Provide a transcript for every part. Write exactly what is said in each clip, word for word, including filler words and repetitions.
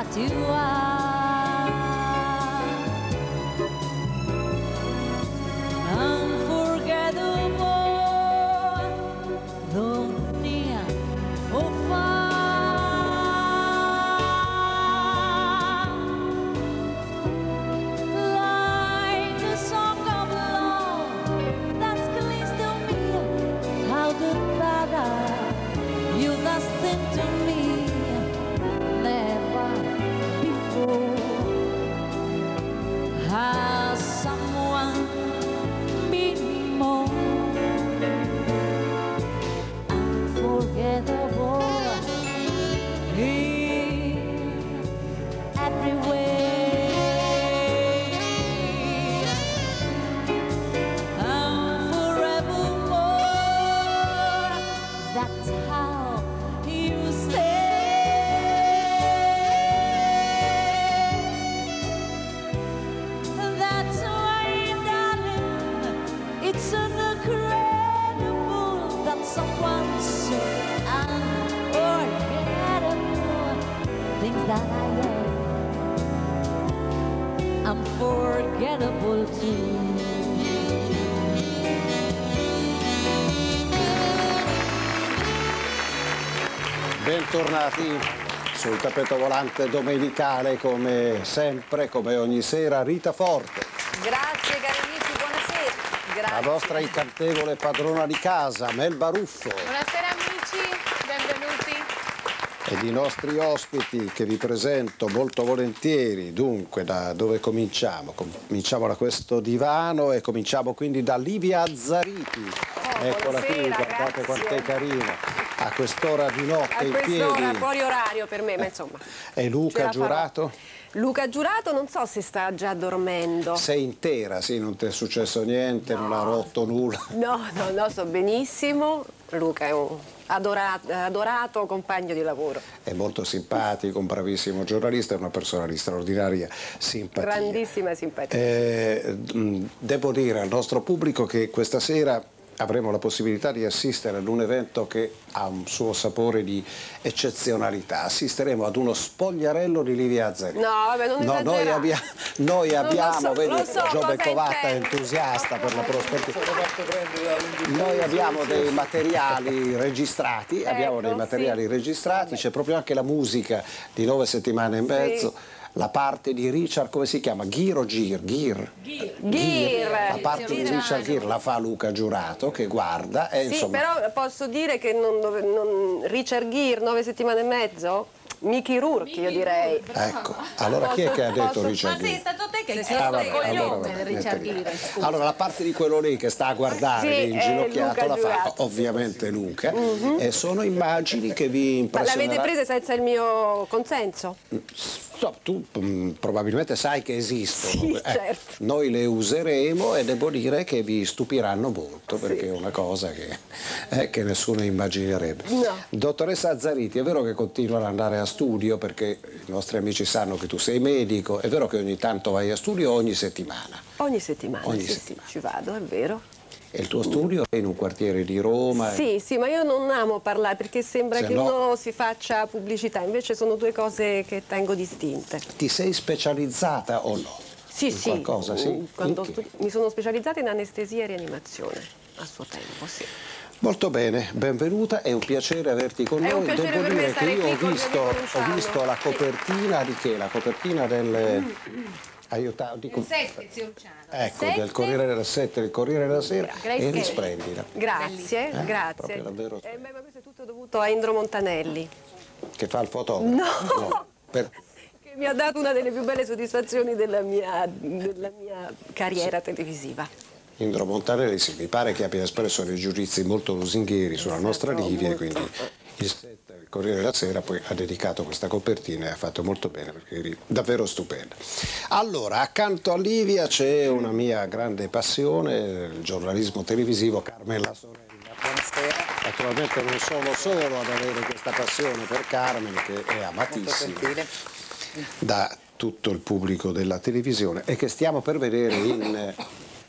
what you are. Unforgettable, though near or far, like a song of love that clings to me. How the better you destined to me, never before has someone been more unforgettable. Here, everywhere, and forevermore. That's how you say. That's why, darling, it's incredible that someone so unforgettable thinks that I am unforgettable too. Bentornati sul tappeto volante domenicale, come sempre, come ogni sera, Rita Forte. Grazie cari amici, buonasera. Grazie. La vostra incantevole padrona di casa, Melba Ruffo. Buonasera amici, benvenuti. Ed i nostri ospiti che vi presento molto volentieri. Dunque, da dove cominciamo? Cominciamo da questo divano e cominciamo quindi da Livia Azzariti. Oh, Eccola qui, buonasera, guardate grazie. quanto è carina. A quest'ora di notte A in quest'ora, piedi. fuori orario per me, ma insomma. E ce Luca la farò. Giurato? Luca Giurato non so se sta già dormendo. Sei intera, sì, non ti è successo niente, non ha rotto nulla. No, no, no, sto benissimo. Luca è un adorato, adorato compagno di lavoro. È molto simpatico, un bravissimo giornalista, è una persona di straordinaria simpatia. Grandissima simpatia. Eh, devo dire al nostro pubblico che questa sera avremo la possibilità di assistere ad un evento che ha un suo sapore di eccezionalità. Assisteremo ad uno spogliarello di Livia Azzariti. No, vabbè, non no, noi, esagerare. abbia, noi Non lo abbiamo, so, vedi, lo so Giobbe cosa Covatta è intendi. entusiasta per la prospettiva. Noi abbiamo dei materiali registrati, abbiamo Ecco, dei materiali sì. registrati, c'è proprio anche la musica di Nove settimane e mezzo. La parte di Richard, come si chiama? Gir o Gir? Gir. Gir. La parte di Richard Gir la fa Luca Giurato, che guarda e Sì, insomma. però posso dire che non dove- non- Richard Gere, nove settimane e mezzo? Mickey Rourke, io direi. Ecco, allora chi è che ha detto Posso- Richard Ma sì, è Gere? stato te che hai Ah, chiesto vabbè, il allora, cognome vabbè, di Richard niente di- Gere, scusa. Allora la parte di quello lì che sta a guardare, Sì, lì inginocchiato, è la Luca fa Giurato. ovviamente Luca, e sono immagini che vi Ma impressioneranno. l'avete presa senza il mio consenso? So, tu mm, probabilmente sai che esistono. Sì, certo. Noi le useremo e devo dire che vi stupiranno molto, perché è una cosa che, eh, che nessuno immaginerebbe. No. Dottoressa Azzariti, è vero che continua ad andare a studio, perché i nostri amici sanno che tu sei medico, è vero che ogni tanto vai a studio ogni settimana. Ogni settimana, Ogni sì, settimana. sì, ci vado, è vero. E il tuo studio è in un quartiere di Roma? Sì, sì, ma io non amo parlare perché sembra Se che no- uno si faccia pubblicità, invece sono due cose che tengo distinte. Ti sei specializzata o no? Sì, In sì, qualcosa, sì? quando In che? studi- mi sono specializzata in anestesia e rianimazione a suo tempo, sì. Molto bene, benvenuta, è un piacere averti con È un noi. piacere Devo per me dire che stare io qui ho con il visto, mio amico ho Luciano. visto la Sì. copertina di che? La copertina del... Aiuta, dico, Sette, zio Luciano. ecco, Sette. del Corriere della Sette, del Corriere della Sera, Grazie. eri splendida, Grazie, Eh? grazie. Proprio davvero Eh, beh, ma questo è tutto dovuto a Indro Montanelli, che fa il fotografo. No! Per- che mi ha dato una delle più belle soddisfazioni della mia, della mia carriera televisiva. Indro Montanelli, sì, mi pare che abbia espresso dei giudizi molto lusinghieri sulla nostra Livia, e quindi il Sette, il Corriere della Sera poi ha dedicato questa copertina e ha fatto molto bene, perché eri davvero stupenda. Allora, accanto a Livia c'è una mia grande passione, il giornalismo televisivo, Carmen La Sorella. Buonasera. Naturalmente non sono solo ad avere questa passione per Carmen, che è Molto amatissima gentile. da tutto il pubblico della televisione e che stiamo per vedere in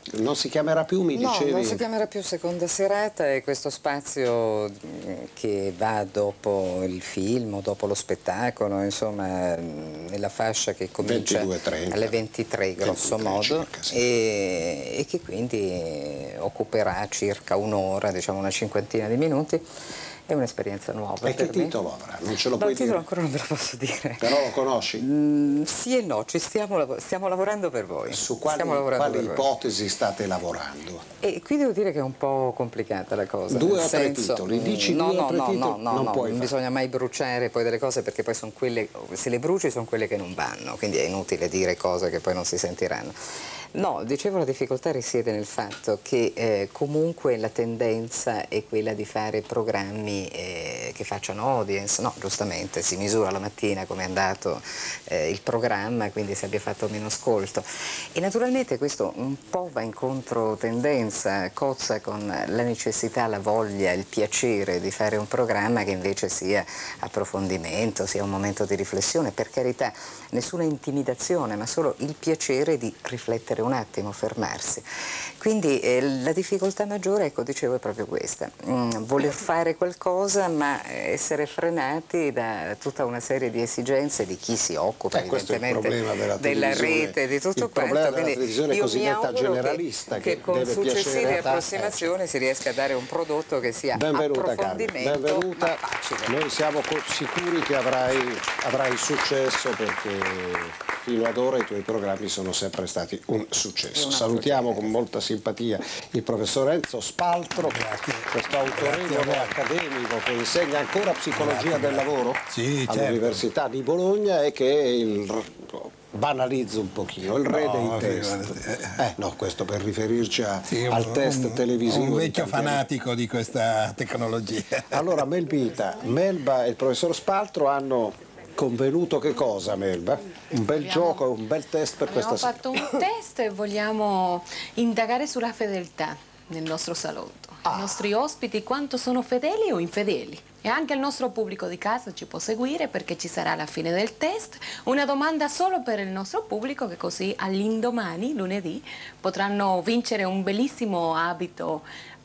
Non si chiamerà più, mi No, dicevi? non si chiamerà più Seconda Serata, è questo spazio che va dopo il film o dopo lo spettacolo, insomma, nella fascia che comincia ventidue trenta. alle ventitré grosso ventitré modo circa, sì. e, e che quindi occuperà circa un'ora, diciamo una cinquantina di minuti. È un'esperienza nuova. E che per me. titolo avrà? Non ce lo No, puoi il titolo dire? ancora non ve lo posso dire. Però lo conosci? Mm, sì e no, ci stiamo, lav stiamo lavorando per voi. Su quali, Stiamo lavorando quali per voi. ipotesi state lavorando? E qui devo dire che è un po' complicata la cosa. Due nel o tre senso, titoli? Dici no, due o no, tre no, titoli? no, no, Non no, puoi non fare. bisogna mai bruciare poi delle cose perché poi sono quelle, se le bruci sono quelle che non vanno, quindi è inutile dire cose che poi non si sentiranno. No, dicevo la difficoltà risiede nel fatto che eh, comunque la tendenza è quella di fare programmi eh, che facciano audience, no, giustamente si misura la mattina come è andato eh, il programma, quindi se abbia fatto meno ascolto. E naturalmente questo un po' va in controtendenza, cozza con la necessità, la voglia, il piacere di fare un programma che invece sia approfondimento, sia un momento di riflessione, per carità, nessuna intimidazione, ma solo il piacere di riflettere un attimo, fermarsi. Quindi eh, la difficoltà maggiore, ecco, dicevo, è proprio questa, mm, voler fare qualcosa ma essere frenati da tutta una serie di esigenze di chi si occupa Eh, questo è il evidentemente problema della della televisione. rete, di tutto Il quanto. problema della Quindi televisione io mi cosiddetta auguro generalista, che, che che con deve piacere successive a te. approssimazioni si riesca a dare un prodotto che sia Benvenuta Carmen, approfondimento benvenuta. ma facile. Noi siamo co- sicuri che avrai, avrai successo perché fino ad ora i tuoi programmi sono sempre stati un successo. Salutiamo con molta simpatia il professor Enzo Spaltro, questo autorevole accademico che insegna ancora psicologia del lavoro Sì, certo. all'Università di Bologna e che è il... banalizzo un pochino, il re No, dei ma test. figurati. Eh, no, questo per riferirci a- Sì, al un- test un- televisivo. Un di vecchio tanti anni. fanatico di questa tecnologia. Allora Melbita, Melba e il professor Spaltro hanno convenuto che cosa, Melba? Un bel Abbiamo- gioco, un bel test per Abbiamo questa fatto sera. un test e vogliamo indagare sulla fedeltà nel nostro salotto. Ah. I nostri ospiti quanto sono fedeli o infedeli. E anche il nostro pubblico di casa ci può seguire perché ci sarà alla fine del test una domanda solo per il nostro pubblico che così all'indomani, lunedì, potranno vincere un bellissimo abito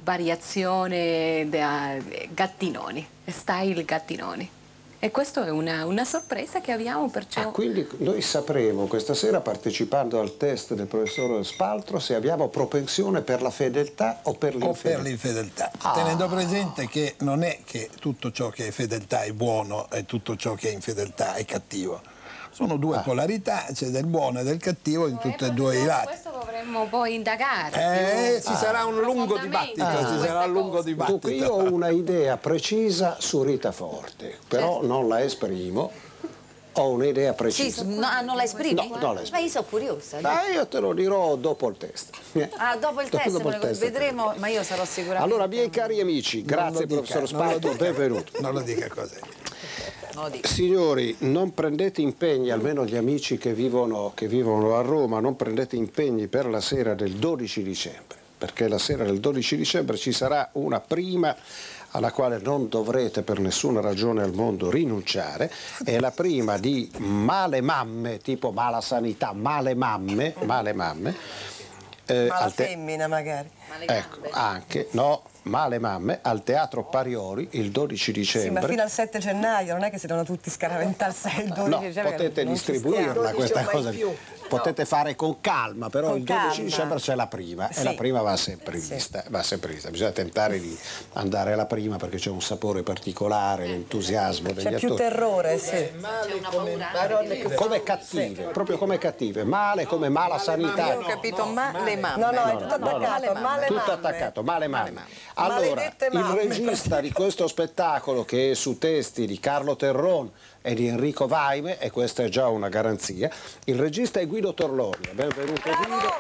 variazione da gattinoni, style gattinoni. E questa è una, una sorpresa che abbiamo, perciò... Ah, quindi noi sapremo questa sera, partecipando al test del professor Spaltro, se abbiamo propensione per la fedeltà o per O l'infedeltà. per l'infedeltà, Ah. tenendo presente che non è che tutto ciò che è fedeltà è buono e tutto ciò che è infedeltà è cattivo. Sono due Ah. polarità, c'è del buono e del cattivo in tutti e due i lati. Questo dovremmo poi indagare. Eh, più ci sarà un lungo dibattito, profondamente su ci sarà queste un lungo cose. dibattito. Dunque io ho una idea precisa su Rita Forte, però Certo. non la esprimo. Ho un'idea Sì, precisa. no, ah, non la esprimi? No, non la esprimo. Ma io sono curiosa. Ah, io te lo dirò dopo il test. Ah, dopo il test, Dopo il me lo- test. vedremo, ma io sarò sicuramente... Allora, miei cari amici, grazie Non lo professor dica, non lo Spaltro, dica. benvenuto. Non lo dica così. No, dico. Signori, non prendete impegni, almeno gli amici che vivono, che vivono a Roma, non prendete impegni per la sera del dodici dicembre, perché la sera del dodici dicembre ci sarà una prima alla quale non dovrete per nessuna ragione al mondo rinunciare, è la prima di Male Mamme, tipo mala sanità, Male Mamme, Male Mamme. eh, Ma la al te- femmina magari. ecco, anche, no, Male Mamme, al Teatro Parioli il dodici Sì, dicembre. ma fino al sette gennaio non è che si devono tutti scaraventare il sei, il dodici No, dicembre. potete non ci distribuirla stiamo. questa Non cosa, ci stiamo mai più. potete fare con calma, però Con il dodici calma. dicembre c'è la prima e Sì. la prima va sempre Sì. vista, va sempre vista, bisogna tentare di andare alla prima perché c'è un sapore particolare, l'entusiasmo degli C'è più attori. terrore, sì. Come cattive, proprio come cattive, male come mala sanità. Io ho capito, ma le mamme. No, no, è tutto no, no, attaccato, no. male Tutto mamme. attaccato, male mamme. Allora, Maledette il mamme. regista di questo spettacolo, che è su testi di Carlo Terron e di Enrico Vaime, e questa è già una garanzia, il regista è Guido Torlonia. Benvenuto Guido,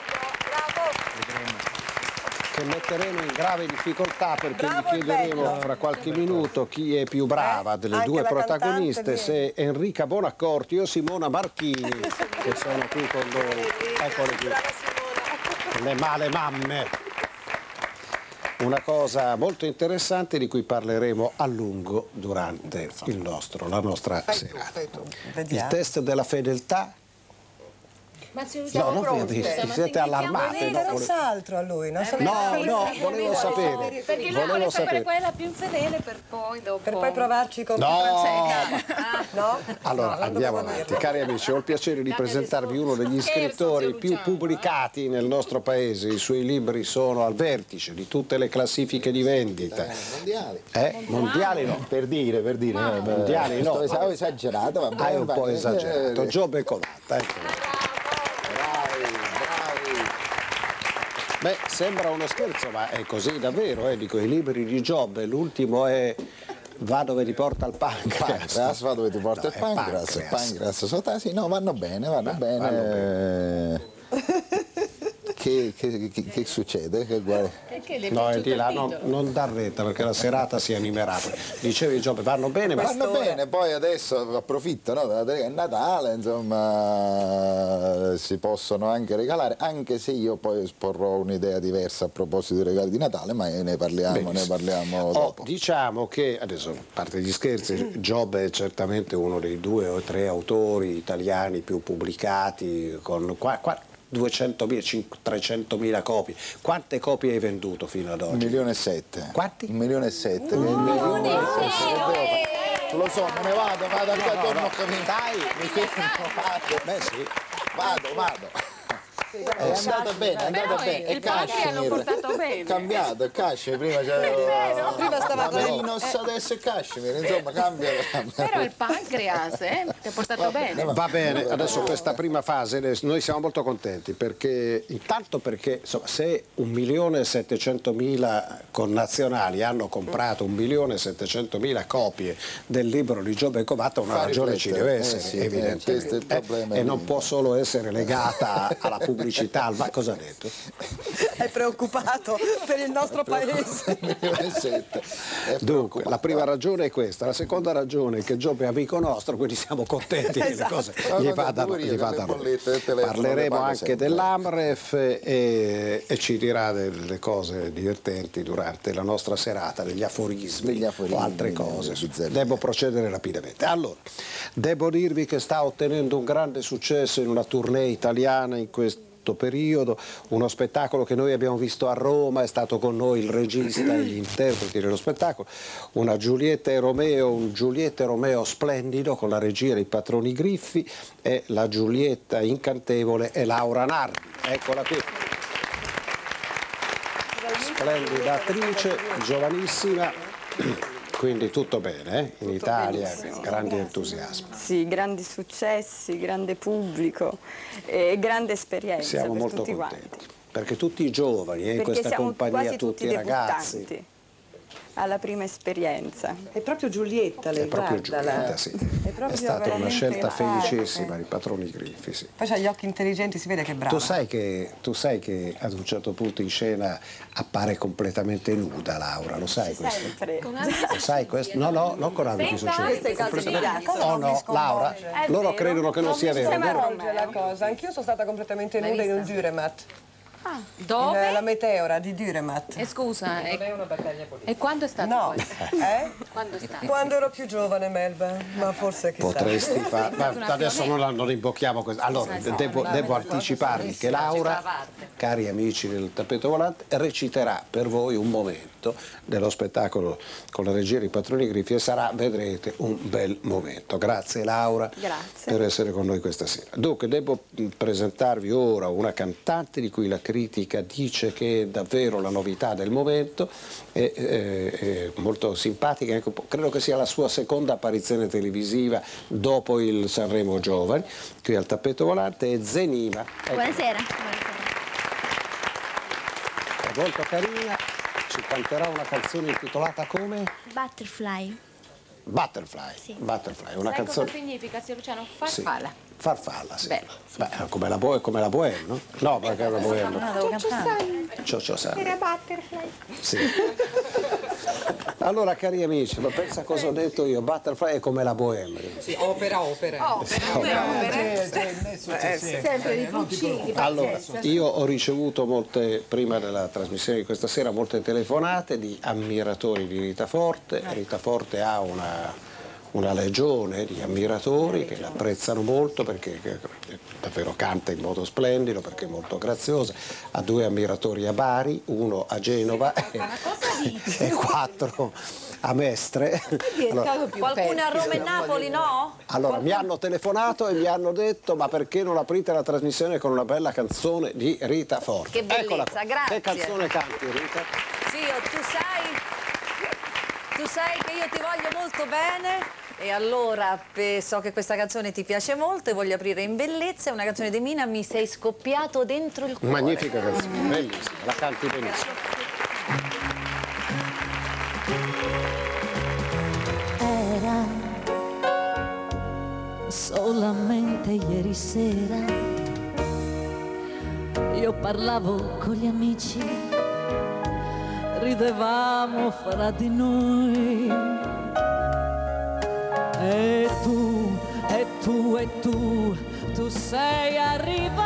che metteremo in grave difficoltà perché Bravo gli e chiederemo bello. fra qualche minuto chi è più brava Eh? delle Anche due la protagoniste, cantante se Enrica Bonaccorti o Simona Marchini, che sono qui con noi. Eccole qui. Le male mamme. Una cosa molto interessante di cui parleremo a lungo durante il nostro, la nostra serata. Il Vediamo. test della fedeltà Ma se No, usiamo non pronte. fiatissimi, Ma siete se allarmati. Non no? interessa altro a lui, non so No, no, volevo sapere. Perché lui Volevo vuole sapere sapere. quella più infedele per poi dopo... per poi provarci con No, no? allora No, non andiamo dovevo avanti. dirlo. Cari amici, ho il piacere di presentarvi uno degli scrittori più pubblicati nel nostro paese. I suoi libri sono al vertice di tutte le classifiche di vendita. Mondiali. Eh? Mondiali no. Per dire, per dire. eh, beh, Mondiali no. sto es- Ho esagerato, va bene. Hai un va po' bene. esagerato. Eh, Giobbe Covatta, ecco. Bravi, bravi. Beh, sembra uno scherzo, ma è così davvero, eh? Dico, i libri di Giobbe, l'ultimo è Va dove ti porta il pancreas. Pancreas, va dove ti porta No, il è pancreas. pancreas. Pancreas. Sota- sì, no, vanno bene, vanno Ah, bene. vanno Che, che- che- che succede? Che guarda- Perché le è No, è piaciuto di là, il non, titolo? non dar retta perché la serata si animerà. Dicevi Giobbe, vanno bene, ma Vanno bene, poi adesso approfitto, no, della- è Natale, insomma, si possono anche regalare, anche se io poi esporrò un'idea diversa a proposito dei regali di Natale, ma ne parliamo, ne benissimo. parliamo Oh, dopo. diciamo che, adesso a parte gli scherzi, Giobbe è certamente uno dei due o tre autori italiani più pubblicati, con qua, qua, duecentomila, trecentomila copie. Quante copie hai venduto fino ad Un oggi? milione e sette. Quanti? Un milione e sette. Un milione e sette. Lo so, me ne vado, vado anche a torno a capire. Dai, Mi fermo, vado. beh sì. Vado, vado. È andata bene, è andata Però bene. il È Pacchi hanno portato bene. È cambiato, è cashmere, prima c'era Prima stava con Merinos, adesso è cashmere, insomma, cambia. Però il pancreas, eh, ti ha portato bene. Va bene, adesso questa prima fase noi siamo molto contenti perché intanto perché insomma, se un milione e settecentomila connazionali hanno comprato un milione e settecentomila copie del libro di Giobbe Covatta, una Fa ragione ci riflettere, deve eh essere, sì, eh, evidentemente. questo è il problema e lì. non può solo essere legata alla pubblicità. Ma cosa ha detto? È preoccupato per il nostro paese. milione e sette. È Dunque, la prima ragione è questa, la seconda ragione è che Giobbe è amico nostro, quindi siamo contenti che le cose Esatto. gli No, vadano, pure io gli che le vadano. bollette del telefono le Parleremo pago anche sempre. dell'Amref e, e ci dirà delle cose divertenti durante la nostra serata, degli aforismi, Degli aforismi, o altre delle cose. bizzarrie. Devo procedere rapidamente. Allora, devo dirvi che sta ottenendo un grande successo in una tournée italiana in questo periodo, uno spettacolo che noi abbiamo visto a Roma, è stato con noi il regista e gli interpreti dello spettacolo, una Giulietta e Romeo, un Giulietta e Romeo splendido con la regia dei Patroni Griffi e la Giulietta incantevole è Laura Nardi, eccola qui. Splendida attrice, giovanissima, quindi tutto bene, eh? In Italia, grandi entusiasmi. Sì, grandi successi, grande pubblico e grande esperienza Siamo per molto tutti contenti, quanti. perché tutti i giovani, eh, in Perché questa siamo compagnia, quasi tutti tutti i ragazzi. debuttanti alla prima esperienza. È proprio Giulietta, lei È proprio guardala. Giulietta, sì. È È, proprio stata una veramente scelta facile. felicissima di Patroni Griffi, sì. Poi c'ha gli occhi intelligenti, si vede che è brava. Tu sai che, tu sai che ad un certo punto in scena appare completamente nuda Laura, lo sai questo? Sempre. Lo sai questo? No, no, non con abiti sociali. Queste cose mi piacciono. Oh no, Laura, È loro vero. credono che non Non sia mi vero. sembra vero? Sconvolge la cosa. Anch'io sono stata completamente nuda in un Duremat. Dove? In, la meteora di Duremat. E scusa, e, e quando è stato No, questo? eh? Quando è stato? Quando ero più giovane, Melba, ma forse chissà. Potresti fare, ma adesso non, la- non imbocchiamo questo. Allora, devo, devo anticiparvi che Laura, cari amici del tappeto volante, reciterà per voi un momento dello spettacolo con la regia dei Patroni Griffi e sarà, vedrete, un bel momento. Grazie Laura Grazie. per essere con noi questa sera. Dunque, devo presentarvi ora una cantante di cui la critica dice che è davvero la novità del momento, è, è- è molto simpatica, ecco, credo che sia la sua seconda apparizione televisiva dopo il Sanremo Giovani, qui al tappeto volante, è Zeniva. Ecco, Buonasera. è molto carina, ci canterà una canzone intitolata come? Butterfly. Butterfly. Sì. Butterfly, una Sai canzone... cosa significa, zio Luciano? Sì. Farfalla. Farfalla, sì. Bene. Beh, come la, boe, come la Bohème, no? No, perché è una Bohème. Cioccio Sanni. Era Butterfly. Sì. Allora, cari amici, ma pensa cosa ho detto io, Butterfly è come la Bohème. Sì, opera, opera. Sempre di Puccini. Allora, io ho ricevuto molte, prima della trasmissione di questa sera, molte telefonate di ammiratori di Rita Forte. Rita Forte ha una, una legione di ammiratori che l'apprezzano molto perché davvero canta in modo splendido, perché è molto graziosa. Ha due ammiratori a Bari, uno a Genova e, e quattro a Mestre. Allora, qualcuno a Roma e Napoli, no? Allora, mi hanno telefonato e mi hanno detto: ma perché non aprite la trasmissione con una bella canzone di Rita Forte? Che bellezza, Eccola. grazie. Che canzone canti, Rita? Zio, tu sai, tu sai che io ti voglio molto bene e allora pe- so che questa canzone ti piace molto e voglio aprire in bellezza. È una canzone di Mina, Mi sei scoppiato dentro il cuore. Magnifica canzone, bellissima, la canti benissimo. Era solamente ieri sera, io parlavo con gli amici, ridevamo fra di noi. E tu, e tu, e tu, tu sei arrivato,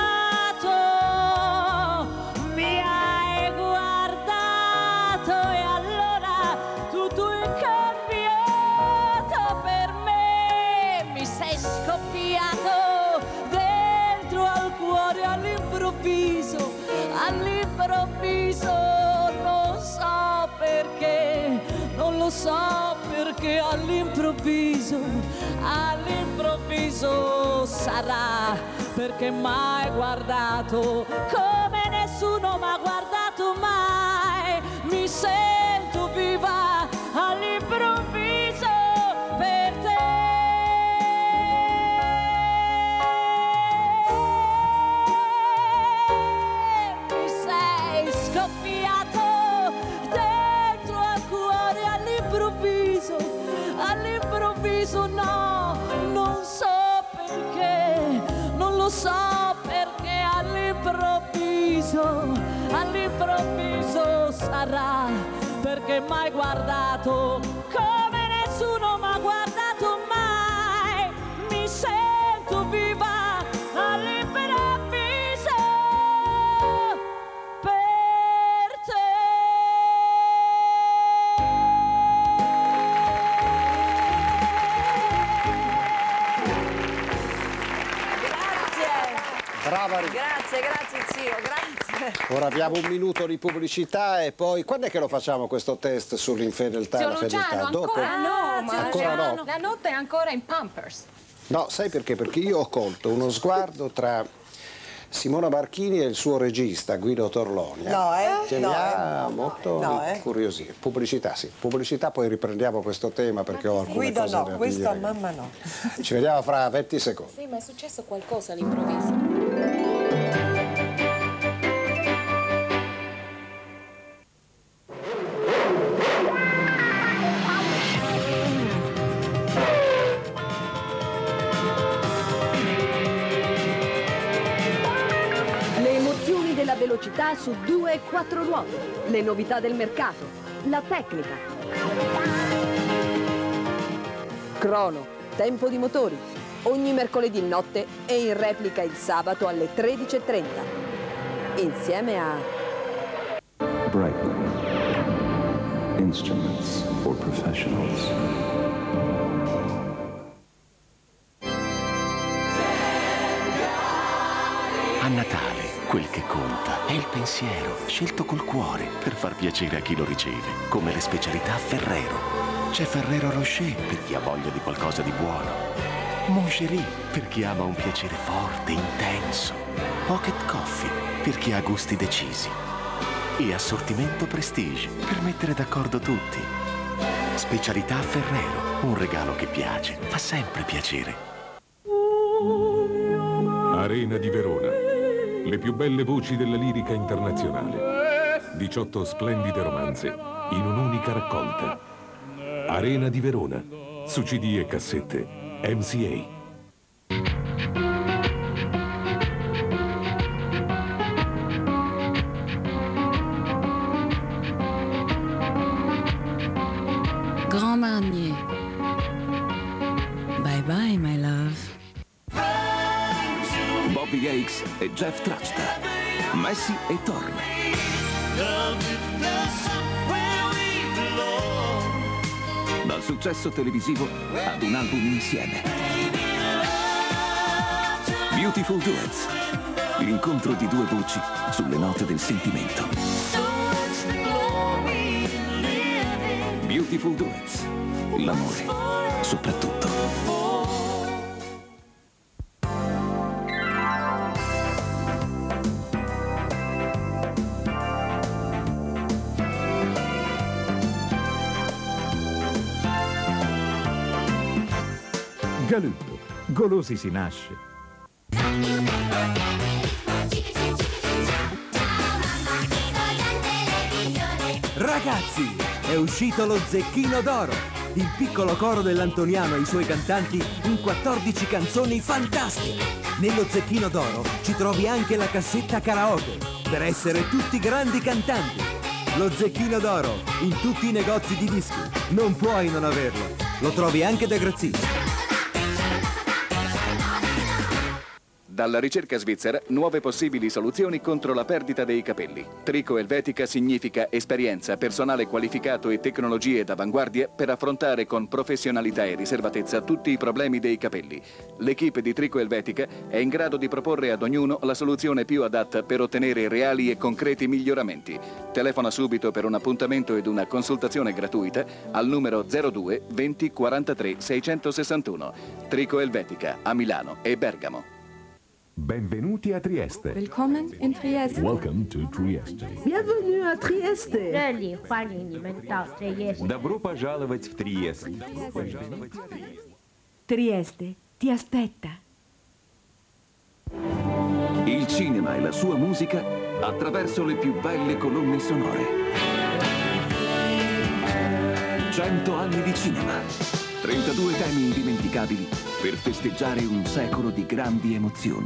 mi hai guardato e allora tutto è cambiato per me. Mi sei scoppiato dentro al cuore all'improvviso, all'improvviso, non so perché, non lo so perché all'improvviso, all'improvviso sarà perché mai guardato come nessuno m'ha guardato mai. Mi sento viva all'improvviso per te. Mi sei scoppiato dentro al cuore all'improvviso, all'improvviso no, non so perché, non lo so perché all'improvviso, all'improvviso sarà perché mai guardato come nessuno m'ha guardato mai. Mi sento viva all'improvviso per te. Brava Rita. Grazie, grazie zio, grazie. Ora abbiamo un minuto di pubblicità e poi quando è che lo facciamo questo test sull'infedeltà e Zio la Luciano, fedeltà? Dopo? ancora no, ma Ancora no? la notte è ancora in Pampers. No, sai perché? Perché io ho colto uno sguardo tra Simona Marchini e il suo regista Guido Torlonia. No, eh? Che No, mi eh? ha molto No, eh? incuriosito. Pubblicità, sì. Pubblicità, poi riprendiamo questo tema perché ho alcune Guido cose no, da questo a dire. mamma no. Ci vediamo fra venti secondi. Sì, ma è successo qualcosa all'improvviso. La velocità su due e quattro ruote, le novità del mercato, la tecnica. Crono, tempo di motori, ogni mercoledì notte e in replica il sabato alle tredici e trenta. Insieme a Breitling, instruments for professionals. A Natale quel che conta è il pensiero, scelto col cuore per far piacere a chi lo riceve, come le specialità Ferrero. C'è Ferrero Rocher per chi ha voglia di qualcosa di buono, Moncherie per chi ama un piacere forte, intenso, Pocket Coffee per chi ha gusti decisi e assortimento Prestige per mettere d'accordo tutti. Specialità Ferrero, un regalo che piace, fa sempre piacere. Arena di Verona. Le più belle voci della lirica internazionale. diciotto splendide romanze in un'unica raccolta. Arena di Verona. Su C D e cassette M C A. Grand Marnier. Bye bye, my love. Bobby Yakes e Jeff Trachta, Messi e Torn. Dal successo televisivo ad un album insieme. Beautiful Duets, l'incontro di due voci sulle note del sentimento. Beautiful Duets, l'amore soprattutto. Galuppo, golosi si nasce. Ragazzi, è uscito lo Zecchino d'Oro, il piccolo coro dell'Antoniano e i suoi cantanti in quattordici canzoni fantastiche. Nello Zecchino d'Oro ci trovi anche la cassetta karaoke, per essere tutti grandi cantanti. Lo Zecchino d'Oro, in tutti i negozi di dischi. Non puoi non averlo. Lo trovi anche da Grazia. Dalla ricerca svizzera, nuove possibili soluzioni contro la perdita dei capelli. Trico Helvetica significa esperienza, personale qualificato e tecnologie d'avanguardia per affrontare con professionalità e riservatezza tutti i problemi dei capelli. L'equipe di Trico Helvetica è in grado di proporre ad ognuno la soluzione più adatta per ottenere reali e concreti miglioramenti. Telefona subito per un appuntamento ed una consultazione gratuita al numero zero due venti quarantatré seicentosessantuno. Trico Helvetica a Milano e Bergamo. Benvenuti a Trieste. Willkommen in Trieste. Welcome to Trieste. Bienvenue à Trieste. Добро пожаловать в Триест. Trieste ti aspetta. Il cinema e la sua musica attraverso le più belle colonne sonore. Cento anni di cinema. trentadue temi indimenticabili per festeggiare un secolo di grandi emozioni.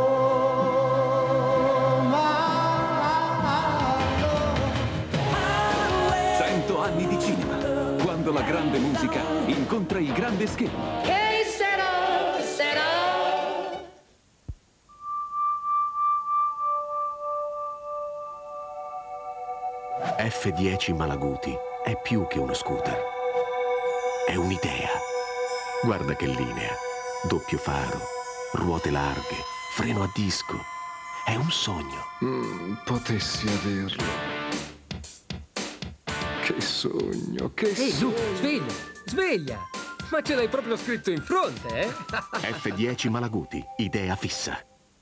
Cento anni di cinema, quando la grande musica incontra il grande schermo. F dieci Malaguti è più che uno scooter. È un'idea. Guarda che linea. Doppio faro, ruote larghe, freno a disco. È un sogno. Mm, potessi averlo. Che sogno, che Ehi, sogno. Luke, sveglia, sveglia! Ma ce l'hai proprio scritto in fronte, eh? F dieci Malaguti, idea fissa.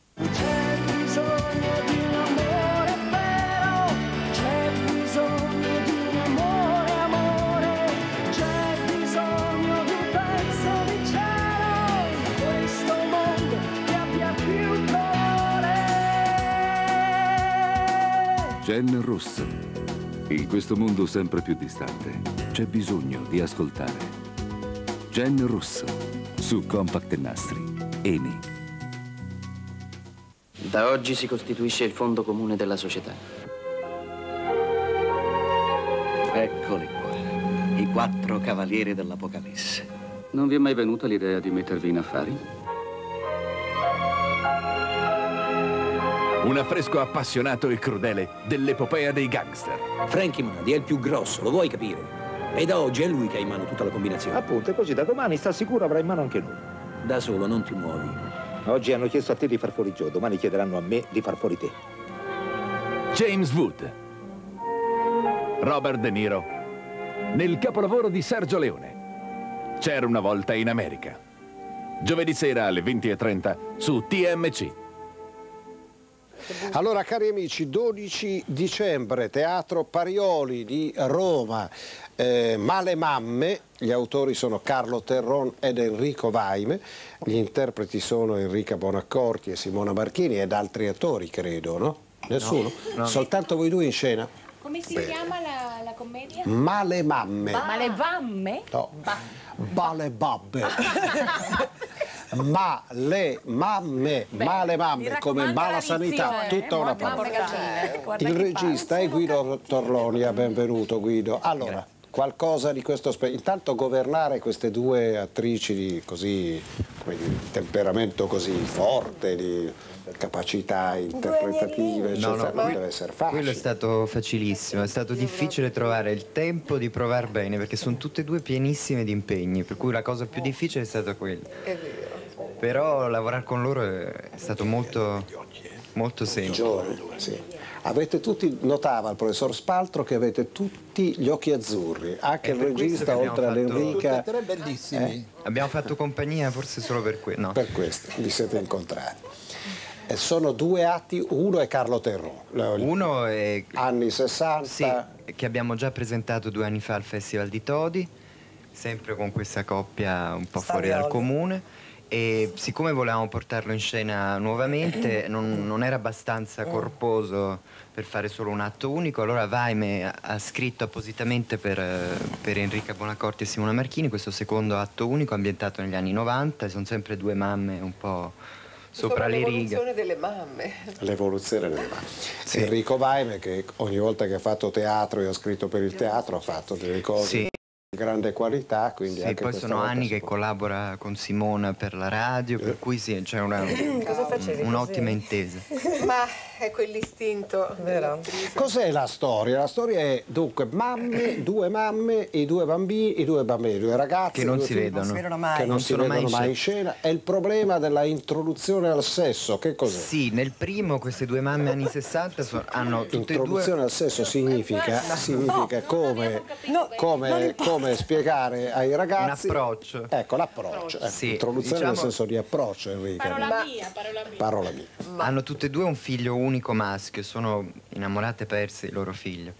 Jen Ross. In questo mondo sempre più distante c'è bisogno di ascoltare. Jen Ross su Compact e Nastri. Eni. Da oggi si costituisce il fondo comune della società. Eccoli qua, i quattro cavalieri dell'Apocalisse. Non vi è mai venuta l'idea di mettervi in affari? Un affresco appassionato e crudele dell'epopea dei gangster. Frankie Mandy è il più grosso, lo vuoi capire? E da oggi è lui che ha in mano tutta la combinazione. Appunto, così da domani sta sicuro avrà in mano anche lui. Da solo non ti muovi. Oggi hanno chiesto a te di far fuori Joe, domani chiederanno a me di far fuori te. James Wood. Robert De Niro. Nel capolavoro di Sergio Leone. C'era una volta in America. Giovedì sera alle venti e trenta su T M C. Allora, cari amici, dodici dicembre, Teatro Parioli di Roma, eh, Male Mamme, gli autori sono Carlo Terron ed Enrico Vaime, gli interpreti sono Enrica Bonaccorti e Simona Marchini ed altri attori, credo, no? Nessuno? No, no. Soltanto voi due in scena? Come si Bene. chiama la, la commedia? Male Mamme. Ma le vamme? No, Male Babbe. Ma le mamme, Beh, male mi mamme, come raccomando mala la sanità, lezione, tutta eh, una guarda parola. che guarda Il che regista è Guido Torlonia, benvenuto Guido. Allora, qualcosa di questo aspetto. Intanto governare queste due attrici di così, come dire, temperamento così forte, di capacità interpretative, eccetera, no, no, non deve essere facile. Quello è stato facilissimo, è stato difficile trovare il tempo di provar bene, perché sono tutte e due pienissime di impegni, per cui la cosa più difficile è stata quella. È vero. Però lavorare con loro è stato molto, molto semplice. Giovane, sì. Avete tutti, notava il professor Spaltro che avete tutti gli occhi azzurri, anche È il per questo regista che abbiamo oltre fatto- all'Enrica. Tutti e tre bellissimi. Eh? Abbiamo fatto compagnia forse solo per quello, no? Per questo, vi siete incontrati. E sono due atti, uno è Carlo Terrò. Uno è... Anni sessanta. Sì, che abbiamo già presentato due anni fa al Festival di Todi, sempre con questa coppia un po' fuori dal comune. E siccome volevamo portarlo in scena nuovamente, non, non era abbastanza corposo per fare solo un atto unico, allora Vaime ha, ha scritto appositamente per, eh, per Enrica Bonacorti e Simona Marchini questo secondo atto unico ambientato negli anni novanta, e sono sempre due mamme un po' sopra le righe. L'evoluzione delle mamme. L'evoluzione delle mamme. Sì. Enrico Vaime, che ogni volta che ha fatto teatro e ha scritto per il teatro, ha fatto delle cose Sì. di grande qualità. Quindi Sì, anche poi questa sono volta anni si che può- collabora con Simona per la radio, per cui sì, c'è una- Cosa facevi un'ottima così? intesa. Ma è quell'istinto, vero? Cos'è la storia? La storia è dunque mamme, due mamme, i due bambini, i due bambini, i due ragazzi Che non due si figli, vedono. Non si vedono mai. che non, Non si sono mai vedono in mai in scena. È il problema della introduzione al sesso. Che cos'è? Sì, nel primo queste due mamme anni sessanta so- hanno tutte e due... Introduzione al sesso significa, significa come, come, come spiegare ai ragazzi. Un approccio. Ecco, l'approccio. Ecco, Sì, introduzione diciamo- nel senso di approccio, Enrica. Parola mia, parola mia. Parola mia. Hanno tutte e due un figlio unico maschio, sono innamorate perse del loro figlio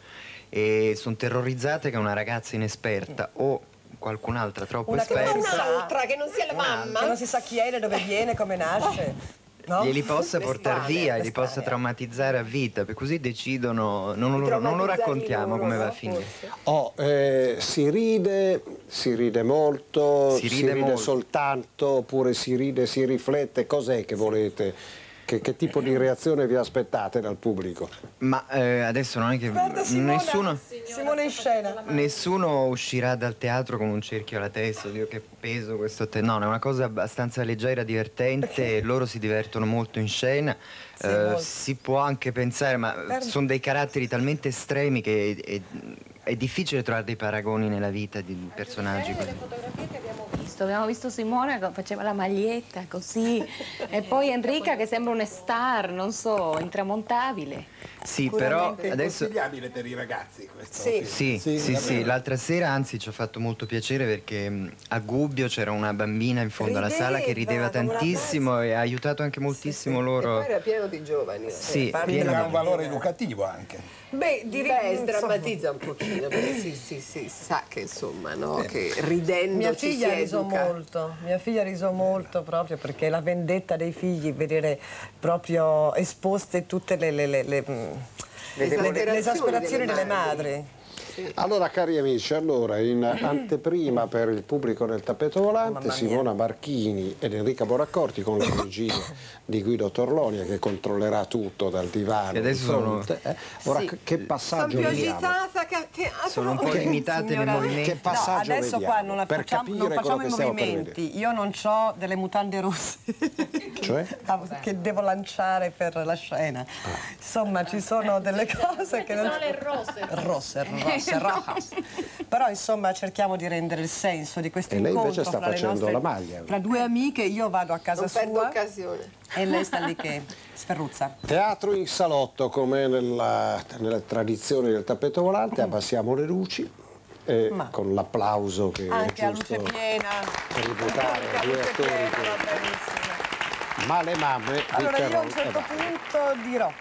e sono terrorizzate che una ragazza inesperta o qualcun'altra troppo Una che non esperta un'altra, che non sia la mamma. Che non si sa chi è, da dove viene, come nasce. No? glieli possa Le portare strade, via e le li possa strade. traumatizzare a vita, per così decidono, non lo, non lo raccontiamo come va a finire. Oh, eh, si ride, si ride molto, Si ride molto. soltanto, oppure si ride, si riflette. Cos'è che volete? Che, che tipo di reazione vi aspettate dal pubblico? Ma eh, adesso non è che Guarda Simona, nessuno... Simona in scena. Nessuno uscirà dal teatro con un cerchio alla testa, oddio che peso questo te... No, è una cosa abbastanza leggera, divertente, e loro si divertono molto in scena. Sì, Eh, molto. si può anche pensare, ma Per- sono dei caratteri talmente estremi che è, è- è difficile trovare dei paragoni nella vita di personaggi così. Visto, abbiamo visto Simona che faceva la maglietta così e poi Enrica che sembra una star, non so, intramontabile. Sì, però È adesso... consigliabile per i ragazzi questo Sì. Sì, sì, sì, davvero. l'altra sera anzi ci ha fatto molto piacere perché mh, a Gubbio c'era una bambina in fondo alla sala che rideva Rideva, come una tantissimo e ha aiutato anche moltissimo E loro. poi era pieno di giovani. Sì, Parli pieno Quindi ha di- un valore educativo anche. Beh, direi sdrammatizza un pochino, perché si, si, si sa che insomma, no? Che ridendo Mia ci figlia si ha riso educa. molto, mia figlia ha riso molto proprio perché la vendetta dei figli, vedere proprio esposte tutte le, le, le, le, le, le- le esasperazioni delle madri. Allora, cari amici, allora in anteprima per il pubblico nel tappeto volante, Simona Marchini ed Enrica Bonacorti con la regia di Guido Torlonia che controllerà tutto dal divano. E adesso di fronte, eh. Ora, Sì. che- che passaggio Sono più vediamo? agitata che a teatro. Sono un po' limitate nei Signora, movimenti. Che passaggio no, adesso vediamo? qua non, la Per facciamo, capire non quello facciamo che i stiamo per movimenti. Io non ho delle mutande rosse Cioè? che devo lanciare per la scena. Insomma, ci sono delle cose che non... Sono le rosse. Rosse, rosse, rojas. Però insomma cerchiamo di rendere il senso di questo E lei incontro invece sta fra le facendo nostre- la maglia. fra due amiche. Io vado a casa Non perdo sua occasione. e lei sta lì che sferruzza. Teatro in salotto, come nella, nelle tradizioni del tappeto volante, abbassiamo le luci e Ma- con l'applauso che Anche è a giusto luce piena. tributare Anche a ai due luce attori piena, che- va benissimo. Ma le mamme di Allora io a Carol un e certo Valle. punto dirò.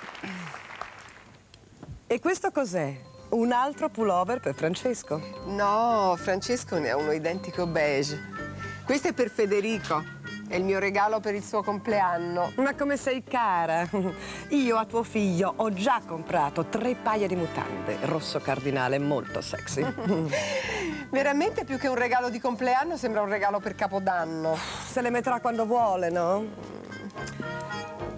E questo cos'è? Un altro pullover per Francesco? No, Francesco ne ha uno identico beige. Questo è per Federico. È il mio regalo per il suo compleanno. Ma come sei cara! Io a tuo figlio ho già comprato tre paia di mutande, rosso cardinale, molto sexy. Veramente più che un regalo di compleanno sembra un regalo per Capodanno. Se le metterà quando vuole, no?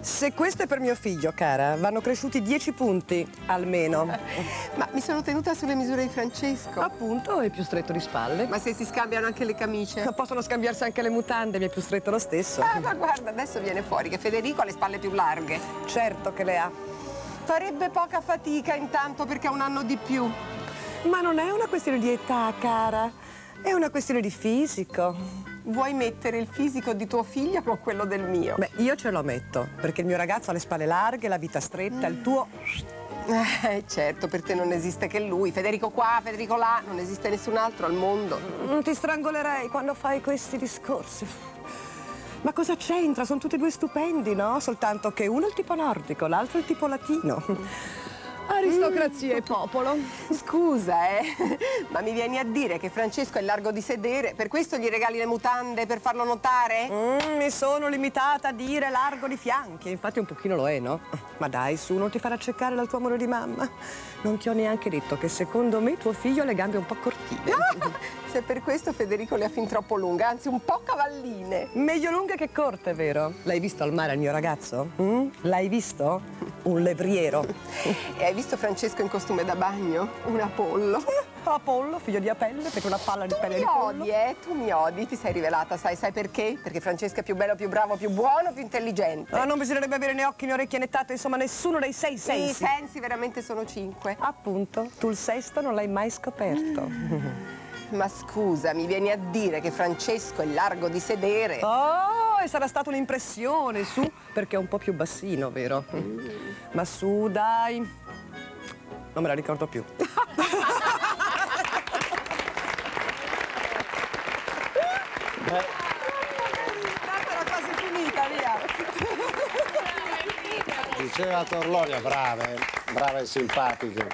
Se questo è per mio figlio, cara, vanno cresciuti dieci punti, almeno. Ma mi sono tenuta sulle misure di Francesco. Appunto, è più stretto di spalle. Ma se si scambiano anche le camicie? Ma possono scambiarsi anche le mutande, mi è più stretto lo stesso. Ah, ma guarda, adesso viene fuori che Federico ha le spalle più larghe. Certo che le ha. Farebbe poca fatica intanto perché ha un anno di più. Ma non è una questione di età, cara. È una questione di fisico. Vuoi mettere il fisico di tuo figlio con quello del mio? Beh, io ce lo metto, perché il mio ragazzo ha le spalle larghe, la vita stretta, il tuo... Eh, certo, per te non esiste che lui. Federico qua, Federico là, non esiste nessun altro al mondo. Non ti strangolerei quando fai questi discorsi. Ma cosa c'entra? Sono tutti e due stupendi, no? Soltanto che uno è il tipo nordico, l'altro è il tipo latino. Aristocrazia mm. e popolo. Scusa, eh, ma mi vieni a dire che Francesco è largo di sedere, per questo gli regali le mutande per farlo notare? Mm, mi sono limitata a dire largo di fianchi, infatti un pochino lo è, no? Ma dai, su, non ti farà accecare dal tuo amore di mamma. Non ti ho neanche detto che secondo me tuo figlio ha le gambe un po' cortine. Se per questo Federico le ha fin troppo lunghe, anzi un po' cavalline. Meglio lunghe che corte, vero? L'hai visto al mare il mio ragazzo? Mm? L'hai visto? Un levriero. E hai visto Francesco in costume da bagno? Un Apollo. Apollo, figlio di Apelle, perché una palla di tu pelle di pollo. Tu mi odi, eh? Tu mi odi, ti sei rivelata, sai, sai perché? Perché Francesco è più bello, più bravo, più buono, più intelligente. Ah, non bisognerebbe avere né occhi né orecchie né tatto, insomma nessuno dei sei sensi. I sensi veramente sono cinque. Appunto, tu il sesto non l'hai mai scoperto. Mm. Ma scusa, mi vieni a dire che Francesco è largo di sedere? Oh, e sarà stata un'impressione, su, perché è un po' più bassino, vero? Mm. Ma su, dai. Non me la ricordo più. Tanto era quasi finita, via. Diceva Torlonia, brave, brave e simpatiche.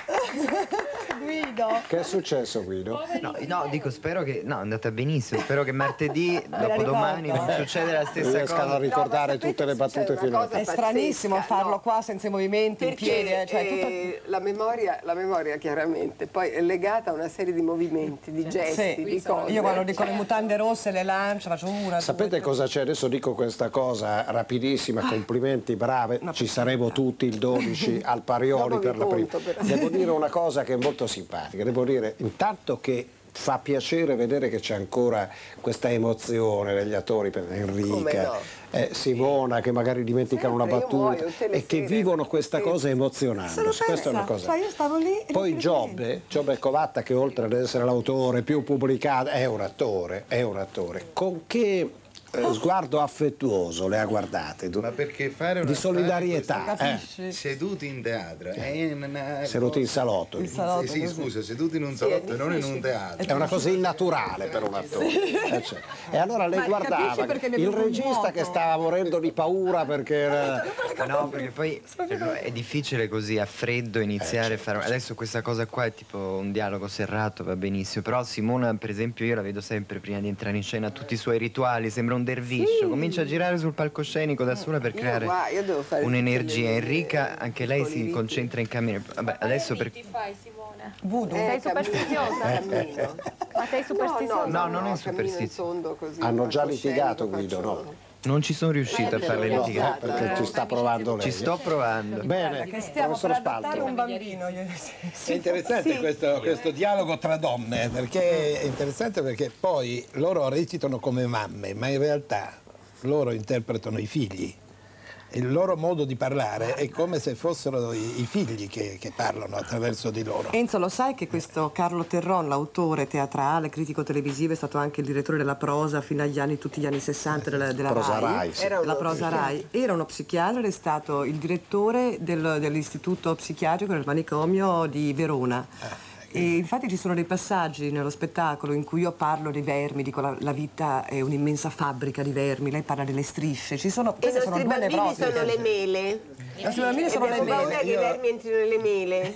Guido. Che è successo, Guido? No, no, dico, spero che... No, è andata benissimo. Spero che martedì, dopodomani, non succeda la stessa riescano cosa. a ricordare no, tutte le battute finali. È stranissimo pazzesca, farlo no. qua senza i movimenti, Perché, in piedi. Cioè, eh, tutta... la, memoria, la memoria, chiaramente, poi è legata a una serie di movimenti, di gesti, sì, di cose. Io quando dico le mutande rosse, le lancio, faccio una... Sapete due, cosa c'è? Adesso dico questa cosa rapidissima, complimenti, brave. Ci saremo tutti il dodici al Parioli per la prima. Devo dire una cosa che è molto simpatica. Devo dire intanto che fa piacere vedere che c'è ancora questa emozione degli attori, per Enrica, no? eh, Simona, che magari dimenticano Sempre, una battuta e che vivono questa cosa emozionandosi. Questa è una cosa. Cioè io stavo lì Poi Giobbe, Giobbe Covatta, che oltre ad essere l'autore più pubblicato, è un attore, è un attore. Con che Eh, sguardo affettuoso le ha guardate, ma perché fare una di solidarietà, eh. seduti in teatro, è una... seduti in salotto, il salotto sì, sì, scusa, seduti in un salotto e non in un teatro, è una cosa innaturale per un attore. eh, cioè. E allora lei ma guardava il regista che stava morendo di paura perché era... no, perché poi è difficile così a freddo iniziare eh, certo. a fare adesso questa cosa qua è tipo un dialogo serrato, va benissimo, però Simona per esempio io la vedo sempre prima di entrare in scena, tutti i suoi rituali, sembra un derviscio, sì. comincia a girare sul palcoscenico da sola per creare un'energia. Enrica, anche lei si concentra in cammino. Vabbè, adesso per... Che ti fai, Simona? Voodoo. Eh, sei superstiziosa? Eh. Ma sei superstiziosa? No, no, no, non è superstizioso. Hanno già litigato, Guido, no? Non ci sono riuscito a farle no, litigare. Perché ci sta provando lei. Ci sto provando. Bene, che stiamo per adattare un bambino. È interessante sì. questo, questo dialogo tra donne, perché è interessante perché poi loro recitano come mamme, ma in realtà loro interpretano i figli. Il loro modo di parlare è come se fossero i, i figli che, che parlano attraverso di loro. Enzo, lo sai che questo Carlo Terron, l'autore teatrale, critico televisivo, è stato anche il direttore della prosa fino agli anni, tutti gli anni sessanta della, della prosa Rai, Rai sì. Era la prosa Rai. Era uno psichiatra ed è stato il direttore del, dell'istituto psichiatrico nel manicomio di Verona. Ah. E infatti ci sono dei passaggi nello spettacolo in cui io parlo dei vermi, dico la, la vita è un'immensa fabbrica di vermi, lei parla delle strisce, ci sono, e i sono nostri due bambini nevrotiche. sono le mele. I nostri bambini sono le mele. mele. Paura che i vermi entrino nelle mele.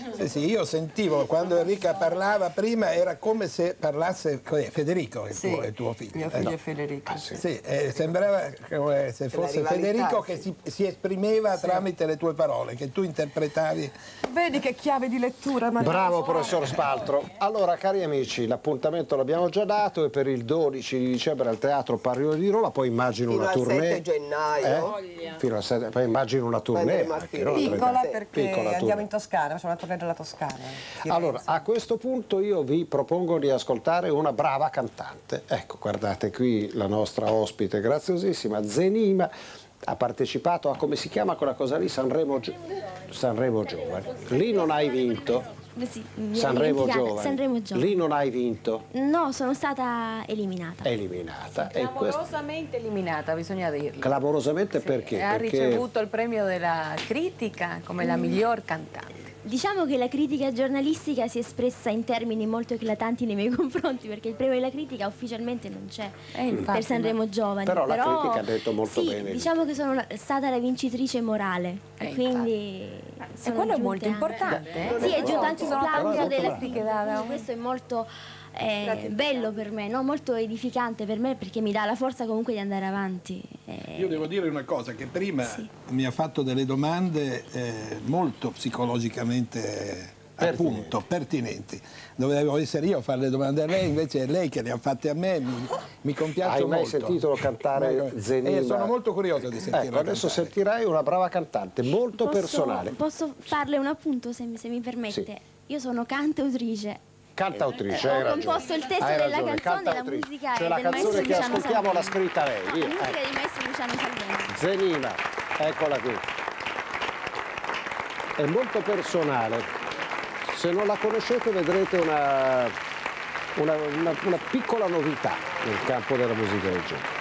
Sì, sì, io sentivo quando Enrica parlava prima, era come se parlasse Federico, il, sì, tuo, il tuo figlio. Mio figlio eh, è Federico. Ah, sì, sì eh, sembrava come se fosse Federico che si, si esprimeva sì. tramite le tue parole, che tu interpretavi. Vedi che chiave di lettura, Maria. Bravo professor Spaltro. Allora, cari amici, l'appuntamento l'abbiamo già dato, e per il dodici di dicembre al Teatro Parioli di Roma, poi immagino fino una tournée. Fino al sette gennaio. Eh? Fino al sette, poi immagino una tournée. Anche, no? Piccola, perché Piccola andiamo tournée. in Toscana, facciamo una tournée della Toscana. Allora, a questo punto io vi propongo di ascoltare una brava cantante. Ecco, guardate qui la nostra ospite graziosissima, Zenima, ha partecipato a, come si chiama quella cosa lì, Sanremo, Gio Sanremo Giovani. Lì non hai vinto. Sì, Sanremo Giovani. Sanremo Giovani. Lì non hai vinto. No, sono stata eliminata. Eliminata. Clamorosamente eliminata, bisogna dirlo. Clamorosamente sì. Perché? E ha perché... ricevuto il premio della critica come mm. la miglior cantante. Diciamo che la critica giornalistica si è espressa in termini molto eclatanti nei miei confronti, perché il premio della critica ufficialmente non c'è eh, per Sanremo Giovani. Però, però la critica ha detto molto sì, bene. Diciamo che sono stata la vincitrice morale, eh, e quindi e quello è molto importante. Eh? Sì, è giunto anche un plauso della critica. Questo è molto eh, bello per me, no? Molto edificante per me, perché mi dà la forza comunque di andare avanti. Eh, Io devo dire una cosa, che prima sì. mi ha fatto delle domande eh, molto psicologicamente appunto pertinenti. Dovevo essere io a fare le domande a lei, invece è lei che le ha fatte a me, mi, mi compiaccio Hai molto. mai sentito cantare Zenima? Eh, sono molto curioso di sentirla ecco, adesso cantare. sentirai una brava cantante, molto posso, personale. Posso farle un appunto, se mi, se mi permette? Sì. Io sono cantautrice. Cantautrice, eh, hai ho ragione. composto il testo hai della ragione. canzone, la musica cioè è la del canzone maestro che Luciano ascoltiamo Salvini. l'ha scritta lei. La via. musica ecco. del maestro Luciano Salvini. Zenima, eccola qui. È molto personale. Se non la conoscete vedrete una, una, una, una piccola novità nel campo della musica del genere.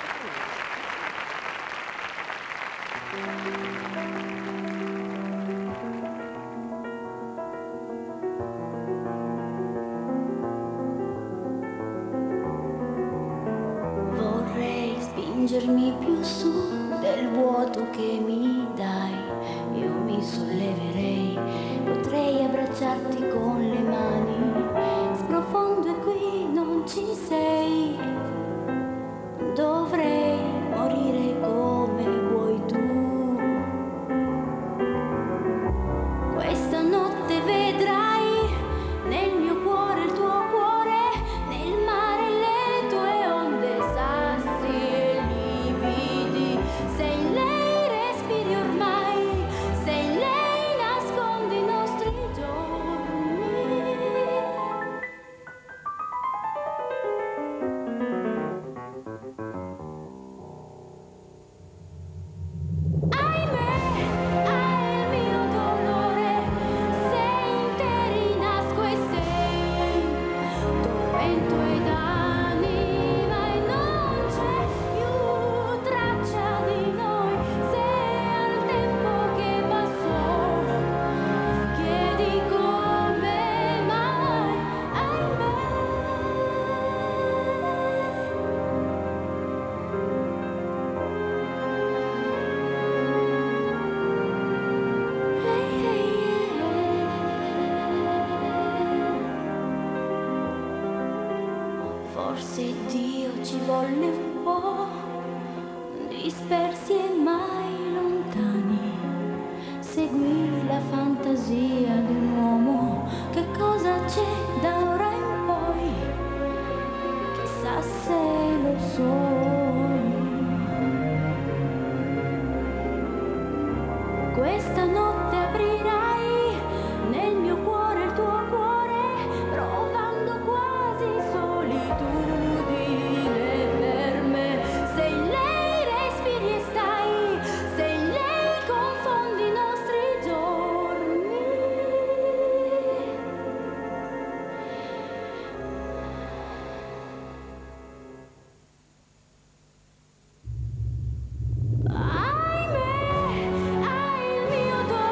Vorrei spingermi più su del vuoto che mi dai, io mi solleverei, potrei abbracciarti con le mani, sprofondo e qui non ci sei, dovrei morire come vuoi tu, questa notte vedrai nel mio cuore il tuo cuore, nel mare le tue onde, sassi e lividi, se in lei respiri ormai, se in lei nascondi i nostri giorni. Ahimè, hai il mio dolore, sei interi nasco e sei tormento ed anima e non c'è più traccia di noi, se al tempo che passò chiedi come mai, ahimè. Forse Dio ci volle un po' dispersi e mai lontani, seguì la fantasia di un uomo, che cosa c'è da ora in poi, chissà se lo so. Questa notte aprirai nel mio cuore il tuo cuore, provando quasi solitudine per me, se in lei respiri e stai, se in lei confondi i nostri giorni. Ahimè, hai il mio dolore.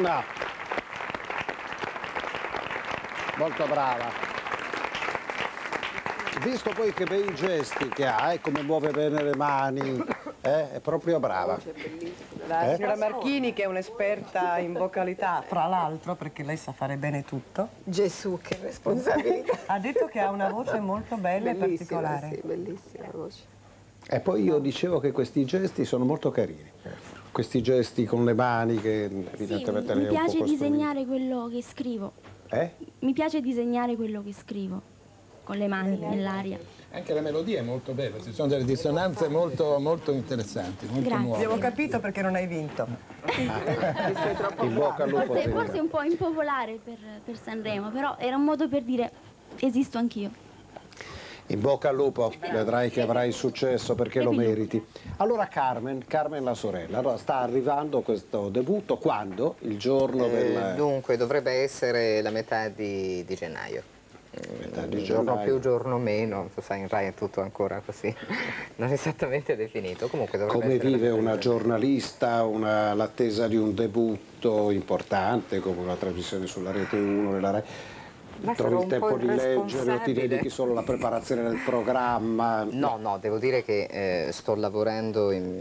bravissima. Molto brava. Visto poi che bei gesti che ha, e come muove bene le mani, eh, è proprio brava. La Eh? signora Marchini, che è un'esperta in vocalità, fra l'altro, perché lei sa fare bene tutto. Gesù, che responsabilità. Ha detto che ha una voce molto bella e Bellissima, particolare. sì, bellissima la voce. E poi io dicevo che questi gesti sono molto carini. Questi gesti con le mani che evidentemente Sì, mi lei è un piace po' disegnare quello che scrivo. Eh? Mi piace disegnare quello che scrivo, con le mani nell'aria. Anche la melodia è molto bella, ci sono delle dissonanze molto, molto interessanti, molto Grazie. nuove. Abbiamo capito perché non hai vinto. In bocca al lupo. Forse, forse è un po' impopolare per, per Sanremo, però era un modo per dire esisto anch'io. In bocca al lupo, vedrai che avrai successo perché lo meriti. Allora Carmen, Carmen la sorella, allora sta arrivando questo debutto quando? Il giorno Eh, del... dunque, dovrebbe essere la metà di, di gennaio. Metà di giorno gennaio. più, giorno meno, tu sai, in Rai è tutto ancora così, non esattamente definito. Comunque dovrebbe Come essere la vive metà di una gennaio. giornalista una- l'attesa di un debutto importante come una trasmissione sulla Rete uno, nella Rai? Ma Trovi sarò il un tempo po' di leggere o ti irresponsabile. dedichi solo alla preparazione del programma? No, no, devo dire che eh, sto lavorando in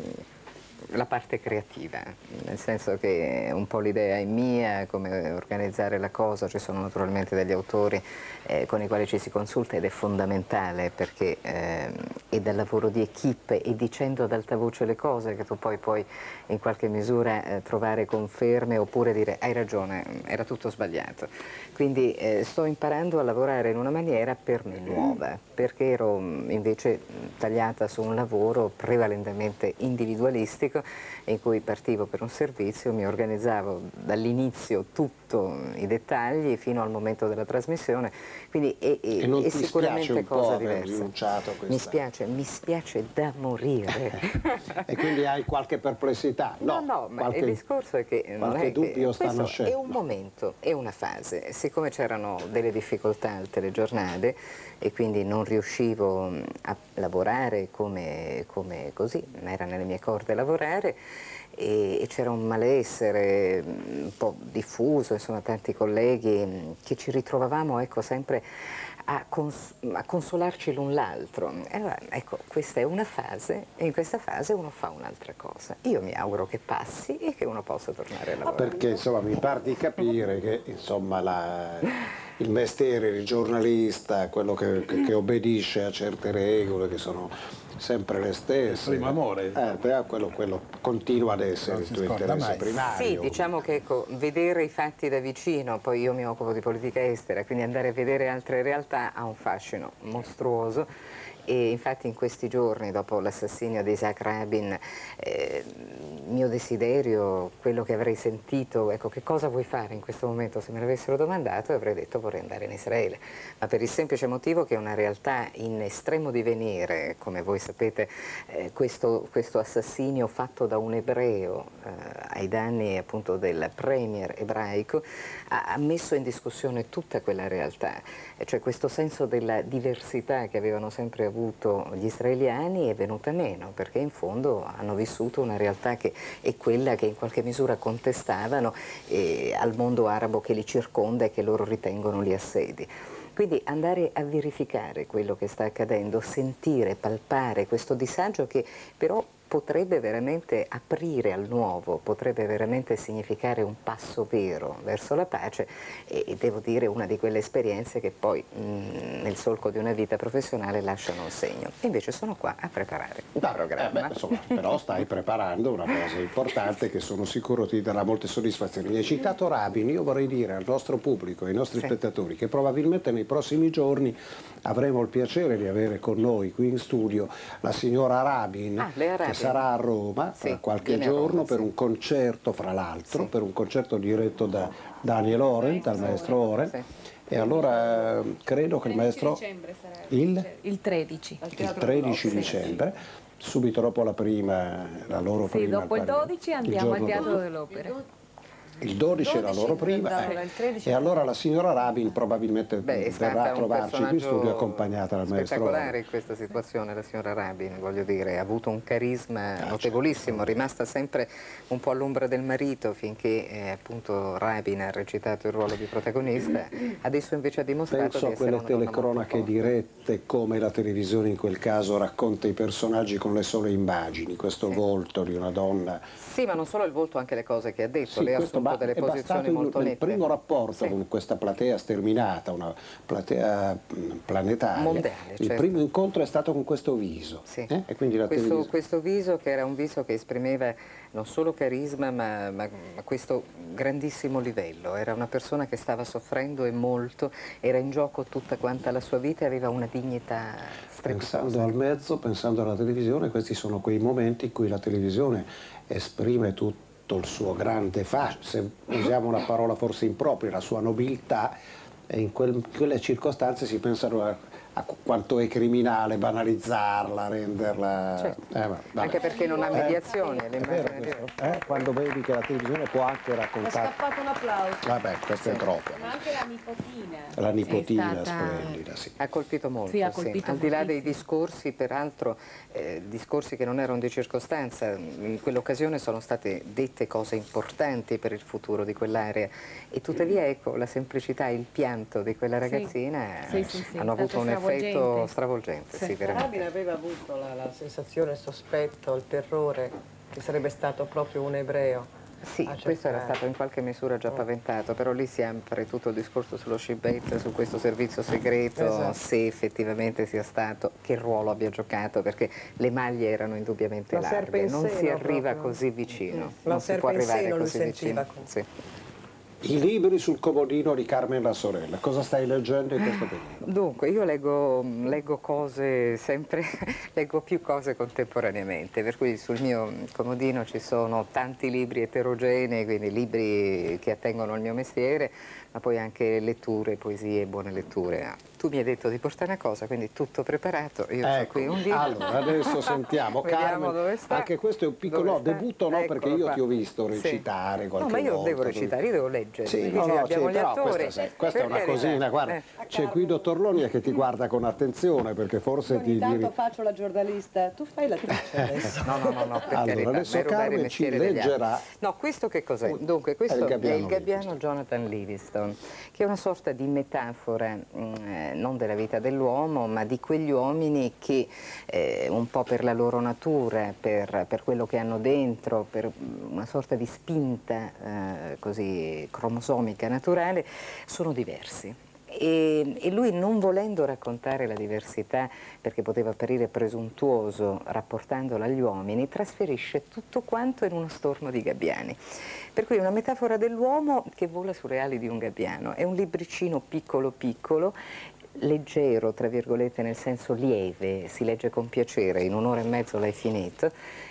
la parte creativa, nel senso che un po' l'idea è mia, come organizzare la cosa, ci sono naturalmente degli autori eh, con i quali ci si consulta ed è fondamentale perché eh, è dal lavoro di equipe e dicendo ad alta voce le cose che tu poi puoi in qualche misura eh, trovare conferme oppure dire hai ragione, era tutto sbagliato. Quindi eh, sto imparando a lavorare in una maniera per me nuova, perché ero mh, invece tagliata su un lavoro prevalentemente individualistico in cui partivo per un servizio, mi organizzavo dall'inizio tutto i dettagli fino al momento della trasmissione, quindi è, è, E non è ti sicuramente spiace un po' cosa aver diversa. rinunciato a questa- Mi spiace, mi spiace da morire. E quindi hai qualche perplessità? No, no, ma qualche- il discorso è che non qualche è dubbio che sta questo nascendo. è un momento, è una fase. Siccome c'erano delle difficoltà al telegiornale e quindi non riuscivo mh, a lavorare come, come così, non era nelle mie corde lavorare, e, e c'era un malessere mh, un po' diffuso, insomma tanti colleghi mh, che ci ritrovavamo ecco, sempre a, cons a consolarci l'un l'altro. Allora, ecco, questa è una fase e in questa fase uno fa un'altra cosa. Io mi auguro che passi e che uno possa tornare a lavorare. Perché insomma mi par di capire che insomma la, il mestiere di giornalista, quello che, che, che obbedisce a certe regole che sono sempre le stesse. Il primo amore. Eh, però quello, quello continua ad essere il tuo interesse primario. Sì, diciamo che ecco, vedere i fatti da vicino, poi io mi occupo di politica estera, quindi andare a vedere altre realtà ha un fascino mostruoso. E infatti in questi giorni, dopo l'assassinio di Isaac Rabin, eh, il mio desiderio, quello che avrei sentito, ecco, che cosa vuoi fare in questo momento se me l'avessero domandato, avrei detto vorrei andare in Israele, ma per il semplice motivo che è una realtà in estremo divenire, come voi sapete, eh, questo, questo assassinio fatto da un ebreo eh, ai danni appunto del premier ebraico ha, ha messo in discussione tutta quella realtà, eh, cioè questo senso della diversità che avevano sempre avuto gli israeliani è venuta meno, perché in fondo hanno vissuto una realtà che è quella che in qualche misura contestavano eh, al mondo arabo che li circonda e che loro ritengono li assedi. Quindi andare a verificare quello che sta accadendo, sentire, palpare questo disagio che però potrebbe veramente aprire al nuovo, potrebbe veramente significare un passo vero verso la pace e, e devo dire una di quelle esperienze che poi mh, nel solco di una vita professionale lasciano un segno. E invece sono qua a preparare un Da, programma. eh beh, insomma, però stai preparando una cosa importante che sono sicuro ti darà molte soddisfazioni. Mi hai citato Rabin, io vorrei dire al nostro pubblico, ai nostri Sì. spettatori, che probabilmente nei prossimi giorni avremo il piacere di avere con noi qui in studio la signora Rabin, Ah, Lea Rabin. che sarà a Roma Sì, tra qualche viene a giorno Roma, per sì. un concerto, fra l'altro, Sì. per un concerto diretto da Daniel Oren, dal maestro Oren. Sì. E allora eh, credo che il maestro il, Il tredici. il tredici dicembre, subito dopo la prima, la loro Sì, prima dopo il al Palio- dodici andiamo al giorno Teatro dopo. dell'Opera. Il dodici era loro prima, eh, e allora la signora Rabin probabilmente Beh, verrà a trovarci qui in studio accompagnata dal maestro. Spettacolare in questa situazione la signora Rabin, voglio dire, ha avuto un carisma ah, notevolissimo, certo. Rimasta sempre un po' all'ombra del marito finché eh, appunto Rabin ha recitato il ruolo di protagonista, adesso invece ha dimostrato Penso di essere una a quelle telecronache dirette, come la televisione in quel caso racconta i personaggi con le sole immagini, questo sì. volto di una donna. Sì, ma non solo il volto, anche le cose che ha detto, sì, lei ha assunto delle posizioni molto nette. Il primo rapporto sì. con questa platea sterminata, una platea planetaria, mondiale, il certo. primo incontro è stato con questo viso. Sì. Eh? E quindi la questo, televisione... questo viso che era un viso che esprimeva non solo carisma, ma, ma, ma questo grandissimo livello. Era una persona che stava soffrendo e molto, era in gioco tutta quanta la sua vita e aveva una dignità strepitosa. Pensando al mezzo, pensando alla televisione, questi sono quei momenti in cui la televisione esprime tutto il suo grande fascino, se usiamo una parola forse impropria, la sua nobiltà, e in quel, quelle circostanze si pensano a, a quanto è criminale banalizzarla, renderla... Certo. Eh, ma, anche perché non ha mediazione. Eh, è vero, eh, quando vedi che la televisione può anche raccontare... È scappato un applauso. Vabbè, questo sì. è troppo. Ma anche la nipotina. La nipotina è stata... splendida, sì. Ha colpito molto, sì, ha sì. colpito Al di là dei discorsi, peraltro, eh, discorsi che non erano di circostanza, in quell'occasione sono state dette cose importanti per il futuro di quell'area e tuttavia, ecco, la semplicità e il pianto di quella ragazzina sì. Sì, sì, sì. hanno avuto un effetto stravolgente. Sì. Sì, Rabin aveva avuto la, la sensazione, il sospetto, il terrore che sarebbe stato proprio un ebreo. Sì, questo era stato in qualche misura già paventato, però lì sempre tutto il discorso sullo Shibet, su questo servizio segreto, esatto. se effettivamente sia stato, che ruolo abbia giocato, perché le maglie erano indubbiamente la larghe, non si arriva proprio. così vicino, La non si può arrivare seno così lui vicino. Sì. I libri sul comodino di Carmen la sorella, cosa stai leggendo in questo periodo? Dunque, io leggo, leggo cose sempre, leggo più cose contemporaneamente, per cui sul mio comodino ci sono tanti libri eterogenei, quindi libri che attengono al mio mestiere, ma poi anche letture, poesie, buone letture. Tu mi hai detto di portare una cosa, quindi tutto preparato, io ecco, ho qui un libro. Allora, adesso sentiamo, Carmen, dove sta. Anche questo è un piccolo no, debutto, no, perché io qua. ti ho visto recitare sì. qualche volta. No, ma io volta, devo recitare, io devo leggere. Sì, no, no, abbiamo sì, gli però attori. questa, questa è una cosina, guarda, eh. c'è Guido Torloni che ti guarda con attenzione, perché forse ogni ti... tanto faccio la giornalista, tu fai l'attrice adesso. No, no, no, no, per allora, carità, adesso Carmen ci leggerà... No, questo che cos'è? Dunque, questo è il gabbiano, è il gabbiano Jonathan Livingston, che è una sorta di metafora, mh, non della vita dell'uomo, ma di quegli uomini che eh, un po' per la loro natura, per, per quello che hanno dentro, per una sorta di spinta eh, così cromosomica naturale, sono diversi. E, e lui, non volendo raccontare la diversità perché poteva apparire presuntuoso rapportandola agli uomini, trasferisce tutto quanto in uno stormo di gabbiani. Per cui è una metafora dell'uomo che vola sulle ali di un gabbiano. È un libricino piccolo piccolo, leggero, tra virgolette, nel senso lieve, si legge con piacere, in un'ora e mezzo l'hai finito.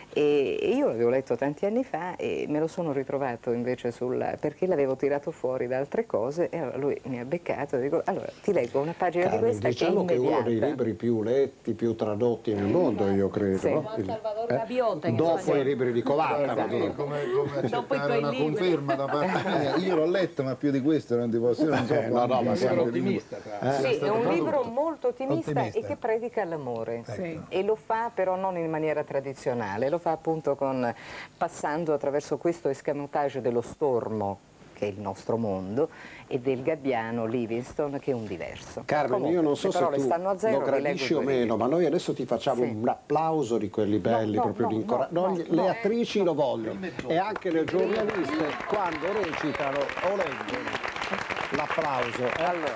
E io l'avevo letto tanti anni fa e me lo sono ritrovato invece sul... perché l'avevo tirato fuori da altre cose e allora lui mi ha beccato e dico, allora ti leggo una pagina Carmen, di questa diciamo che è immediata. Che è uno dei libri più letti, più tradotti nel mondo, io credo. Sì. No? Il, Gabiote, eh, dopo i libri di Covatta. Come, come accettare una libri. conferma da parte mia. Io l'ho letto, ma più di questo non ti posso, io non so. Eh, no, no, ma siamo ottimista. Eh. Sì, è un libro molto ottimista, ottimista e che predica l'amore. Sì. E lo fa però non in maniera tradizionale, lo fa appunto con passando attraverso questo escamotage dello stormo che è il nostro mondo e del gabbiano Livingston che è un diverso. Carmen, comunque, io non so se tu zero, lo gradisci o meno, ma noi adesso ti facciamo sì. un applauso di quelli belli, no, no, proprio no, l'incoraggio. No, no, le no. attrici lo vogliono e anche le giornaliste quando recitano o leggono l'applauso. Allora.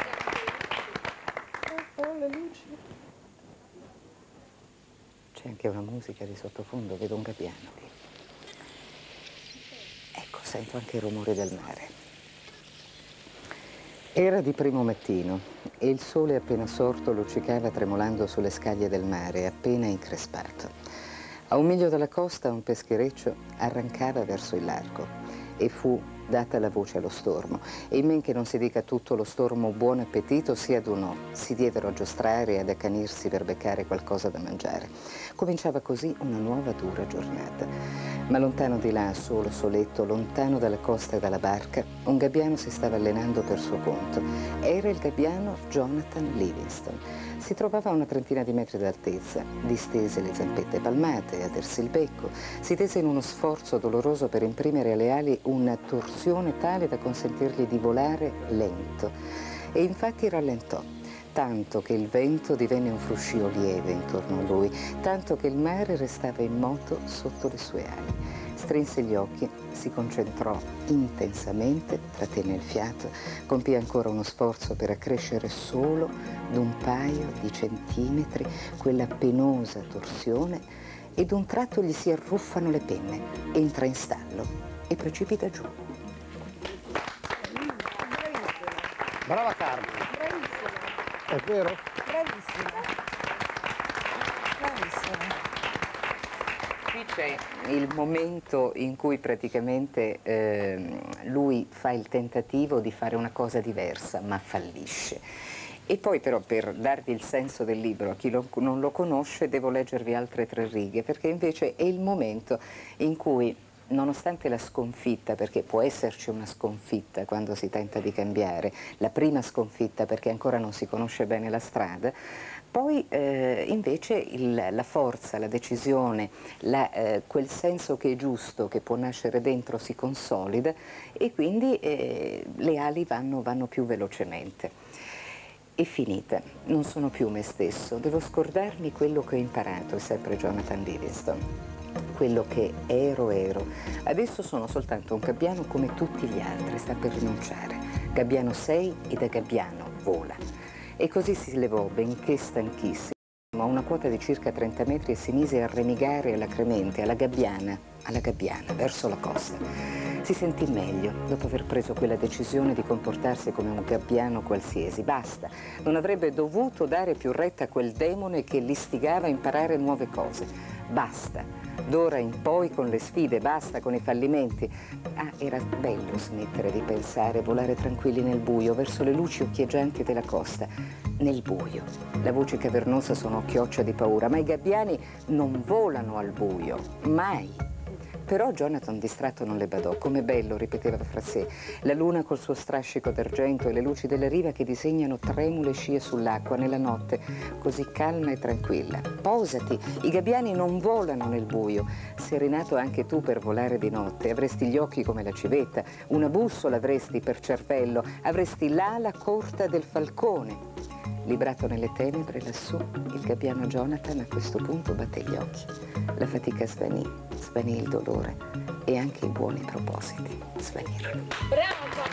C'è anche una musica di sottofondo, vedo un gabbiano lì. Ecco, sento anche il rumore del mare. Era di primo mattino e il sole appena sorto luccicava tremolando sulle scaglie del mare, appena increspato. A un miglio dalla costa un peschereccio arrancava verso il largo e fu data la voce allo stormo, e in men che non si dica tutto lo stormo buon appetito si adunò, si diedero a giostrare e ad accanirsi per beccare qualcosa da mangiare. Cominciava così una nuova dura giornata. Ma lontano di là, solo soletto, lontano dalla costa e dalla barca, un gabbiano si stava allenando per suo conto. Era il gabbiano Jonathan Livingston. Si trovava a una trentina di metri d'altezza, distese le zampette palmate, aderse il becco, si tese in uno sforzo doloroso per imprimere alle ali una torsione tale da consentirgli di volare lento. E infatti rallentò, tanto che il vento divenne un fruscio lieve intorno a lui, tanto che il mare restava immoto sotto le sue ali. Strinse gli occhi, si concentrò intensamente, trattenne il fiato, compì ancora uno sforzo per accrescere solo d'un paio di centimetri quella penosa torsione, e d'un tratto gli si arruffano le penne, entra in stallo e precipita giù. Brava Carmen. Bravissima. È vero? Bravissima. Bravissima. Qui c'è il momento in cui praticamente eh, lui fa il tentativo di fare una cosa diversa, ma fallisce. E poi però, per darvi il senso del libro, a chi lo, non lo conosce, devo leggervi altre tre righe, perché invece è il momento in cui, nonostante la sconfitta, perché può esserci una sconfitta quando si tenta di cambiare, la prima sconfitta perché ancora non si conosce bene la strada, poi eh, invece il, la forza, la decisione, la, eh, quel senso che è giusto, che può nascere dentro, si consolida, e quindi eh, le ali vanno, vanno più velocemente. È finita, non sono più me stesso, devo scordarmi quello che ho imparato, è sempre Jonathan Livingston. Quello che ero, ero. Adesso sono soltanto un gabbiano come tutti gli altri, sta per rinunciare. Gabbiano sei e da gabbiano vola. E così si levò, benché stanchissimo, a una quota di circa trenta metri, e si mise a remigare alacremente alla gabbiana, alla gabbiana, verso la costa. Si sentì meglio dopo aver preso quella decisione di comportarsi come un gabbiano qualsiasi. Basta, non avrebbe dovuto dare più retta a quel demone che l'istigava a imparare nuove cose. Basta, d'ora in poi con le sfide, basta con i fallimenti. Ah, era bello smettere di pensare, volare tranquilli nel buio, verso le luci occhieggianti della costa. Nel buio. La voce cavernosa suonò chioccia di paura, ma i gabbiani non volano al buio, mai. Però Jonathan distratto non le badò. Come bello, ripeteva fra sé, la luna col suo strascico d'argento e le luci della riva che disegnano tremule scie sull'acqua nella notte, così calma e tranquilla. Posati, i gabbiani non volano nel buio. Sei nato anche tu per volare di notte, avresti gli occhi come la civetta, una bussola avresti per cervello, avresti l'ala corta del falcone. Librato nelle tenebre lassù, il gabbiano Jonathan a questo punto batté gli occhi. La fatica svanì, svanì il dolore, e anche i buoni propositi svanirono. Brava!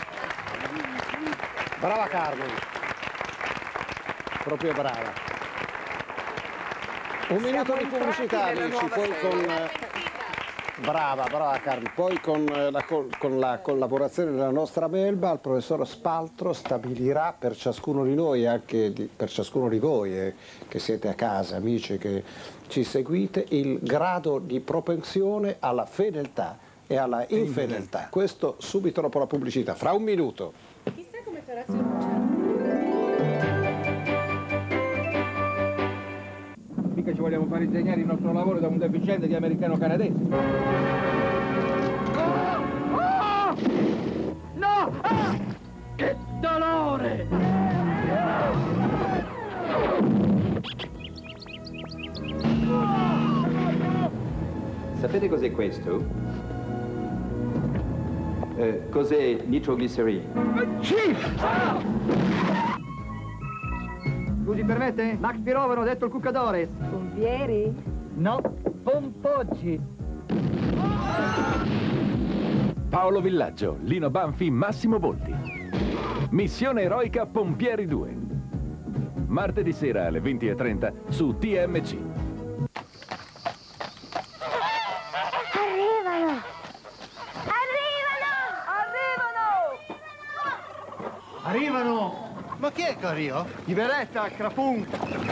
Brava Carmen. Proprio brava. Un minuto di pubblicità, amici, poi con... Brava, brava Carmen. Poi con la, con la collaborazione della nostra Melba, il professor Spaltro stabilirà per ciascuno di noi, e anche di, per ciascuno di voi eh, che siete a casa, amici che ci seguite, il grado di propensione alla fedeltà e alla infedeltà. Questo subito dopo la pubblicità, fra un minuto. Chissà come farà Luciano. Mica ci vogliamo far insegnare il nostro lavoro da un deficiente di americano-canadese. Oh! Oh! No! Ah! Che dolore! Sapete cos'è questo? Eh, cos'è nitroglicerina? Sì! Scusi, permette? Max Pirovano, detto il Cuccadores. Pompieri? No, Pompoggi. Paolo Villaggio, Lino Banfi, Massimo Boldi. Missione eroica Pompieri due. Martedì sera alle venti e trenta su T M C. Arrivano! Arrivano! Arrivano! Ma chi è Cario? Di Beretta, Crapun.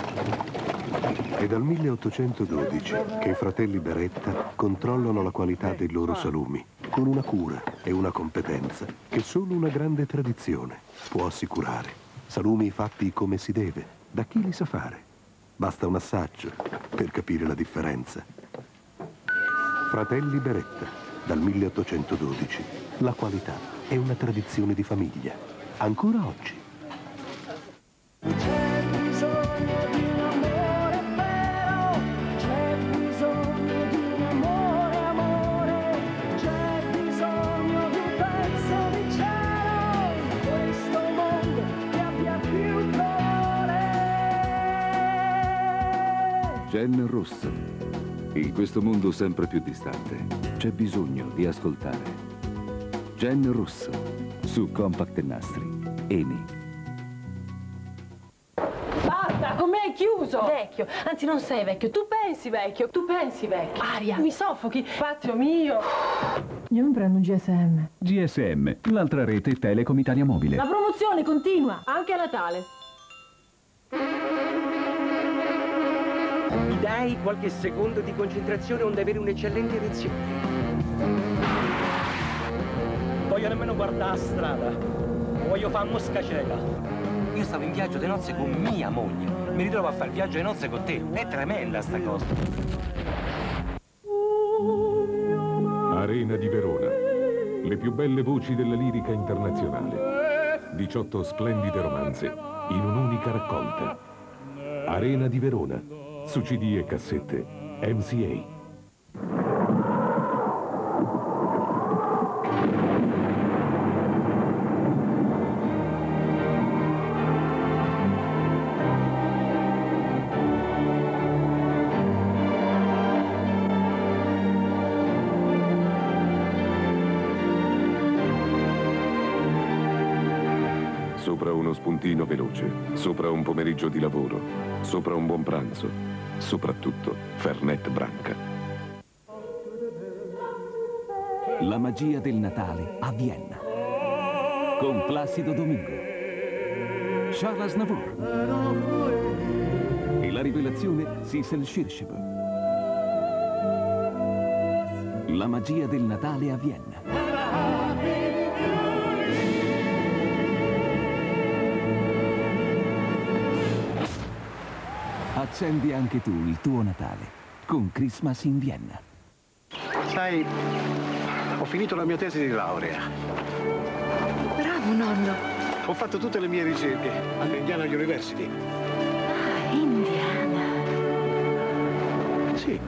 È dal milleottocentododici che i fratelli Beretta controllano la qualità dei loro salumi. con una cura e una competenza che solo una grande tradizione può assicurare. Salumi fatti come si deve, da chi li sa fare. Basta un assaggio per capire la differenza. Fratelli Beretta, dal milleottocentododici. La qualità è una tradizione di famiglia, ancora oggi. C'è bisogno di un amore vero, c'è bisogno di un amore, amore, c'è bisogno di un pezzo di cielo in questo mondo che abbia più colore. Jen Ross. In questo mondo sempre più distante c'è bisogno di ascoltare. Jen Ross su Compact e Nastri. Eni. Basta, con me è chiuso! Vecchio, anzi non sei vecchio, tu pensi vecchio, tu pensi vecchio. Aria, mi soffochi, spazio mio. Io mi prendo un G S M. G S M, l'altra rete Telecom Italia Mobile. La promozione continua, anche a Natale. Mi dai qualche secondo di concentrazione onde avere un'eccellente erezione. Voglio nemmeno guardare la strada, voglio fare mosca cieca. Io stavo in viaggio di nozze con mia moglie, mi ritrovo a fare il viaggio di nozze con te, è tremenda sta cosa. Arena di Verona, le più belle voci della lirica internazionale, diciotto splendide romanze in un'unica raccolta. Arena di Verona, su C D e cassette M C A. Sopra uno spuntino veloce, sopra un pomeriggio di lavoro, sopra un buon pranzo, soprattutto Fernet Branca. La magia del Natale a Vienna. Con Placido Domingo, Charles Aznavour e la rivelazione Sissel Kyrkjebø. La magia del Natale a Vienna. Accendi anche tu il tuo Natale con Christmas in Vienna. Sai, ho finito la mia tesi di laurea. Bravo nonno. Ho fatto tutte le mie ricerche all'Indiana University. Ah, Indiana. Sì.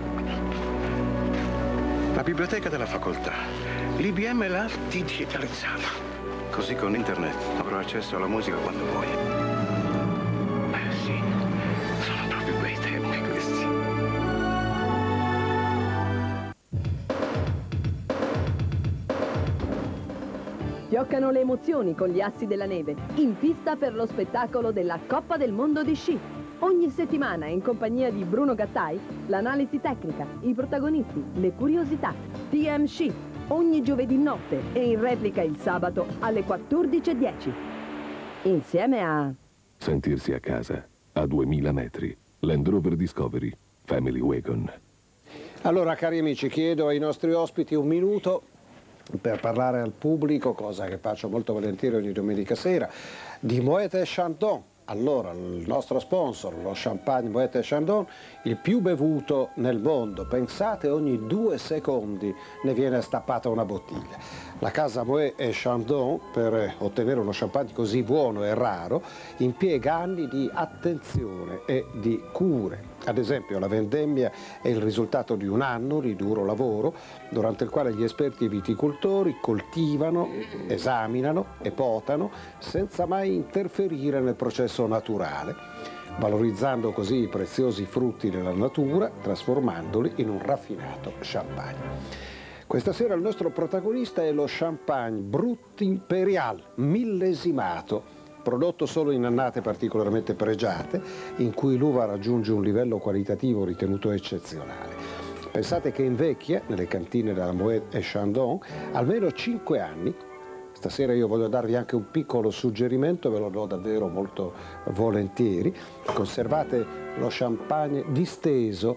La biblioteca della facoltà. L'I B M l'ha digitalizzata. Così con internet avrò accesso alla musica quando vuoi. Eh sì, sono proprio bei tempi questi. Fioccano le emozioni con gli assi della neve, in pista per lo spettacolo della Coppa del Mondo di sci. Ogni settimana in compagnia di Bruno Gattai, l'analisi tecnica, i protagonisti, le curiosità, T M Sci, ogni giovedì notte e in replica il sabato alle quattordici e dieci. Insieme a... Sentirsi a casa, a duemila metri. Land Rover Discovery, Family Wagon. Allora, cari amici, chiedo ai nostri ospiti un minuto per parlare al pubblico, cosa che faccio molto volentieri ogni domenica sera, di Moet et Chandon. Allora, il nostro sponsor, lo champagne Moet et Chandon, il più bevuto nel mondo. Pensate, ogni due secondi ne viene stappata una bottiglia. La casa Moet et Chandon, per ottenere uno champagne così buono e raro, impiega anni di attenzione e di cure. Ad esempio, la vendemmia è il risultato di un anno di duro lavoro, durante il quale gli esperti viticoltori coltivano, esaminano e potano senza mai interferire nel processo naturale, valorizzando così i preziosi frutti della natura, trasformandoli in un raffinato champagne. Questa sera il nostro protagonista è lo champagne Brut Imperial, millesimato, prodotto solo in annate particolarmente pregiate, in cui l'uva raggiunge un livello qualitativo ritenuto eccezionale. Pensate che invecchia, nelle cantine della Moet et Chandon, almeno cinque anni. Stasera io voglio darvi anche un piccolo suggerimento, ve lo do davvero molto volentieri. Conservate lo champagne disteso, eh?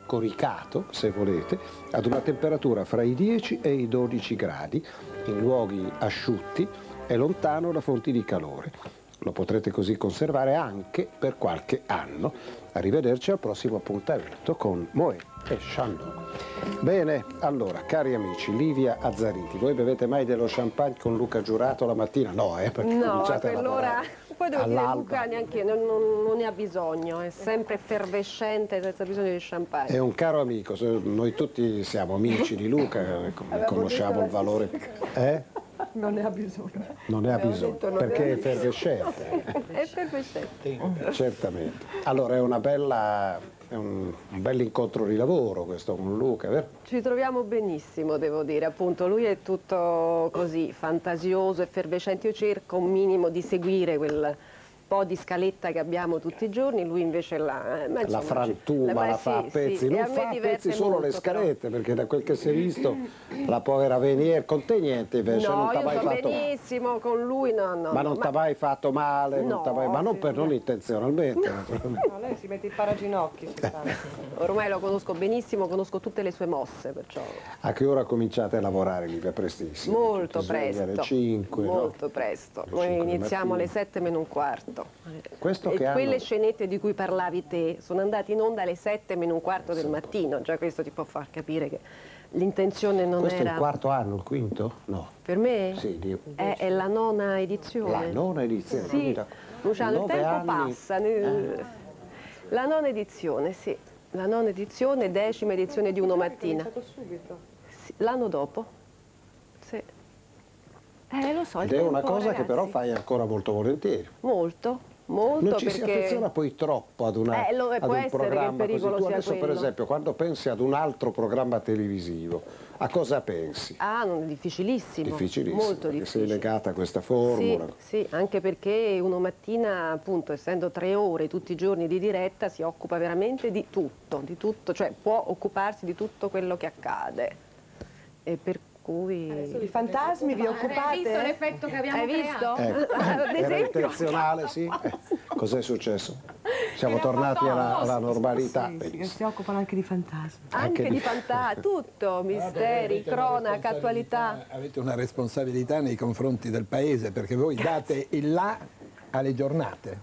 coricato, se volete, ad una temperatura fra i dieci e i dodici gradi, in luoghi asciutti e lontano da fonti di calore. Lo potrete così conservare anche per qualche anno. Arrivederci al prossimo appuntamento con Moët e Chandon. Bene, allora, cari amici, Livia Azzariti, voi bevete mai dello champagne con Luca Giurato la mattina? No, eh, perché no, cominciate a quell'ora. Poi devo dire, all'alba. Luca neanche non, non, non ne ha bisogno, è sempre effervescente, senza bisogno di champagne. È un caro amico, noi tutti siamo amici di Luca, conosciamo il valore. Eh? Non ne ha bisogno. Non ne ha bisogno, detto, non perché ne è ha bisogno. effervescente. È effervescente. Certamente. Allora è una bella, è un, un bell'incontro di lavoro questo con Luca, vero? Ci troviamo benissimo, devo dire, appunto lui è tutto così fantasioso, effervescente, io cerco un minimo di seguire quel po' di scaletta che abbiamo tutti i giorni, lui invece la, la insomma, frantuma, la, la fa a pezzi, sì, non fa a pezzi solo le scalette, però. Perché da quel che si è visto la povera Venier, con te niente invece, no, non t'ha mai so fatto benissimo, con lui no, no. Ma non ma... t'ha mai fatto male, no, non mai... ma non, per, non intenzionalmente. No, lei si mette il paraginocchi, ormai lo conosco benissimo, conosco tutte le sue mosse, perciò. A che ora cominciate a lavorare, Livia? Prestissimo? Molto presto. Alle cinque, molto no? presto. Alle Noi iniziamo alle sette meno un quarto. Questo e che quelle hanno... scenette di cui parlavi te sono andate in onda alle sette meno un quarto del mattino, già questo ti può far capire che l'intenzione non questo era... Questo è il quarto anno, il quinto? No. Per me? Sì, di... è, è la nona edizione. La nona edizione? Sì, da... Luciano, il tempo anni... passa. Eh. La nona edizione, sì. La nona edizione, decima edizione di Uno Mattina. È iniziato subito? Sì, l'anno dopo. Sì. Eh, lo so. Ed è una cosa ragazzi. Che però fai ancora molto volentieri. Molto. Molto non ci perché... si affeziona poi troppo ad, una, eh, lo, ad un programma così. Tu adesso quello. per esempio quando pensi ad un altro programma televisivo, a cosa pensi? Ah, non è difficilissimo. Difficilissimo, molto perché difficile. sei legata a questa formula. Sì, sì, anche perché Uno Mattina, appunto, essendo tre ore tutti i giorni di diretta, si occupa veramente di tutto, di tutto, cioè può occuparsi di tutto quello che accade. E per cui... I fantasmi vi occupate? Hai visto l'effetto che abbiamo Hai visto? Ecco, Ad era esempio? intenzionale, sì. Eh, cos'è successo? Siamo tornati alla, alla normalità. Sì, sì, che si occupano anche di fantasmi. Anche, anche di, di fantasmi, tutto, misteri, cronaca, attualità. Avete una responsabilità nei confronti del paese, perché voi date il là alle giornate.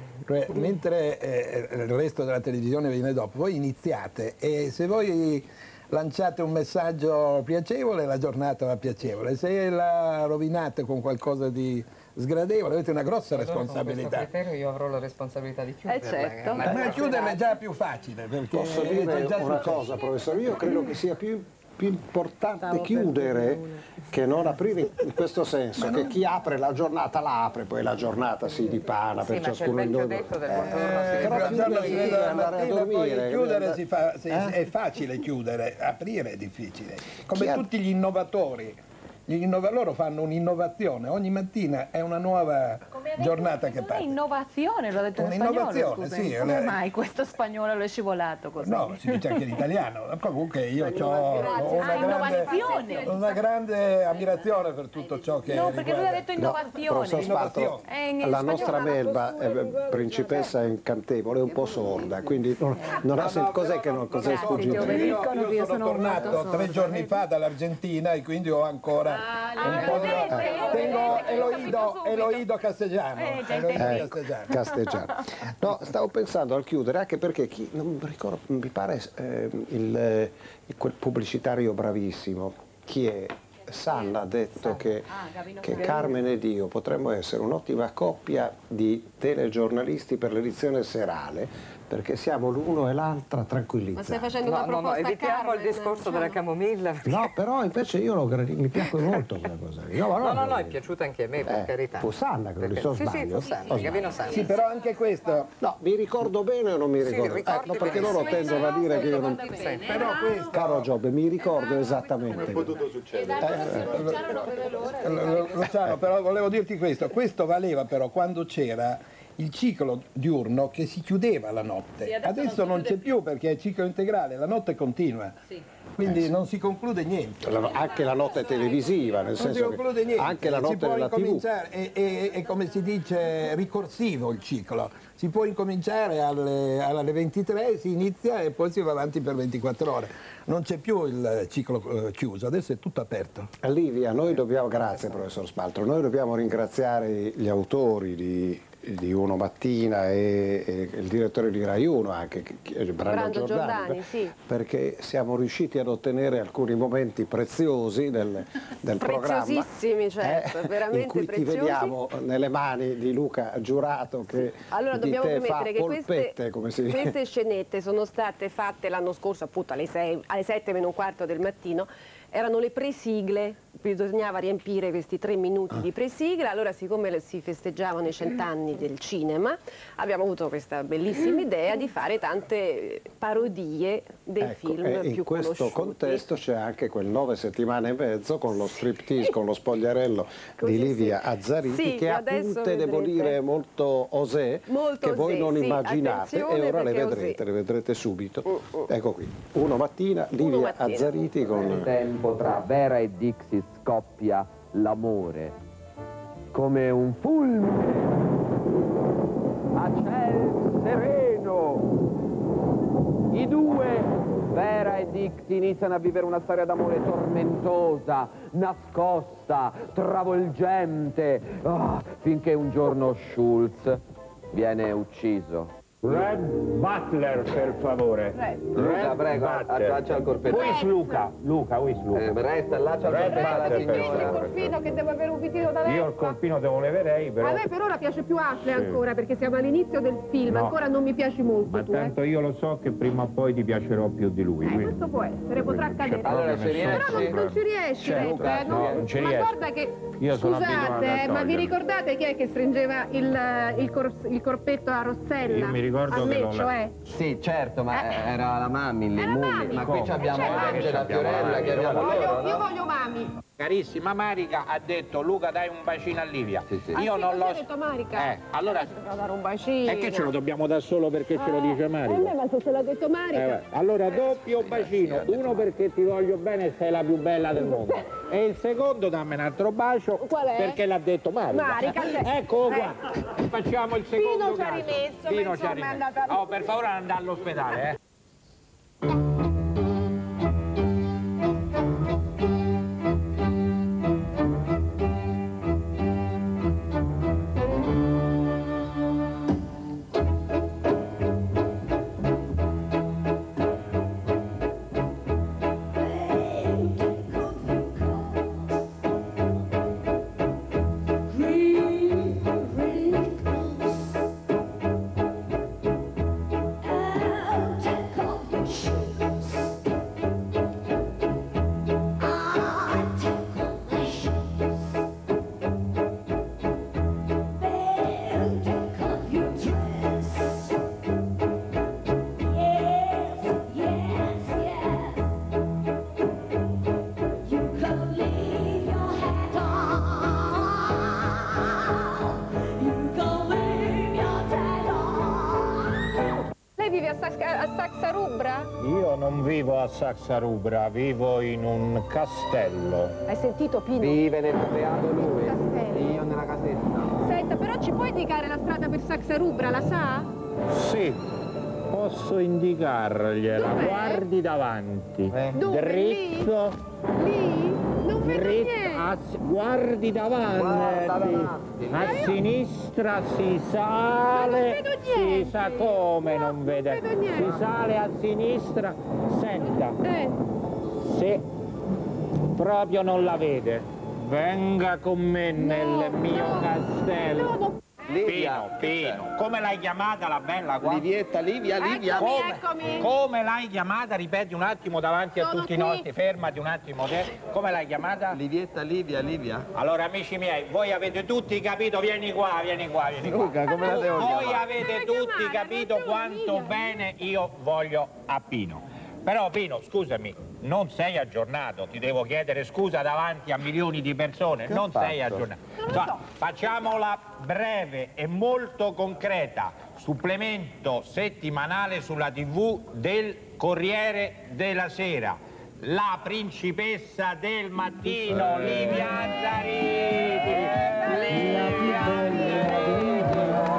Mentre eh, il resto della televisione viene dopo, voi iniziate e se voi lanciate un messaggio piacevole, la giornata va piacevole. Se la rovinate con qualcosa di sgradevole, avete una grossa responsabilità. Per questo io avrò la responsabilità di chiudere. Eh certo. Ma, ma chiuderla è già più facile. Perché posso dire una cosa, professore? Io credo che sia più, più importante Stavo chiudere che non aprire, in questo senso, che chi apre la giornata la apre, poi la giornata si dipana sì, per ciascuno di noi. Detto del eh, però chiudere si deve andare a dormire. Chiudere si fa, si, eh? È facile chiudere, aprire è difficile. Come chi tutti gli innovatori. Gli innova, loro fanno un'innovazione, ogni mattina è una nuova giornata che passa. Un'innovazione, l'ho detto in spagnolo. Un'innovazione, sì. Come le... mai questo spagnolo l'è scivolato così? No, si dice anche l'italiano. Comunque io ho una, grande, una grande ammirazione per tutto ciò che No, riguarda. perché lui ha detto innovazione. No, Spato, la nostra Melba, è principessa incantevole, è un po' sorda, quindi non, non ha sentito. Cos'è che non cos'è sfuggito? Io, io sono tornato tre giorni fa dall'Argentina e quindi ho ancora un po' di... Tengo Eloido, Eloido Castellano. Eh, Castellano. No, stavo pensando al chiudere, anche perché chi, non mi ricordo, mi pare eh, il, il, quel pubblicitario bravissimo, chi è? Sanna ha detto che, che Carmen ed io potremmo essere un'ottima coppia di telegiornalisti per l'edizione serale, perché siamo l'uno e l'altra tranquillizzati. Ma stai facendo una no, proposta no, no, evitiamo Carmen, il discorso diciamo. della camomilla. Perché... No, però invece io lo, mi piace molto quella cosa. No, no, no, no, no, è piaciuta anche a me, per eh, carità. Fu Sanna, credo, perché... se sì, sbaglio. Sì, Sanna, Gavino Sanna. Sì, però anche questo... No, mi ricordo bene o non mi ricordo? Sì, eh, no, perché loro tendono a dire che io non... Sì, però questo... Caro Giobbe, mi ricordo esattamente. È potuto succedere. Eh, Luciano, però volevo dirti questo. Questo valeva però quando c'era il ciclo diurno che si chiudeva la notte. Sì, adesso, adesso non c'è più perché è il ciclo integrale, la notte continua. Sì. Quindi eh, sì. non si conclude niente. Anche la notte televisiva, nel non senso si conclude niente. anche la notte si può della tivù. È, è, è come si dice ricorsivo il ciclo. Si può incominciare alle, alle ventitré, si inizia e poi si va avanti per ventiquattro ore. Non c'è più il ciclo eh, chiuso, adesso è tutto aperto. Livia, noi dobbiamo, grazie professor Spaltro, noi dobbiamo ringraziare gli autori di di Uno Mattina e, e il direttore di Rai uno anche, Brando, Brando Giordani, Giordani, sì. perché siamo riusciti ad ottenere alcuni momenti preziosi del, del programma. Preziosissimi, certo, eh, veramente in cui preziosi. ti vediamo nelle mani di Luca Giurato che sì. Allora di dobbiamo te premettere fa che polpette, queste, come si queste scenette sono state fatte l'anno scorso appunto alle, sei, alle sette meno un quarto del mattino. Erano le presigle, bisognava riempire questi tre minuti ah. di presigla, allora siccome si festeggiavano i cent'anni del cinema, abbiamo avuto questa bellissima idea di fare tante parodie dei ecco, film e più in questo conosciuti. contesto c'è anche quel nove settimane e mezzo con lo striptease, con lo spogliarello di Livia sì. Azzariti sì, che ha punte, devo dire, molto osè, molto che voi osè, non sì. immaginate e ora le vedrete, le vedrete subito. Uh, uh. Ecco qui, Uno Mattina, Livia Uno mattina. Azzariti con... tempo tra Vera e Dixie scoppia l'amore come un fulmine a ciel sereno. I due, Vera e Dixie, iniziano a vivere una storia d'amore tormentosa, nascosta, travolgente, oh, finché un giorno Schultz viene ucciso. Red Butler, per favore. Red. Luca, prego, allaccia al corpetto. Who is Luca? Luca, who is Luca? Eh, resta, allaccia al corpetto alla signora. Il corpino che deve avere un vitino da lei. Io il corpino devo leverei, però... A me per ora piace più Ashley sì. ancora, perché siamo all'inizio del film, no. ancora non mi piace molto. Ma tu, tanto eh. io lo so che prima o poi ti piacerò più di lui. Eh, quindi... questo può essere, potrà accadere. Allora ci riesci? Però non, non ci riesci, cioè, Vecchio, Luca, eh, no, no. non ci Ma riesco. guarda che... Io sono Scusate, eh, ma vi ricordate chi è che stringeva il, il, cor, il corpetto a Rossella? Io mi ricordo a me, che non cioè? Sì, certo, ma Eh. era la Mammi, le Era Mummi. Mami. Ma qui Come? abbiamo C'è Mami. Angela Abbiamo Fiorella Mami. che abbiamo Voglio- loro, Io no? voglio Mami. Carissima Marica ha detto Luca dai un bacino a Livia. Sì, sì. Io Ah, sì, non così l'ho... ha detto Marica? Eh, allora... Ci dobbiamo dare un bacino. E che ce lo dobbiamo dare solo perché ce lo dice Eh, Marica? ma se ce l'ha detto Marica. Eh, allora doppio bacino, uno perché ti voglio bene e sei la più bella del mondo e il secondo dammi un altro bacio. Qual è? Perché l'ha detto Marica. Marica, sì. Eccolo Eh. qua, facciamo il secondo Pino ci ha caso. rimesso, Pino ma ci ha insomma è rimesso. andata- Oh, per favore andare all'ospedale, eh. Lei vive a, Sax a Saxarubra? Io non vivo a Saxarubra, vivo in un castello. Hai sentito Pino? Vive nel beato lui, Castello. io nella casetta. Senta, però ci puoi indicare la strada per Saxarubra, la sa? Sì, posso indicargliela. Dov'è? Guardi davanti. Dove? Dritto. Lì? Non vedo Dritto, niente. a si- guardi davanti, Guarda davanti. a sinistra si sale, Ma non vedo si niente. sa come No, non vede, non vedo niente. si sale a sinistra, senta, Eh, se proprio non la vede, venga con me nel mio castello. no, no. Livia, Pino, Pino, come l'hai chiamata la bella qua? Livietta, Livia, Livia. Eccomi, Come, eccomi. come l'hai chiamata? Ripeti un attimo davanti a Sono tutti qui. i nostri, fermati un attimo te. Come l'hai chiamata? Livietta, Livia, Livia. Allora amici miei, voi avete tutti capito, vieni qua, vieni qua, vieni qua. Luca, come la devo Voi chiamare? avete Come tutti chiamare? capito Ragione quanto mia. bene io voglio a Pino. Però Pino, scusami, non sei aggiornato, ti devo chiedere scusa davanti a milioni di persone, Che non ha sei fatto? aggiornato. Fa- facciamola breve e molto concreta, supplemento settimanale sulla tivù del Corriere della Sera, la principessa del mattino, Livia Azzariti, Livia Azzariti,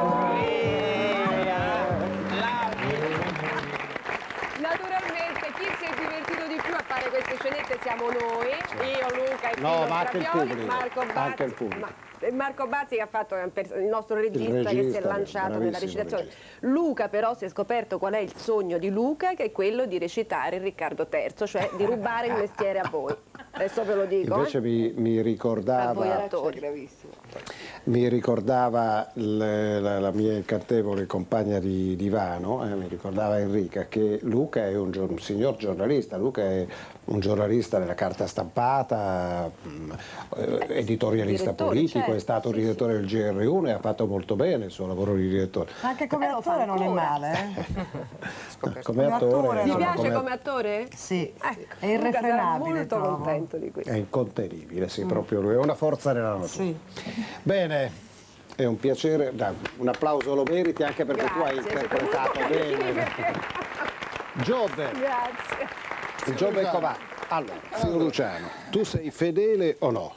Naturalmente chi si è divertito di più a fare queste scenette siamo noi, io, Luca e No, Pino ma anche il Strapioli, pubblico, Marco anche Bazzi, il pubblico. ma- Marco Bazzi che ha fatto un pers- il nostro regista, Il che si è regista, lanciato nella bravissimo recitazione. Luca però si è scoperto qual è il sogno di Luca, che è quello di recitare Riccardo terzo, cioè di rubare il mestiere a voi. Adesso ve lo dico. Invece eh. mi, mi A voi ricordava, attori. mi ricordava le- la, la mia incantevole compagna di divano, eh, mi ricordava Enrica, che Luca è un, gior- un signor giornalista, Luca è un giornalista della carta stampata, mh, eh, editorialista Direttore, politico, certo, è stato direttore del G R uno e ha fatto molto bene il suo lavoro di direttore. Anche come attore non è male, eh? Come Come attore, attore Ti non- piace come- come attore? Sì, Ecco, è Luca sarà irrefrenabile, molto trovo. contento di questo. È incontenibile, sì, proprio lui, è una forza nella natura. Sì. Bene, è un piacere, dai, un applauso lo meriti anche perché tu hai Grazie, interpretato soprattutto bene. perché- Giobbe, Grazie. Giobbe Covà. Allora, signor Luciano, tu sei fedele o no?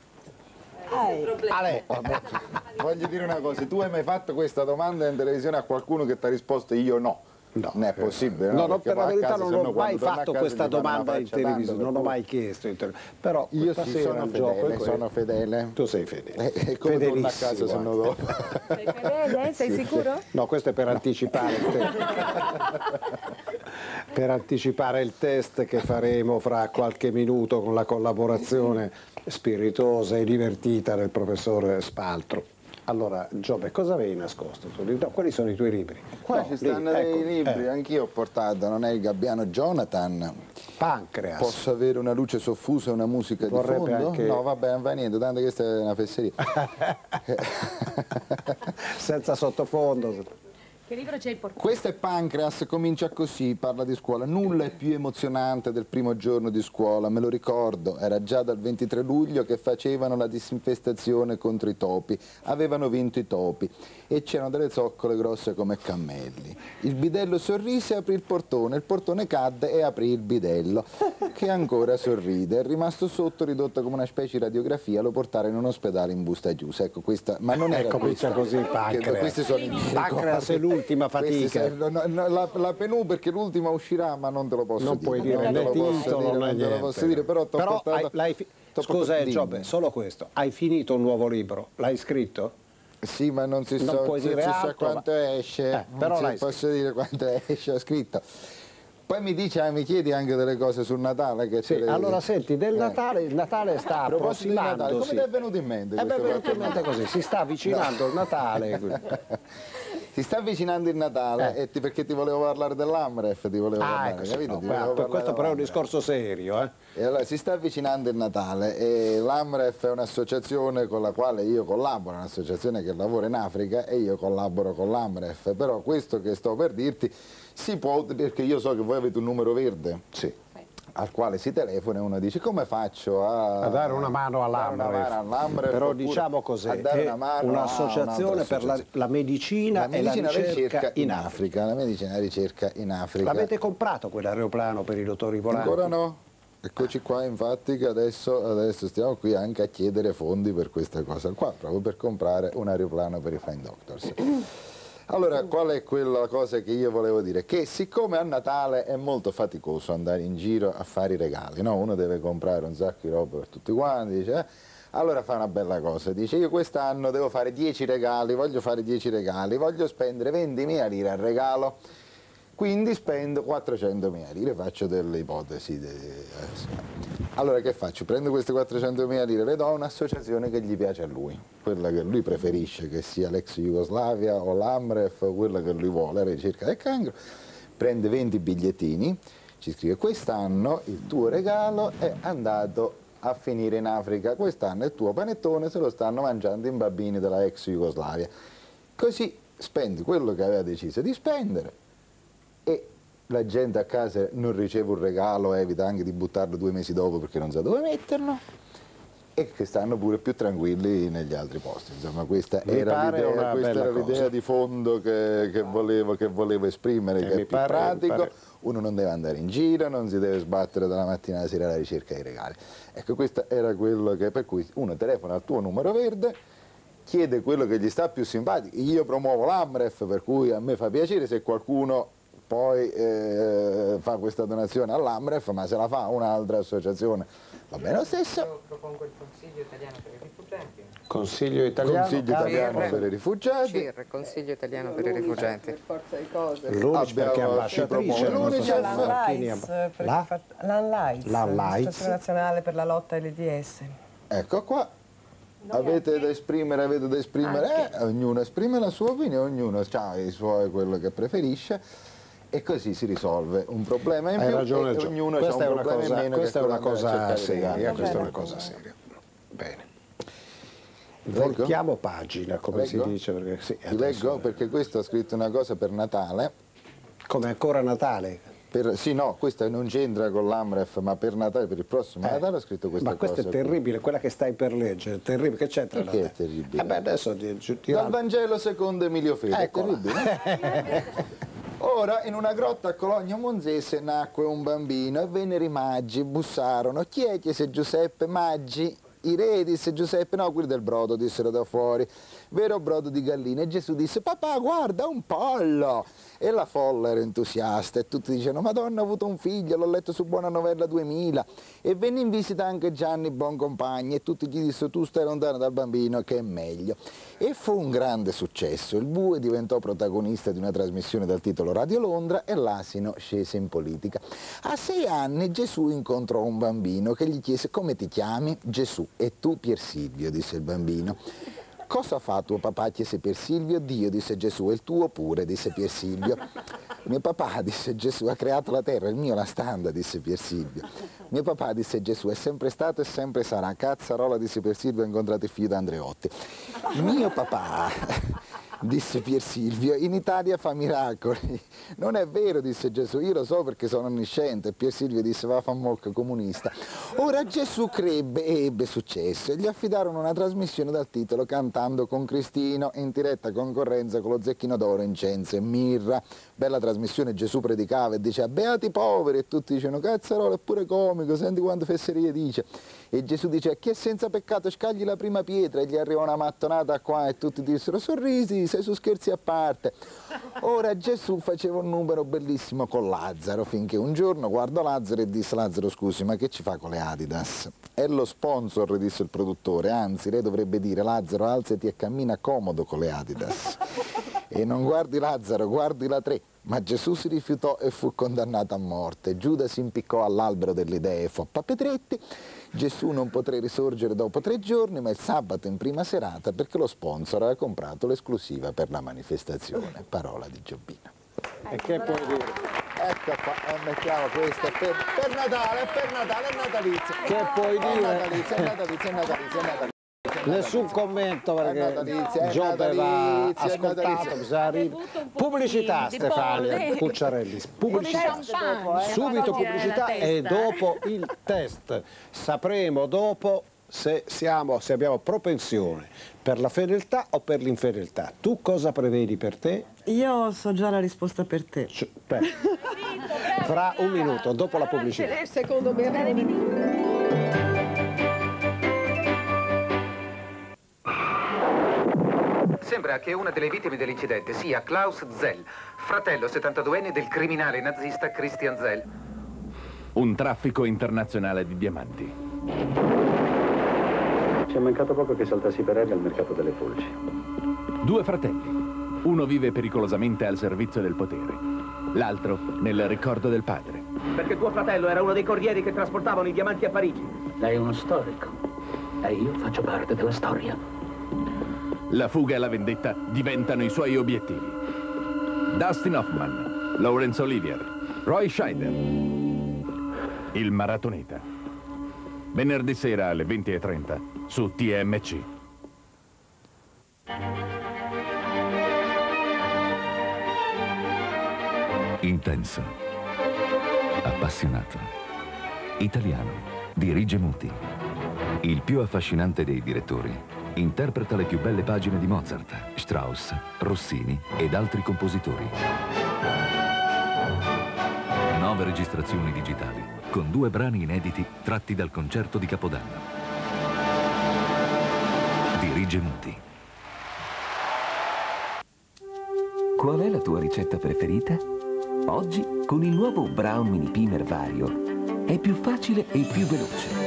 Ale, voglio dire una cosa, tu hai mai fatto questa domanda in televisione a qualcuno che ti ha risposto io no? No. Non è possibile, no? No, no, Perché per la poi a verità casa, non se ho no, mai quando torni a fatto casa questa ti fanno una domanda in faccia tanto, televisione, per non ho cui- mai chiesto in televisione. Però Io questa sì, sera sono il gioco è fedele, questo. sono fedele. Tu sei fedele. E, e come torno a casa Fedelissimo, se no anzi. dopo? Sei fedele? Sei Sì. sicuro? No, questo è per anticipare il test. per anticipare il test che faremo fra qualche minuto con la collaborazione spiritosa e divertita del professor Spaltro. Allora, Giobbe, cosa avevi nascosto? No, quali sono i tuoi libri? Qua No, ci stanno lì, dei ecco, libri, eh. anch'io ho portato, non è il gabbiano Jonathan. Pancreas. Posso avere una luce soffusa e una musica Vorrebbe di fondo? anche- No, vabbè, non va niente, tanto questa è una fesseria. Senza sottofondo. Che libro ci hai portato? Questo è Pancreas, comincia così, parla di scuola. Nulla è più emozionante del primo giorno di scuola, me lo ricordo. Era già dal ventitré luglio che facevano la disinfestazione contro i topi. Avevano vinto i topi e c'erano delle zoccole grosse come cammelli. Il bidello sorrise e aprì il portone, il portone cadde e aprì il bidello, che ancora sorride. È rimasto sotto, ridotto come una specie di radiografia, lo portarono in un ospedale in busta chiusa. Ecco, questa, ma non era Ecco, questa. comincia così Pancreas. Questi sono i miei Pancreas è ricordi. l'ultima Questi fatica. sono- no, no, la, la penù perché l'ultima uscirà, ma non te lo posso Non dire. puoi dire non te né lo posso titolo dire, né non te lo niente. posso dire, però t'ho Però portato... hai- l'hai fi- t'ho Scusa, portato- eh, Giobbe, dimmi. solo questo. Hai finito un nuovo libro? L'hai scritto? Sì, ma non si Non so, puoi si- dire si sa altro, quanto ma- esce, Eh, non però si- l'hai posso dire quanto esce, ho scritto. Poi mi dici, ah, mi chiedi anche delle cose sul Natale che Sì, te le- allora senti, del Eh. Natale, il Natale sta A proposito di Natale, approssimandosi. come ti è venuto in mente? Eh beh, questo è venuto in fatto? mente così, si sta avvicinando il Natale. Si sta avvicinando il Natale e ti- perché ti volevo parlare dell'Amref, ti volevo Ah, parlare, ecco, sì, capito? no, Ti beh, volevo parlare questo però è un dell'Amref. discorso serio, eh? E allora si sta avvicinando il Natale e l'Amref è un'associazione con la quale io collaboro, un'associazione che lavora in Africa e io collaboro con l'Amref, però questo che sto per dirti si può, perché io so che voi avete un numero verde. Sì. Al quale si telefona e uno dice come faccio a, A dare una mano a dare una all'Amref. mano all'Amref, Però oppure diciamo a cos'è, dare è una mano a un'associazione un'altra per la, associazione. la medicina, La medicina e la ricerca, in Africa. Africa, la medicina e la ricerca in Africa. L'avete comprato quell'aeroplano per i dottori volanti? Ancora no. Eccoci qua, infatti, che adesso, adesso stiamo qui anche a chiedere fondi per questa cosa qua, proprio per comprare un aeroplano per i Flying Doctors. Allora, qual è quella cosa che io volevo dire? Che siccome a Natale è molto faticoso andare in giro a fare i regali, no? Uno deve comprare un sacco di roba per tutti quanti, dice, eh? Allora fa una bella cosa, dice io quest'anno devo fare dieci regali, voglio fare dieci regali, voglio spendere ventimila lire al regalo, quindi spendo quattrocentomila lire, faccio delle ipotesi. De... Allora che faccio? Prendo queste quattrocentomila lire, le do a un'associazione che gli piace a lui, quella che lui preferisce, che sia l'ex Jugoslavia o l'Amref, o quella che lui vuole, la ricerca del cancro, prende venti bigliettini, ci scrive quest'anno il tuo regalo è andato a finire in Africa, quest'anno il tuo panettone se lo stanno mangiando i bambini della ex Jugoslavia. Così spendi quello che aveva deciso di spendere e la gente a casa non riceve un regalo, evita anche di buttarlo due mesi dopo perché non sa dove metterlo, e che stanno pure più tranquilli negli altri posti. Insomma, questa Mi era pare l'idea, una questa bella era l'idea cosa. di fondo che, che, volevo, che volevo esprimere, E che mi è più pare- mi pratico. pare- Uno non deve andare in giro, non si deve sbattere dalla mattina alla sera alla ricerca dei regali. Ecco, questo era quello che, per cui uno telefona al tuo numero verde, chiede quello che gli sta più simpatico. Io promuovo l'Amref, per cui a me fa piacere se qualcuno poi eh, fa questa donazione all'Amref, ma se la fa un'altra associazione va bene lo stesso. Io propongo il Consiglio Italiano per i Rifugiati. Consiglio italiano, Consiglio italiano C I R. per i rifugiati. C I R, Consiglio Italiano per i Rifugiati. Per forza di cose. L'Unice perché è Abbiamo- ambasciatrice. ci propone non so se l'Unicef. Marchini è- L'ANLAIS, perché La? fa- l'ANLAIS, L'ANLAIS. l'Associazione Nazionale per la lotta all'AIDS. Ecco qua. Avete da esprimere, avete da esprimere, eh, ognuno esprime la sua opinione, ognuno ha i suoi quello che preferisce e così si risolve un problema in Hai più ragione, e Gio. ognuno ha Questa è un una problema cosa, in meno questa è che una quello di andare a cosa cercare i seria, regali. questa è una cosa seria. Bene. Leggo? Voltiamo pagina, come Leggo? si dice. Perché, sì, Ti leggo perché questo ha scritto una cosa per Natale. Come ancora Natale? Per, sì, no, questa non c'entra con l'Amref, ma per Natale, per il prossimo Eh, Natale ho scritto questa Ma questa cosa. è terribile, quella che stai per leggere, terribile, che c'entra? Perché da è te? terribile? Eh beh, adesso ti, ti, ti Dal Vangelo secondo Emilio Fede, Eccola. è terribile. Ora, in una grotta a Cologno Monzese nacque un bambino e vennero i magi, bussarono. Chi è? Chiese Giuseppe. Maggi. I re, disse Giuseppe. No, quelli del brodo, dissero da fuori. Vero brodo di gallina. E Gesù disse: papà, guarda, un pollo. E la folla era entusiasta e tutti dicevano: Madonna, ho avuto un figlio, l'ho letto su Buona Novella duemila. E venne in visita anche Gianni Boncompagni e tutti gli dissero: tu stai lontano dal bambino che è meglio. E fu un grande successo. Il bue diventò protagonista di una trasmissione dal titolo Radio Londra e l'asino scese in politica. A sei anni Gesù incontrò un bambino che gli chiese: come ti chiami? Gesù. E tu Pier Silvio, disse il bambino. Cosa fa tuo papà? Chiese Pier Silvio. Dio, disse Gesù. E il tuo pure, disse Pier Silvio. Mio papà, disse Gesù, ha creato la terra, il mio la standa, disse Pier Silvio. Mio papà, disse Gesù, è sempre stato e sempre sarà. Cazzarola, disse Pier Silvio, ha incontrato il figlio d'Andreotti. Mio papà, disse Pier Silvio, in Italia fa miracoli. Non è vero, disse Gesù, io lo so perché sono onnisciente. Pier Silvio disse: va, fa mocca, comunista. Ora Gesù crebbe e ebbe successo e gli affidarono una trasmissione dal titolo Cantando con Cristino, in diretta concorrenza con lo Zecchino d'Oro, incenso e mirra. Bella trasmissione, Gesù predicava e diceva: beati i poveri, e tutti dicevano: cazzarola, è pure comico, senti quante fesserie dice. E Gesù dice: chi è senza peccato scagli la prima pietra. E gli arrivò una mattonata qua e tutti dissero: sorrisi, sei su scherzi a parte. Ora Gesù faceva un numero bellissimo con Lazzaro, finché un giorno guardò Lazzaro e disse: Lazzaro, scusi, ma che ci fa con le Adidas? È lo sponsor, disse il produttore, anzi lei dovrebbe dire: Lazzaro, alzati e cammina comodo con le Adidas. E non guardi Lazzaro, guardi la tre. Ma Gesù si rifiutò e fu condannato a morte. Giuda si impiccò all'albero delle idee e fu a Papetretti. Gesù non poté risorgere dopo tre giorni, ma il sabato in prima serata, perché lo sponsor aveva comprato l'esclusiva per la manifestazione. Parola di Giobbino. E che puoi dire? Ecco qua, e mettiamo questa per, per Natale, per Natale, è natalizio. Che puoi È dire? natalizio, è natalizio, è natalizio, è natalizio. Nessun commento È perché natalizio, è Giobbe va natalizio, è ascoltato, natalizio. bisogna ri- pubblicità di Stefania polli. Cucciarelli, pubblicità, subito pubblicità e dopo il test sapremo dopo se, siamo, se abbiamo propensione per la fedeltà o per l'infedeltà. Tu cosa prevedi per te? Io so già la risposta per te. C- per- Fra un minuto, dopo la pubblicità. Secondo me Sembra che una delle vittime dell'incidente sia Klaus Zell, fratello settantaduenne del criminale nazista Christian Zell. Un traffico internazionale di diamanti. Ci è mancato poco che saltassi per aria al mercato delle pulci. Due fratelli. Uno vive pericolosamente al servizio del potere, l'altro nel ricordo del padre. Perché tuo fratello era uno dei corrieri che trasportavano i diamanti a Parigi. Lei è uno storico e io faccio parte della storia. La fuga e la vendetta diventano i suoi obiettivi. Dustin Hoffman, Laurence Olivier, Roy Scheider. Il Maratoneta. Venerdì sera alle venti e trenta su T M C. Intensa, Appassionato. Italiano. Dirige Muti. Il più affascinante dei direttori. Interpreta le più belle pagine di Mozart, Strauss, Rossini ed altri compositori. Nove registrazioni digitali, con due brani inediti tratti dal concerto di Capodanno. Dirige Muti. Qual è la tua ricetta preferita? Oggi, con il nuovo Braun Mini Pimer Vario, è più facile e più veloce.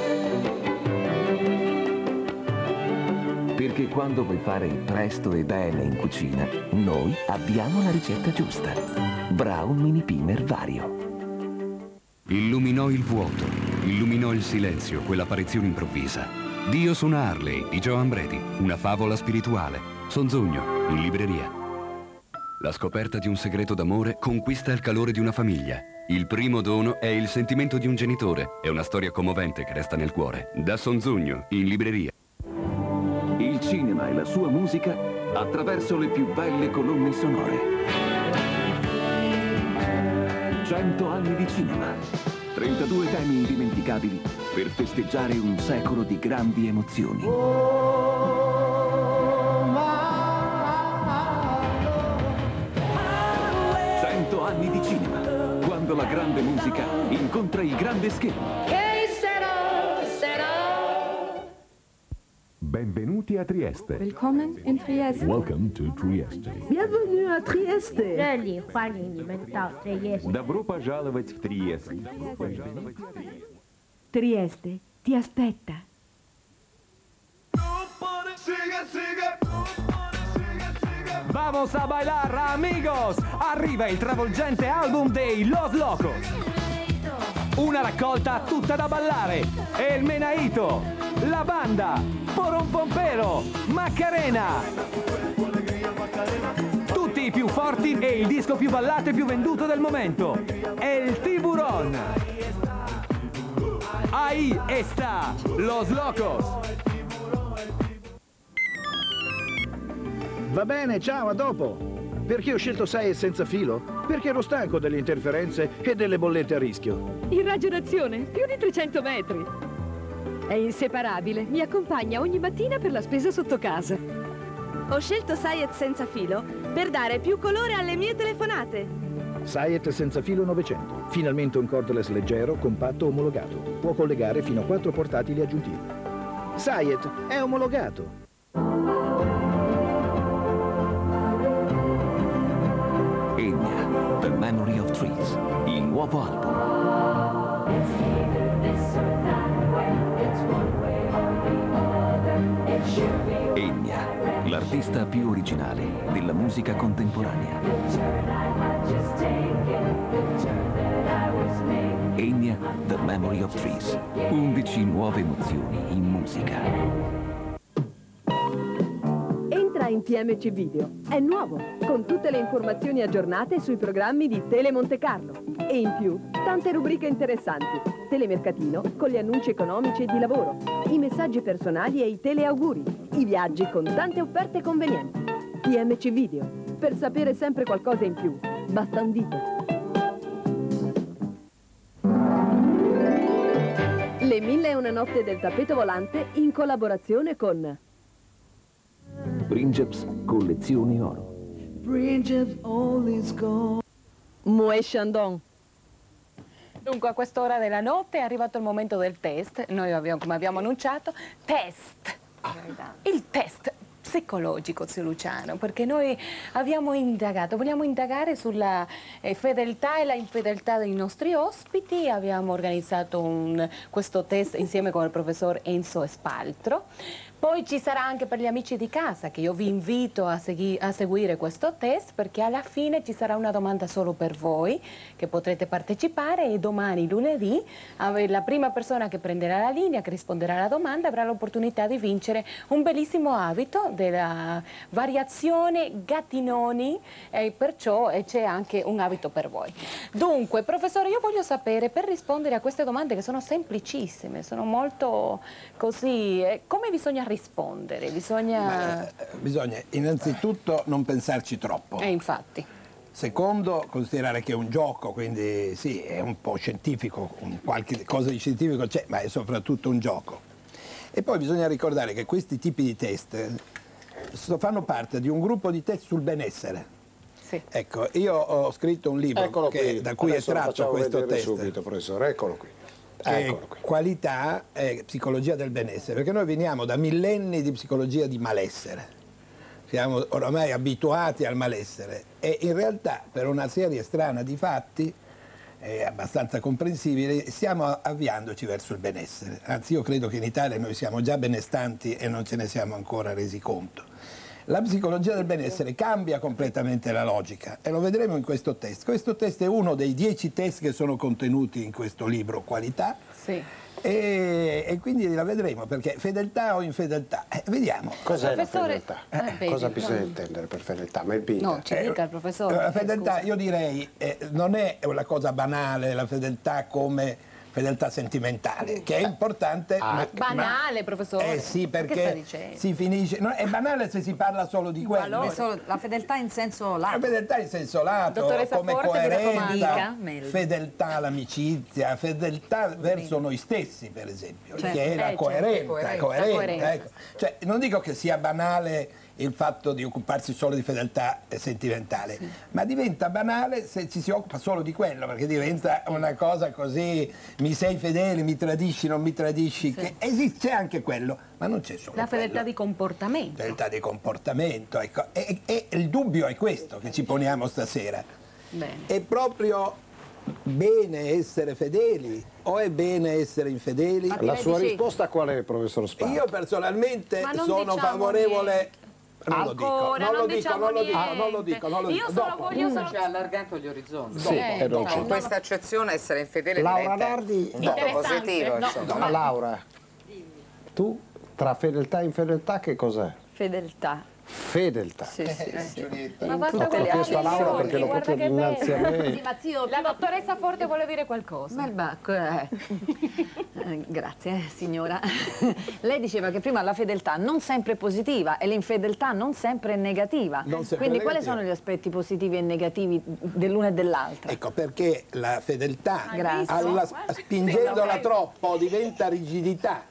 Perché quando vuoi fare presto e bene in cucina, noi abbiamo la ricetta giusta. Braun Mini Pimer Vario. Illuminò il vuoto, illuminò il silenzio, quell'apparizione improvvisa. Dio su una Harley di Joan Brady, una favola spirituale. Sonzogno, in libreria. La scoperta di un segreto d'amore conquista il calore di una famiglia. Il primo dono è il sentimento di un genitore. È una storia commovente che resta nel cuore. Da Sonzogno, in libreria. Il cinema e la sua musica attraverso le più belle colonne sonore. cento anni di cinema. trentadue temi indimenticabili per festeggiare un secolo di grandi emozioni. cento anni di cinema. Quando la grande musica incontra il grande schermo. Benvenuti a Trieste. Willkommen in Trieste. Welcome to Trieste. Bienvenue à Trieste. Добро пожаловать в Триест. Trieste ti aspetta. Vamos a bailar, amigos! Arriva il travolgente album dei Los Locos. Una raccolta tutta da ballare. El Menaito, la banda, Porompompero, Macarena. Tutti i più forti e il disco più ballato e più venduto del momento. El Tiburón. Ahí está, Los Locos. Va bene, ciao, a dopo. Perché ho scelto Saiet senza filo? Perché ero stanco delle interferenze e delle bollette a rischio. In raggio d'azione, più di trecento metri. È inseparabile, mi accompagna ogni mattina per la spesa sotto casa. Ho scelto Saiet senza filo per dare più colore alle mie telefonate. Saiet senza filo novecento. Finalmente un cordless leggero, compatto, omologato. Può collegare fino a quattro portatili aggiuntivi. Saiet è omologato. Enya, The Memory of Trees, il nuovo album. Enya, l'artista più originale della musica contemporanea. Enya, The Memory of Trees, undici nuove emozioni in musica. Entra in T M C Video, è nuovo, con tutte le informazioni aggiornate sui programmi di Tele Monte Carlo. E in più, tante rubriche interessanti. Telemercatino con gli annunci economici e di lavoro, i messaggi personali e i teleauguri, i viaggi con tante offerte convenienti. T M C Video, per sapere sempre qualcosa in più, basta un dito. Le mille e una notte del tappeto volante in collaborazione con Princeps Collezione Oro. Princeps All is Gone. Moët Chandon. Dunque a quest'ora della notte è arrivato il momento del test. Noi abbiamo, come abbiamo annunciato, test. Il test psicologico, zio Luciano, perché noi abbiamo indagato, vogliamo indagare sulla eh, fedeltà e la infedeltà dei nostri ospiti. Abbiamo organizzato un, questo test insieme con il professor Enzo Spaltro. Poi ci sarà anche per gli amici di casa, che io vi invito a, segui a seguire questo test, perché alla fine ci sarà una domanda solo per voi, che potrete partecipare, e domani, lunedì, la prima persona che prenderà la linea, che risponderà alla domanda, avrà l'opportunità di vincere un bellissimo abito della variazione Gattinoni, e perciò c'è anche un abito per voi. Dunque, professore, io voglio sapere, per rispondere a queste domande che sono semplicissime, sono molto così, eh, come bisogna rispondere? Bisogna... Ma, eh, bisogna innanzitutto non pensarci troppo. E infatti. Secondo, considerare che è un gioco, quindi sì, è un po' scientifico, un qualche cosa di scientifico c'è, ma è soprattutto un gioco. E poi bisogna ricordare che questi tipi di test fanno parte di un gruppo di test sul benessere. Sì. Ecco, io ho scritto un libro che, da cui Adesso è tratto questo test. subito, professore, eccolo qui. Che Eccolo qui. Qualità e psicologia del benessere, perché noi veniamo da millenni di psicologia di malessere. Siamo oramai abituati al malessere e in realtà per una serie strana di fatti eh, abbastanza comprensibili stiamo avviandoci verso il benessere. Anzi, io credo che in Italia noi siamo già benestanti e non ce ne siamo ancora resi conto. La psicologia del benessere cambia completamente la logica e lo vedremo in questo test. Questo test è uno dei dieci test che sono contenuti in questo libro Qualità. Sì. E, e quindi la vedremo, perché fedeltà o infedeltà, eh, vediamo. Cos'è la Professore, fedeltà? eh, Cosa vedi, bisogna no. intendere per fedeltà? Ma il Pinter. No, ci dica il professore. La eh, fedeltà, scusi. io direi, eh, non è una cosa banale la fedeltà come fedeltà sentimentale, che è importante. Ah, ma, Banale, professore. Eh sì, Ma che sta perché dicendo? si finisce. No, è banale se si parla solo di quello. Valore. Solo la fedeltà in senso La lato. fedeltà in senso lato, Dottoressa come Forte, mi raccomando. coerenza, Dica, meglio. fedeltà all'amicizia, fedeltà verso noi stessi, per esempio, Certo. che è Eh, la certo. coerenza. Coerenza, coerenza, coerenza. ecco. Cioè, non dico che sia banale il fatto di occuparsi solo di fedeltà sentimentale, sì. ma diventa banale se ci si occupa solo di quello, perché diventa una cosa così, mi sei fedele, mi tradisci, non mi tradisci, sì. che esiste anche quello, ma non c'è solo La fedeltà quello. di comportamento. Fedeltà di comportamento, ecco. E, e, e il dubbio è questo che ci poniamo stasera. Bene. È proprio bene essere fedeli o è bene essere infedeli? La sua risposta qual è, professor Sparchi? Io personalmente Ma non sono diciamo favorevole. niente. Non lo dico, Ancora, non non lo dico, diciamo non lo dico, niente. non lo dico, non lo Io dico. solo Dopo. voglio solo... Ci ha allargato gli orizzonti. Sì, Eh, e non no, c'è. Con questa accezione essere infedele Laura diventa Nardi, un dato Interessante, positivo. no. insomma. No, Laura, tu tra fedeltà e infedeltà che cos'è? Fedeltà. Fedeltà. Sì, sì, sì. Ma basta L'ho con le chiesto a Laura attenzioni, perché l'ho guarda proprio che dinanzi a bello. me. Sì, ma zio, La dottoressa Forte vuole dire qualcosa. Ma il bacco, eh. Eh, Grazie signora. Lei diceva che prima la fedeltà non sempre è positiva e l'infedeltà non sempre è negativa. Non sempre Quindi è quali negativa. sono gli aspetti positivi e negativi dell'una e dell'altra? Ecco, perché la fedeltà, Grazie. alla- spingendola troppo, diventa rigidità.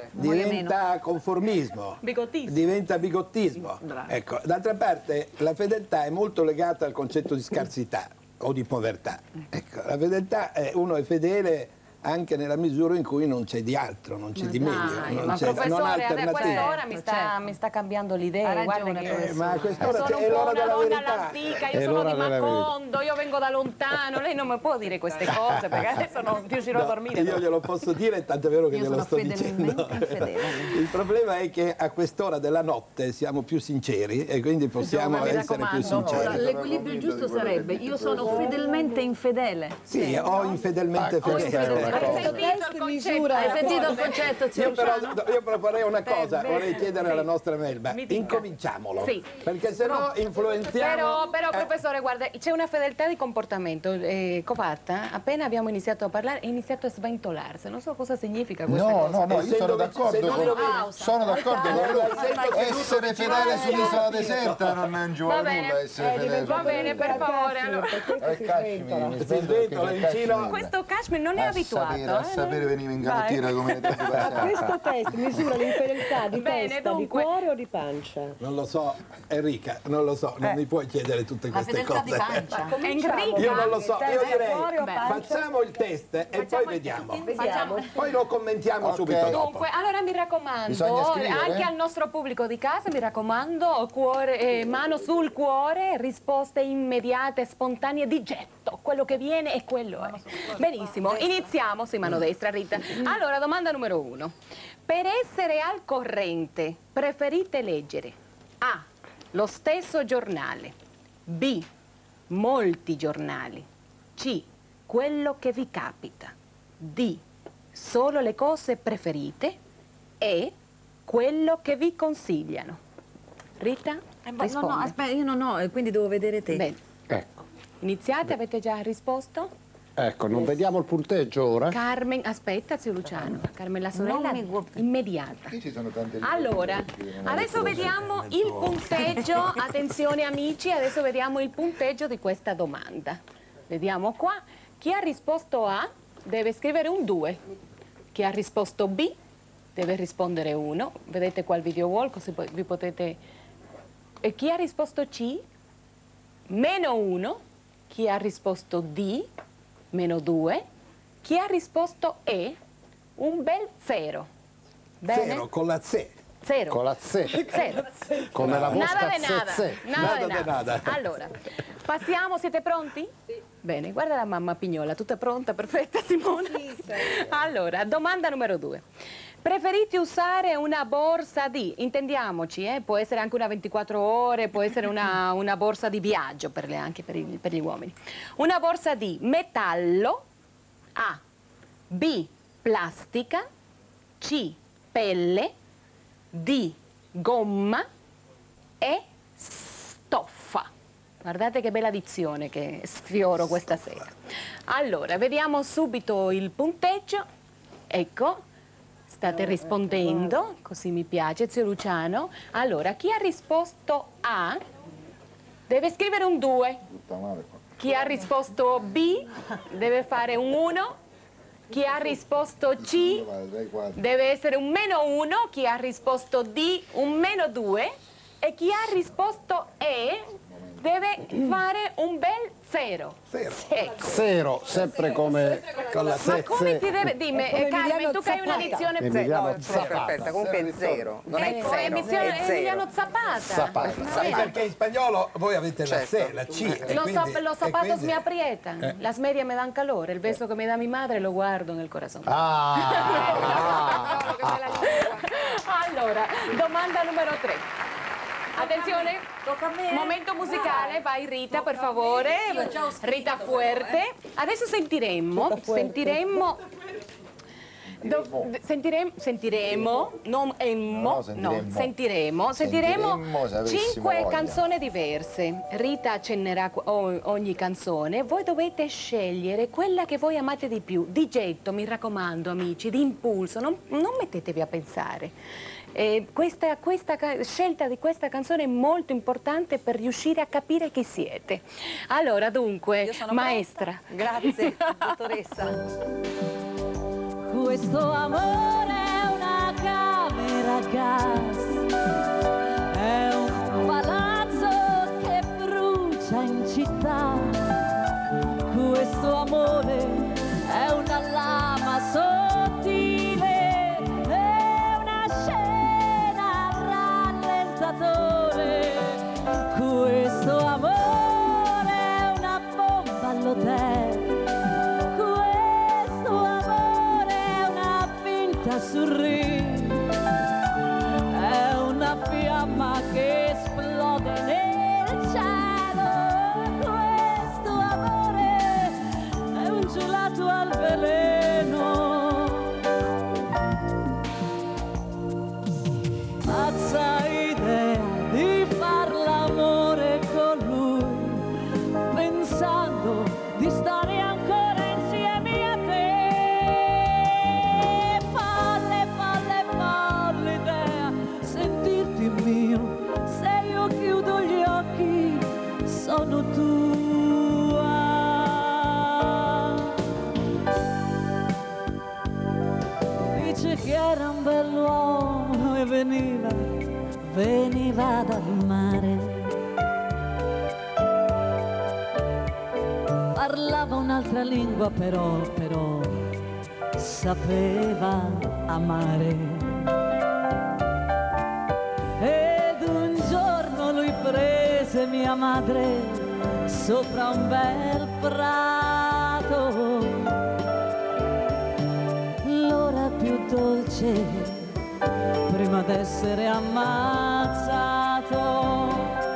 Diventa conformismo, Bigottismo. diventa bigottismo. Bravo. Ecco, d'altra parte la fedeltà è molto legata al concetto di scarsità o di povertà. Ecco, la fedeltà è uno è fedele anche nella misura in cui non c'è di altro, non c'è di meglio, Dai, non ma c'è non ha professore, a alternative. quest'ora mi sta, Certo. mi sta cambiando l'idea. Ha Guarda ragione, che professore. Eh, ma a quest'ora sono c'è- un è po' l'ora una della donna verità. all'antica, È io sono l'ora di della verità. Macondo, io vengo da lontano, lei non mi può dire queste cose perché adesso non riuscirò a No, dormire. io glielo posso dire, tant'è vero che Io glielo sono sto dicendo. fedelmente infedele. Il problema è che a quest'ora della notte siamo più sinceri e quindi possiamo Insomma, mi essere più raccomando. Allora, sinceri. l'equilibrio giusto sarebbe io sono fedelmente infedele. Sì, o infedelmente Ah, questa è fedele. una cosa. Hai sentito il concetto? Hai sentito il concetto, zio Io però Luciano? io proporrei una cosa, vorrei chiedere Sì. alla nostra Melba, Mi dica. incominciamolo, Sì. perché se no influenziamo... Però, però eh, professore, guarda, c'è una fedeltà di comportamento. Eh, Covatta, appena abbiamo iniziato a parlare, è iniziato a sventolarsi. Non so cosa significa questa No, cosa. no, no, io Essendo sono vic- d'accordo se non con lo lui. Sono d'accordo con Essendo lui. Essere fedele sull'isola deserta non è un Va giovane bene, nulla, essere fedele. va bene, per favore. Allora. Eh, Cashmere, mi Si sventola sventola perché in Cashmere- Cina. Questo Cashmere non è a abituato. sapere, a eh, sapere veniva in galottiera Vai. come le tempi passati. Questo test misura l'infedeltà di Bene, testa, dunque. di cuore o di pancia? Non lo so, Enrica, non lo so, non mi puoi chiedere tutte La queste fedeltà cose. di pancia. Enrica. Io non lo so, io cuore o direi pancia? facciamo il test e poi Facciamo il vediamo. test. Facciamo- Poi lo commentiamo Ok. subito dopo. Dunque, allora mi raccomando, Bisogna scrivere? anche al nostro pubblico di casa, mi raccomando, cuore, eh, mano sul cuore, risposte immediate, spontanee di getto. Quello che viene è quello è. Benissimo, iniziamo, sì, mano destra, Rita. Allora, domanda numero uno. Per essere al corrente, preferite leggere A. Lo stesso giornale, B. Molti giornali, C. Quello che vi capita, D. Solo le cose preferite e quello che vi consigliano. Rita, Eh, ma no, risponde. no, aspetta, io non ho, e quindi devo vedere te. Bene. Ecco. Iniziate, avete già risposto? Ecco, non vediamo il punteggio ora? Carmen, aspetta zio Luciano, Carmen la sorella immediata. Allora, adesso vediamo il punteggio, attenzione amici, adesso vediamo il punteggio di questa domanda. Vediamo qua, chi ha risposto A deve scrivere un due, chi ha risposto B deve rispondere uno, vedete qua il video wall, così vi potete... E chi ha risposto C, meno uno, chi ha risposto D, meno due, chi ha risposto E, un bel zero. Bene? Zero, con la Z. Zero. Con la Z. Zero. Come la Nada vostra de nada. Z. Nada de Nada de nada. nada. Allora, passiamo, siete pronti? Sì. Bene, guarda la mamma Pignola, tutta pronta, perfetta Simona? Sì, sì. Allora, domanda numero due. Preferite usare una borsa di, intendiamoci, eh, può essere anche una ventiquattro ore, può essere una, una borsa di viaggio per le, anche per, il, per gli uomini. Una borsa di metallo, A, B, plastica, C, pelle, D, gomma e stoffa. Guardate che bella dizione che sfioro questa sera. Allora, vediamo subito il punteggio. Ecco. State rispondendo, così mi piace, zio Luciano. Allora, chi ha risposto A deve scrivere un due. Chi ha risposto B deve fare un uno. Chi ha risposto C deve essere un meno uno. Chi ha risposto D un meno due. E chi ha risposto E deve fare un bel zero. Zero. Ecco. Zero, sempre come con la Ma Z. come si deve... Dimmi, eh, Carmen, tu che hai una dizione... Emiliano No, perfetta, comunque è zero. Non è Ecco, zero, Emiliano, è zero. Emiliano Zapata. Zapata. Sì, perché in spagnolo voi avete la Certo. C, la C. e Los, quindi- los e zapatos quindi- me aprietan, Eh. las medias me dan calor, el beso que me da mi madre lo guardo nel corazón. Ah. Allora, domanda numero tre. Attenzione, momento musicale, vai Rita per favore, Rita Fuerte. Adesso sentiremmo, sentiremmo, do- sentiremo, sentiremo, non emmo, No, sentiremmo. no, sentiremo, sentiremo Sentiremmo se avessimo cinque voglia. canzoni diverse. Rita accennerà qu- o- ogni canzone, voi dovete scegliere quella che voi amate di più, di getto, mi raccomando amici, di impulso, non, non mettetevi a pensare. Eh, questa, questa ca- scelta di questa canzone è molto importante per riuscire a capire chi siete. Allora, dunque, maestra. Grazie, dottoressa. Questo amore è una camera a gas, è un palazzo che brucia in città. Questo amore è una lama sottile, è una scena a rallentatore. Questo amore è una bomba all'hotel. Surri, è una fiamma che esplode nel cielo. Questo amore è un gelato al veleno. Pazza idea di far l'amore con lui, pensando di stare ancora insieme a te. Se io chiudo gli occhi sono tua. Dice che era un bell'uomo e veniva, veniva dal mare. Parlava un'altra lingua però, però sapeva amare. Ed un giorno lui prese mia madre sopra un bel prato, l'ora più dolce prima d'essere ammazzato.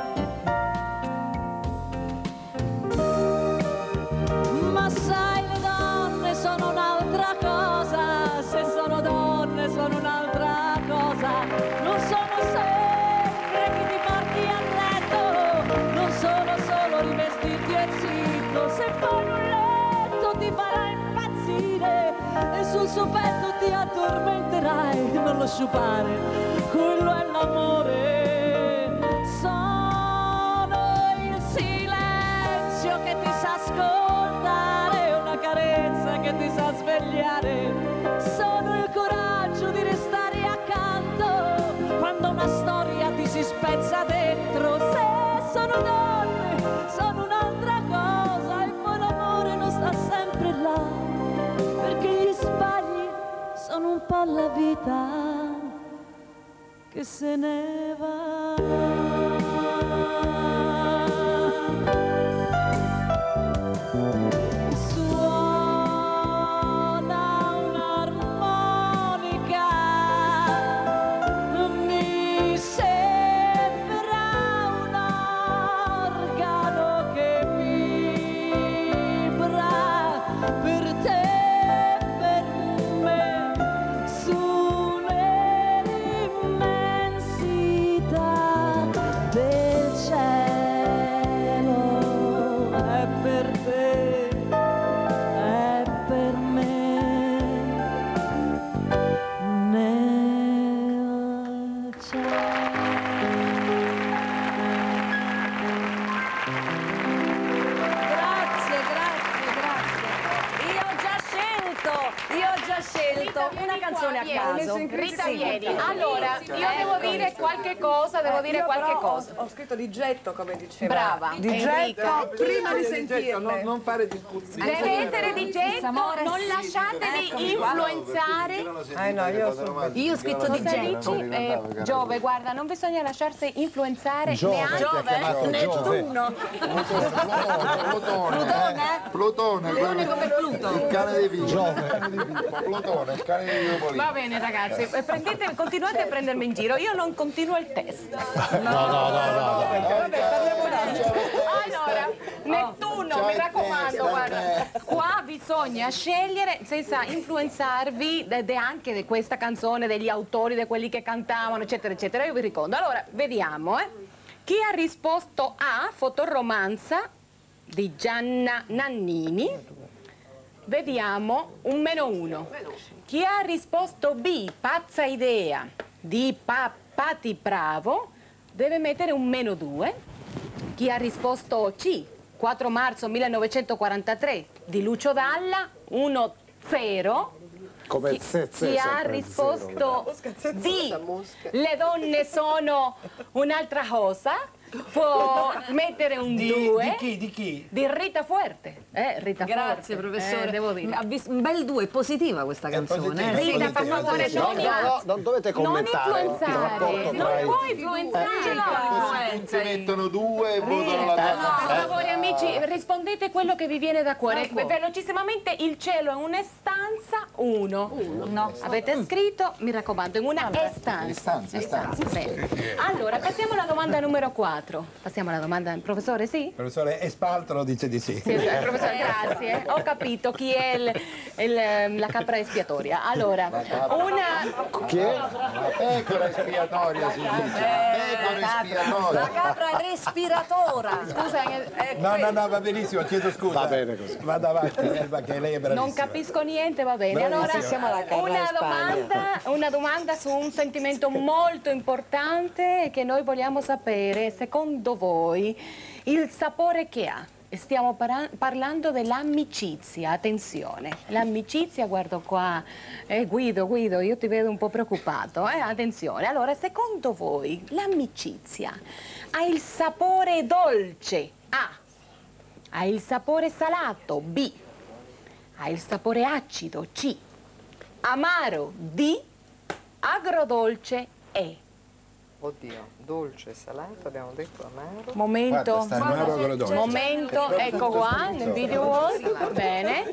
Ma sai, le donne sono un'altra cosa, se sono donne sono un'altra cosa, non sono sempre chi ti porti a letto, non sono solo i vestiti e il zitto, se poi in un letto ti ti addormenterai, non lo sciupare, quello è l'amore. Sono il silenzio che ti sa ascoltare, una carezza che ti sa svegliare. Sono il coraggio di restare accanto quando una storia ti si spezza dentro. Se sono donne, sono un'altra cosa, e poi l'amore non sta sempre là, perché gli sbagli sono un po' la vita che se ne va. Una canzone a caso. Rita, vieni. Allora, io devo dire qualche cosa, devo dire qualche cosa. Ho, ho scritto di getto, come diceva. Brava. Di getto, prima di sentirle. Non, non fare discussioni. Deve essere di getto, non lasciatevi influenzare. Eh no, io sono... Io ho scritto di getto. Eh, Giove, guarda, non bisogna lasciarsi influenzare neanche. Giove? Nettuno. Plutone. Plutone. Plutone come Pluto. Il cane dei Pippo. Plutone, il cane dei Pippo. Va bene ragazzi, prendete, continuate a prendermi in giro, io non continuo il test. No, no, no, no. Allora, Nettuno, mi raccomando, guarda, qua bisogna scegliere senza influenzarvi de, de anche di questa canzone, degli autori, di quelli che cantavano, eccetera, eccetera. Io vi ricordo. Allora, vediamo, eh. Chi ha risposto A, Fotoromanza, di Gianna Nannini, vediamo un meno uno. Chi ha risposto B, Pazza idea, di pa Patti Bravo, deve mettere un meno due. Chi ha risposto C, quattro marzo millenovecentoquarantatré, di Lucio Dalla, uno zero. Come chi, zè, zè, chi ha risposto D, le donne sono un'altra cosa, può mettere un due. Di chi? Di chi? Di Rita Fuerte. Eh, Rita Grazie Forte. professore. Eh, devo dire. Ha visto un bel due, è positiva questa canzone. positiva, eh. Rita, per favore, No, non, no, no, non dovete commentare il influenzare. rapporto Non tra i... puoi influenzare. Tutti mettono due e votano la Per tazza. favore amici, rispondete quello che vi viene da cuore. Ecco. Velocissimamente, il cielo è una stanza, uno. No. Avete scritto, mi raccomando, in una stanza. Stanza, stanza. Bene. Allora, passiamo alla domanda numero quattro. Passiamo alla domanda, professore, sì? Professore Espaltro dice di sì. Sì, professore, grazie. Ho capito chi è il, il, la capra espiatoria. Allora, una... Chi è? La pecora espiatoria si dice. La pecora espiatoria. La capra respiratora. Scusa, eh, No, no, no, va benissimo, chiedo scusa. Va bene così. Vada avanti, Elba, che lei è bravissima. non capisco niente, va bene. Allora, Siamo alla Capra una in Spagna. domanda, una domanda su un sentimento molto importante che noi vogliamo sapere. Secondo voi, il sapore che ha? Stiamo par parlando dell'amicizia, attenzione. L'amicizia, guardo qua, eh, Guido, Guido, io ti vedo un po' preoccupato, eh? Attenzione. Allora, secondo voi, l'amicizia ha il sapore dolce? A. Ha il sapore salato? B. Ha il sapore acido? C. Amaro? D. Agrodolce? E. Oddio, dolce, salato, abbiamo detto amaro. Momento, Guarda, sta amaro agrodolce. momento, ecco qua nel video wall, bene.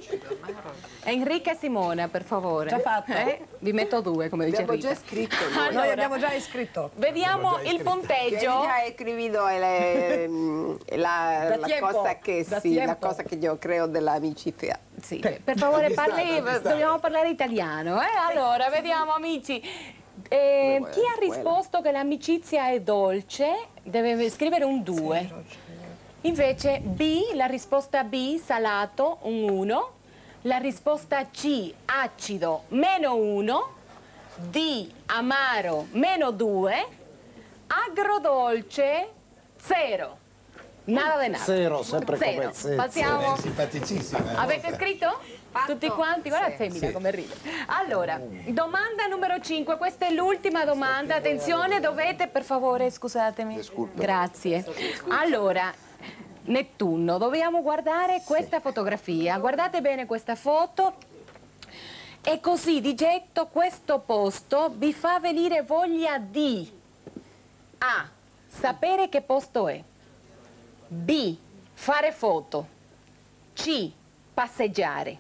Enrica e Simona, per favore. Già fatto. Eh? Vi metto due, come dice Abbiamo Rita. già scritto. Allora, Noi abbiamo già iscritto. Vediamo il punteggio. Ya he escribido el, eh, la, Da la tiempo, cosa che da sì, la tiempo. cosa che io creo della amicizia. Sì, per favore, Dove sta? parli, Dove sta? dobbiamo parlare italiano. Eh? Allora, vediamo amici. Eh, chi ha risposto che l'amicizia è dolce deve scrivere un due. Invece B, la risposta B, salato, un uno. La risposta C, acido, meno uno. D, amaro, meno due. Agrodolce, zero. Nada de nada. Zero, sempre Zero. come zero. Passiamo. È simpaticissima. Avete scritto? Tutti quanti? Guarda il femmina come ride. Allora, domanda numero cinque. Questa è l'ultima domanda. Attenzione, dovete, per favore, scusatemi. Grazie. Allora, Nettuno, dobbiamo guardare questa fotografia. Guardate bene questa foto. E così di getto questo posto vi fa venire voglia di A. Sapere che posto è. B. Fare foto. C. Passeggiare.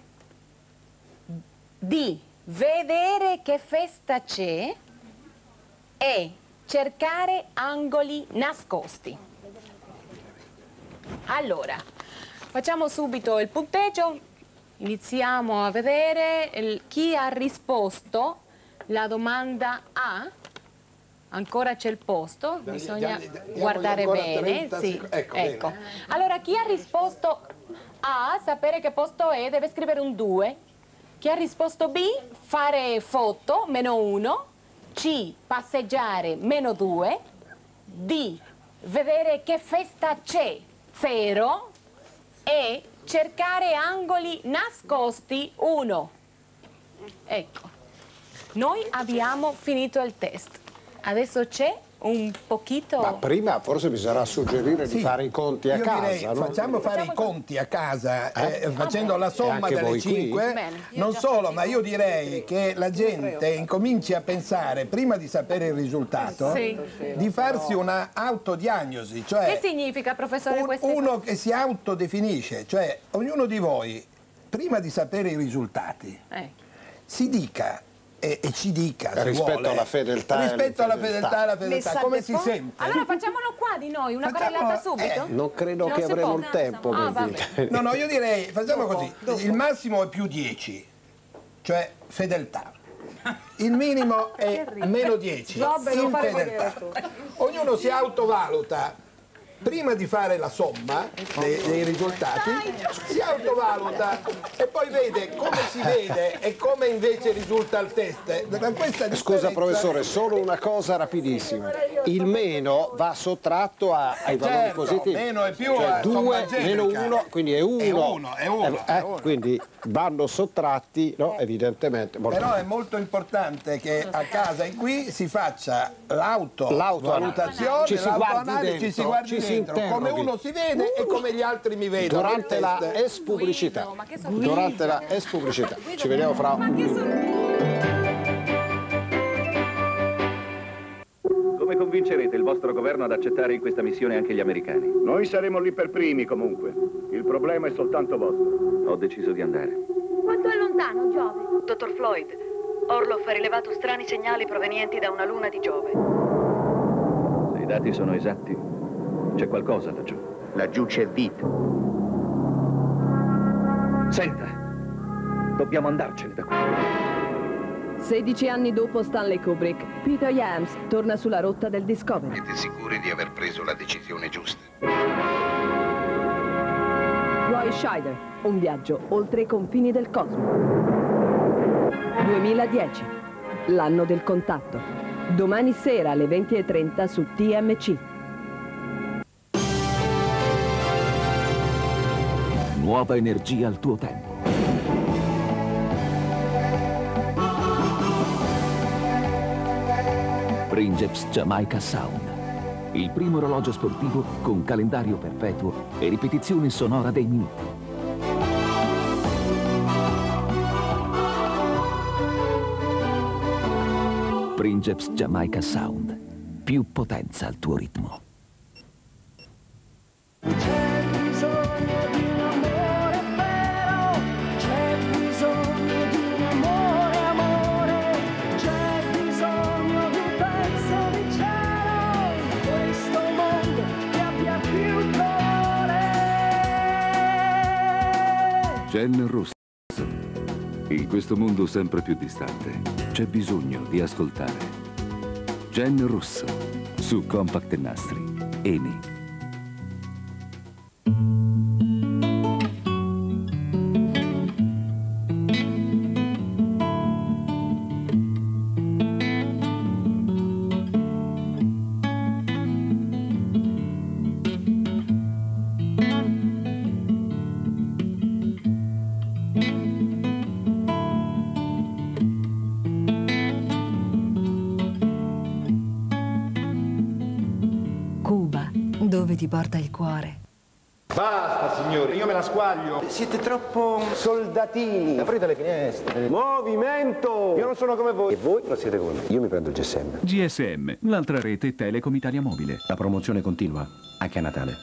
D. Vedere che festa c'è. E. Cercare angoli nascosti. Allora, facciamo subito il punteggio. Iniziamo a vedere il, chi ha risposto la domanda A. Ancora c'è il posto, bisogna diamo- diamogli guardare ancora bene. trenta Sì. sec- ecco, Ecco. bene. Allora, chi ha risposto A, sapere che posto è, deve scrivere un due. Chi ha risposto B, fare foto, meno uno. C, passeggiare, meno due. D, vedere che festa c'è, zero. E cercare angoli nascosti, uno. Ecco, noi abbiamo finito il test. Adesso c'è un pochino... Ma prima forse bisognerà suggerire Sì, di fare i conti a io casa, direi, no? facciamo fare i conti a casa eh, facendo la somma anche delle voi qui? cinque. Bene. Non solo, ma io direi che la gente incominci a pensare, prima di sapere il risultato, Sì. di farsi una autodiagnosi, Che cioè significa, professore, un- queste uno che si autodefinisce, cioè ognuno di voi, prima di sapere i risultati, Eh. si dica e, e ci dica se Rispetto vuole, alla fedeltà e rispetto alla all'infedeltà. fedeltà e alla fedeltà, come si sente? Allora facciamolo qua di noi, una Facciamo- carrellata subito? eh, Non credo Non che si avremo può. il tempo. Ah, per vabbè. dire. No, no, io direi, facciamo così, il massimo è più dieci, cioè fedeltà. Il minimo è meno dieci, Giobbe, non fare infedeltà. vedere Ognuno si autovaluta. Prima di fare la somma dei, dei risultati, si autovaluta e poi vede come si vede e come invece risulta il test. Da questa Scusa differenza- professore, solo una cosa rapidissima. Il meno va sottratto a- ai valori Certo, positivi. meno è più Cioè a somma due algebrica. meno uno, quindi è uno. È uno, è uno, Eh, è uno. Quindi vanno sottratti, no? Evidentemente. molto- Però è molto importante che a casa e qui si faccia l'autovalutazione, Ci si guardi l'autoanalisi, ci si dentro, guardi ci si dentro, come interroghi. uno si vede e come gli altri mi vedono. Durante Il la test. espubblicità. Durante la espubblicità. Ci vediamo fra. Come convincerete il vostro governo ad accettare in questa missione anche gli americani? Noi saremo lì per primi comunque. Il problema è soltanto vostro. Ho deciso di andare. Quanto è lontano Giove? Dottor Floyd, Orloff ha rilevato strani segnali provenienti da una luna di Giove. Se i dati sono esatti, c'è qualcosa laggiù. Laggiù c'è vita. Senta, dobbiamo andarcene da qui. sedici anni dopo Stanley Kubrick, Peter Yams torna sulla rotta del Discovery. Siete sicuri di aver preso la decisione giusta? Roy Scheider, un viaggio oltre i confini del cosmo. duemiladieci, l'anno del contatto. Domani sera alle venti e trenta su T M C. Nuova energia al tuo tempo. Princeps Jamaica Sound. Il primo orologio sportivo con calendario perpetuo e ripetizione sonora dei minuti. Princeps Jamaica Sound. Più potenza al tuo ritmo. C'è bisogno di un amore vero, c'è bisogno di un amore, amore, c'è bisogno di un pezzo di cielo in questo mondo che abbia più colore. Jen Ross. In questo mondo sempre più distante c'è bisogno di ascoltare. Jen Ross su Compact Nastri. Eni. dove ti porta il cuore. Basta, signori, io me la squaglio. Siete troppo soldatini. Aprite le finestre. Movimento! Io non sono come voi. E voi non siete come me. Io mi prendo il G S M. G S M, l'altra rete Telecom Italia Mobile. La promozione continua, anche a Natale.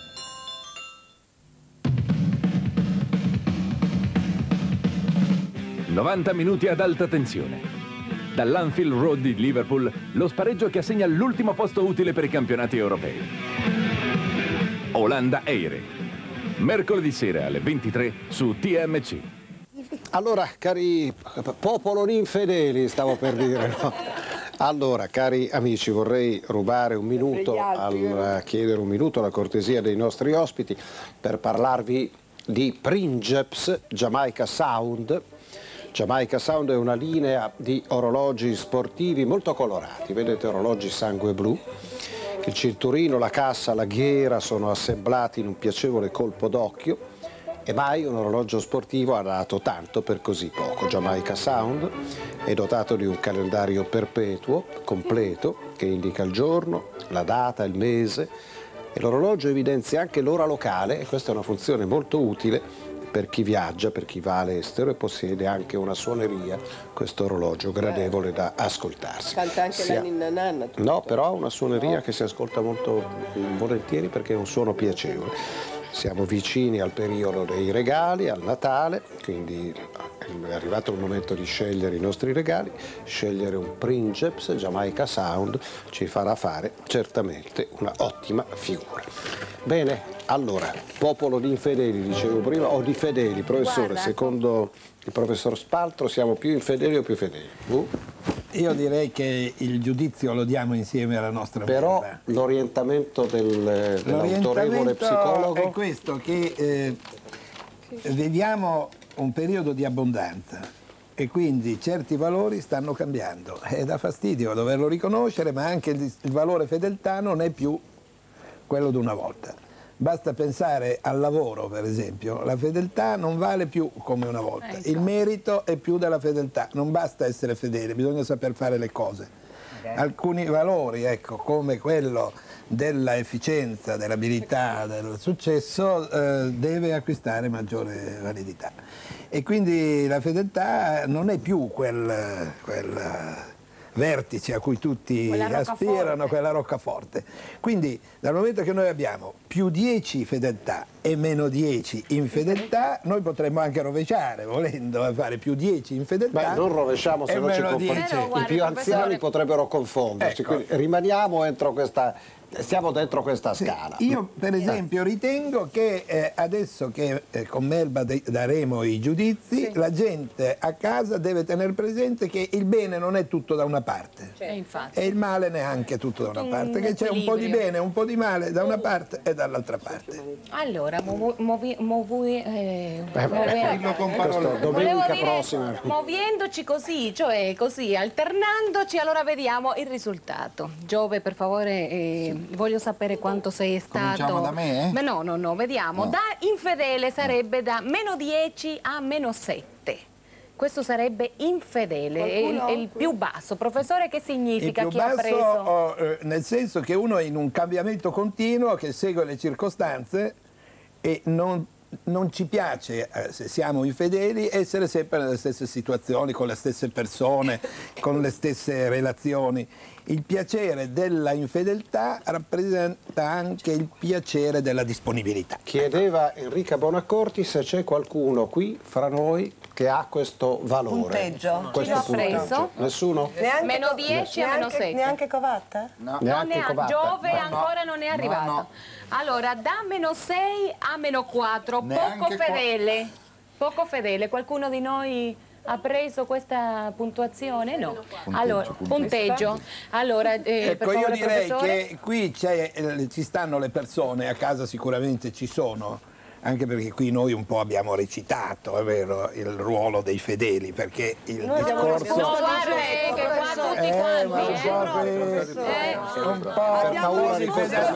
novanta minuti ad alta tensione. Dall'Anfield Road di Liverpool, lo spareggio che assegna l'ultimo posto utile per i campionati europei. Olanda-Eire. Mercoledì sera alle ventitré su T M C. Allora, cari popoloni infedeli, stavo per dire, no? Allora, cari amici, vorrei rubare un minuto, al, chiedere un minuto alla cortesia dei nostri ospiti per parlarvi di Princeps Jamaica Sound. Jamaica Sound è una linea di orologi sportivi molto colorati, vedete orologi sangue blu. Il cinturino, la cassa, la ghiera sono assemblati in un piacevole colpo d'occhio e mai un orologio sportivo ha dato tanto per così poco. Jamaica Sound è dotato di un calendario perpetuo, completo, che indica il giorno, la data, il mese e l'orologio evidenzia anche l'ora locale e questa è una funzione molto utile per chi viaggia, per chi va all'estero e possiede anche una suoneria, questo orologio gradevole da ascoltarsi. Canta anche Sia... la ninna nanna. Tutto. No, però una suoneria no. che si ascolta molto volentieri perché è un suono piacevole. Siamo vicini al periodo dei regali, al Natale, quindi è arrivato il momento di scegliere i nostri regali. Scegliere un Princeps Jamaica Sound ci farà fare certamente una ottima figura. Bene, allora, popolo di infedeli, dicevo prima, o di fedeli, professore, Guarda. secondo il professor Spaltro siamo più infedeli o più fedeli? Uh? Io direi che il giudizio lo diamo insieme alla nostra Però l'orientamento del, dell'autorevole psicologo è questo, che eh, viviamo un periodo di abbondanza e quindi certi valori stanno cambiando. È da fastidio doverlo riconoscere, ma anche il, il valore fedeltà non è più quello di una volta. Basta pensare al lavoro, per esempio. La fedeltà non vale più come una volta. Eh, il merito è più della fedeltà. Non basta essere fedeli, bisogna saper fare le cose. Okay. Alcuni valori, ecco, come quello della efficienza, dell'abilità, del successo, eh, deve acquistare maggiore validità. E quindi la fedeltà non è più quel... quel vertice a cui tutti quella aspirano, quella roccaforte. Quindi dal momento che noi abbiamo più dieci fedeltà e meno dieci infedeltà, noi potremmo anche rovesciare, volendo fare più dieci infedeltà. Beh, non rovesciamo, se no ci confondiamo. I più anziani potrebbero confondersi, ecco. Quindi rimaniamo entro questa... Stiamo dentro questa scala. Sì, io per esempio ritengo che eh, adesso che eh, con Melba daremo i giudizi, sì. La gente a casa deve tenere presente che il bene non è tutto da una parte, cioè, e il male neanche tutto da una parte, che c'è un po' di bene e un po' di male da una parte e dall'altra parte. Allora, muovi, muovi, muovi, eh, Beh, muovi, con parole. Domenica dire, prossima. Muovendoci così, cioè così, alternandoci, allora vediamo il risultato. Giove, per favore... Eh, voglio sapere quanto sei stato. Cominciamo da me? Eh? Ma no, no, no, vediamo. No. Da infedele sarebbe da meno dieci a meno sette. Questo sarebbe infedele, è il, è il più basso. Professore, che significa chi ha preso? Oh, eh, nel senso che uno è in un cambiamento continuo che segue le circostanze e non, non ci piace, eh, se siamo infedeli, essere sempre nelle stesse situazioni, con le stesse persone, con le stesse relazioni. Il piacere della infedeltà rappresenta anche il piacere della disponibilità. Chiedeva Enrica Bonaccorti se c'è qualcuno qui fra noi che ha questo valore. Punteggio. Questo Chi l'ha punteggio. preso? Nessuno? Neanche meno dieci a meno sette. Neanche Covatta? No. Non Neanche ne ha, Covatta. Giove no, ancora no. non è arrivato. No, no. Allora, da meno sei a meno quattro, Neanche poco fedele. Poco fedele. Qualcuno di noi ha preso questa puntuazione? No. Punteggio, allora, punteggio. punteggio. Allora, eh, ecco, per favore, io direi professore. che qui eh, ci stanno le persone, a casa sicuramente ci sono, anche perché qui noi un po' abbiamo recitato, è vero, il ruolo dei fedeli, perché il Noi abbiamo discorso... No, guarda, eh, che qua tutti Eh, quanti, ma un eh. po' Eh. un po' per paura di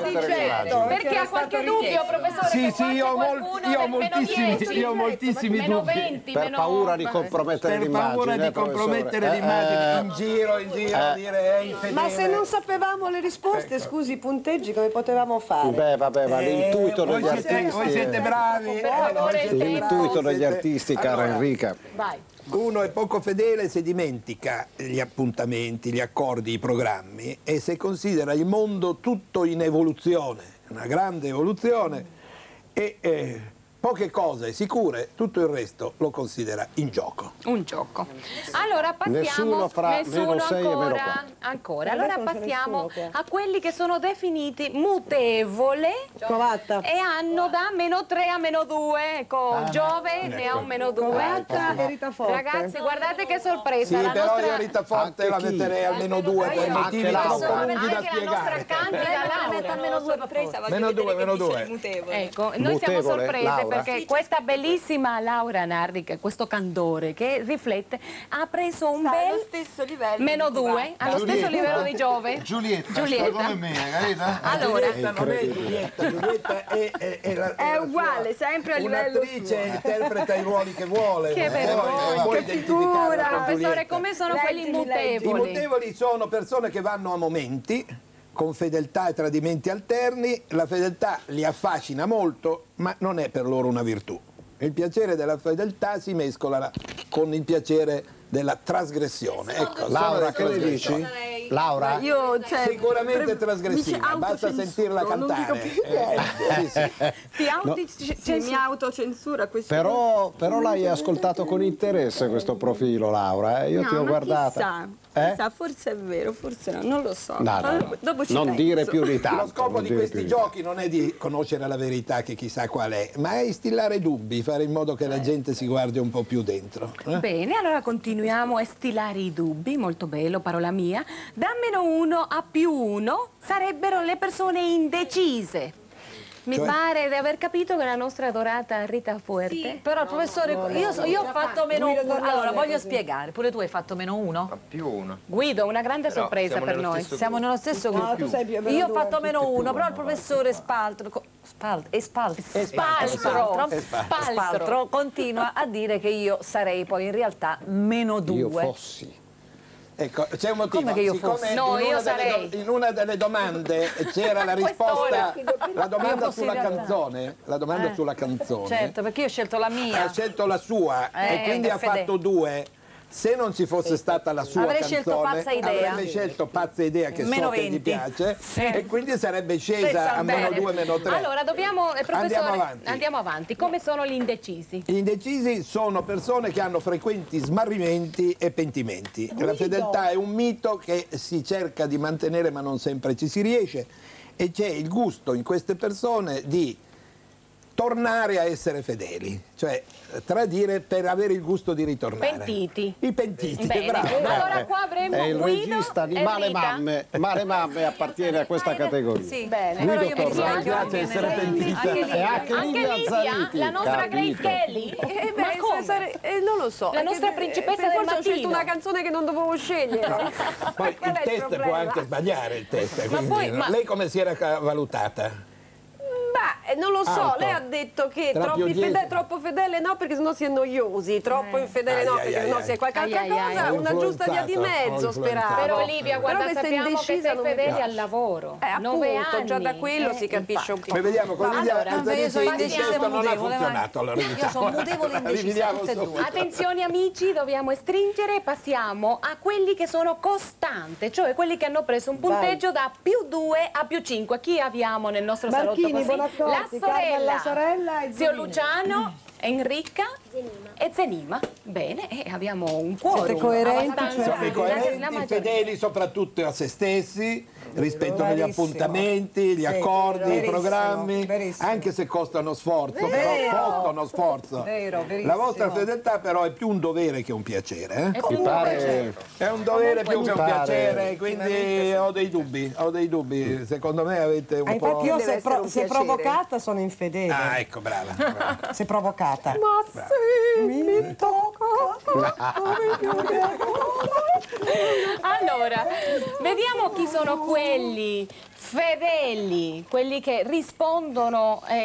Certo, perché ha qualche dubbio, professore? Sì, che sì, io ho, qualche molti, qualcuno io ho del meno moltissimi, dieci, io ho moltissimi meno dubbi. venti, Per meno- paura di compromettere Per l'immagine. paura di eh, professore? compromettere Eh, l'immagine, eh. in giro, in giro, Eh. dire è infedele. Ma se non sapevamo le risposte, scusi, i punteggi come potevamo fare? Beh, vabbè, ma l'intuito Eh, voi degli siete- artisti... voi siete bravi, Per favore, voi siete L'intuito bravi, degli siete- artisti, cara Allora, Enrica. Vai. Uno è poco fedele se dimentica gli appuntamenti, gli accordi, i programmi e se considera il mondo tutto in evoluzione, una grande evoluzione e eh, poche cose sicure, tutto il resto lo considera in gioco. Un gioco. Allora passiamo Nessuno fra nessuno meno sei e meno ancora, quattro. ancora. Adesso Allora non c'è passiamo nessuno qua. a quelli che sono definiti mutevole Covatta. e hanno da meno tre a meno due. Ecco, Giove ne ha un meno due. Covatta e Rita Forte. Ragazzi, guardate che sorpresa. Sì, la però nostra... io Rita Forte Anche la chi? metterei almeno due per Anche motivi Laura. troppo lunghi da Anche la nostra spiegare. candida Laura. meno due per forza. Meno due, meno due. Ecco, noi siamo Mutevole, sorprese Laura. perché questa bellissima Laura Nardi, che questo candore che riflette, ha preso un Sta allo bel stesso livello meno di due, Covatta. allo stesso livello di Giove. Giulietta, Giulietta. sta come me, capito? Allora, Giulietta non è Giulietta, Giulietta è, è, è, la, È la uguale, sua- sempre a livello un'attrice suo. interpreta i ruoli che vuole. Che non può- vergogna, non può che identificarla figura. con professore, Giulietta. come sono quelli Leggili, I mutevoli? mutevoli sono persone che vanno a momenti, con fedeltà e tradimenti alterni. La fedeltà li affascina molto, ma non è per loro una virtù. Il piacere della fedeltà si mescola con il piacere della trasgressione. Ecco, Laura, sono che ne trasgressioni. dici? Laura? Io, cioè, Sicuramente pre- trasgressiva, mi basta autocensuro, sentirla non dico cantare. più niente. Eh, sì, sì. Ti auti- Sì, mi autocensura questo. Però, però l'hai ascoltato con interesse questo profilo, Laura, eh? Io No, ti ho ma guardata. Chissà, Eh? chissà, forse è vero, forse no, non lo so. No, no, Poi no. dopo ci Non penso. dire più di tanto. Lo scopo non di dire questi più di tanto. giochi non è di conoscere la verità che chissà qual è, ma è instillare dubbi, fare in modo che la gente si guardi un po' più dentro. eh? Bene, allora continuiamo a stilare i dubbi, molto bello, parola mia. Da meno uno a più uno sarebbero le persone indecise. Mi Cioè? pare di aver capito che la nostra adorata Rita Fuerte... Sì, però professore, io, so- io ho fatto meno uno. Allora, voglio spiegare, pure tu hai fatto meno uno? Più uno. Guido, una grande Però sorpresa siamo per nello noi. stesso Siamo nello stesso No, gruppo. tu sei più o meno Io ho due. fatto meno uno, però il professore Spaltro, co- Spal- e Spal- Spaltro. Spaltro, Spaltro. Spaltro continua a dire che io sarei poi in realtà meno due. Io fossi. Ecco, c'è un motivo. Come che io Siccome fossi? No, in io una sarei. delle do- in una delle domande c'era la Quest'ora. risposta, la domanda Io fossi sulla in realtà. canzone, la domanda Eh, sulla canzone. Certo, perché io ho scelto la mia. Ha scelto la sua Eh, e quindi che ha fede- fatto due. Se non ci fosse stata la sua Avrei canzone, scelto Pazza Idea. avrebbe scelto Pazza Idea, che Meno so che gli venti. piace, Sì. e quindi sarebbe scesa Senza a meno Bene. due, meno tre. Allora, dobbiamo... eh, professore, Andiamo avanti. andiamo avanti. Come sono gli indecisi? Gli indecisi sono persone che hanno frequenti smarrimenti e pentimenti. La fedeltà è un mito che si cerca di mantenere ma non sempre ci si riesce, e c'è il gusto in queste persone di tornare a essere fedeli, cioè tradire per avere il gusto di ritornare. Pentiti. I pentiti, Bene. bravo. Allora qua avremo È il Guido regista di e Male Rita. Mamme. Male Mamme appartiene a questa categoria. Sì. Bene. Guido Però io mi torna. dispiace Grazie di essere pentita. Anche E Livia. anche Anche Livia Livia, Zanetti, la nostra Grace capito. Kelly. Eh, Ma beh, come? sare- eh, non lo so. La è nostra che- principessa eh, del forse ho scelto mattino. una canzone che non dovevo scegliere. Poi Qual il è il test può problema? anche sbagliare, il test. Ma quindi poi- ma- Lei come si era ca- valutata? Beh, eh, non lo so, Alto. lei ha detto che Tra troppi più dieci. fede- troppo fedele no perché sennò si è noiosi, troppo infedele no Ai, ai, perché ai, sennò ai. si è qualche Ai, altra ai, ai. cosa, Ho una giusta via di influenzato, mezzo ho speravo. Però Olivia, guarda, Però questa sappiamo che indecisa sei non mi fedele piace. al lavoro. Eh, Nove appunto, anni. già da quello Eh, si capisce un po'. Poi vediamo, con Livia Allora, Zanetti io sono il indecisa testo e non ha mutevole, vai. funzionato. Allora, Io diciamo. sono mutevole e indecisa, Rividiamo tutte e subito. due. Attenzione amici, dobbiamo stringere e passiamo a quelli che sono costanti, cioè quelli che hanno preso un punteggio da più due a più cinque. Chi abbiamo nel nostro Barchini, salotto così? Bonaccorsi, La sorella, Carmela Sorella e zio Zolini. Luciano Enrica e Zenima. Bene, e abbiamo un quorum. Siete coerenti? abbastanza- Sono coerenti, fedeli soprattutto a se stessi, rispettano gli Bravissimo. appuntamenti, gli Sì, accordi, i verissimo, programmi, verissimo. anche se costano sforzo, Vero. però costano sforzo. Vero, verissimo. La vostra fedeltà però è più un dovere che un piacere. Eh? È più Mi un pare- dovere. È un dovere più Mi che un pare- piacere, quindi ho dei dubbi, ho dei dubbi. Secondo me avete un Ah, po'... infatti io Deve se, essere pro- un se piacere. provocata sono infedele. Ah, ecco, brava. brava. Se provocata. Ma sì, mi tocca. Allora, vediamo chi sono quelli fedeli, quelli che rispondono eh,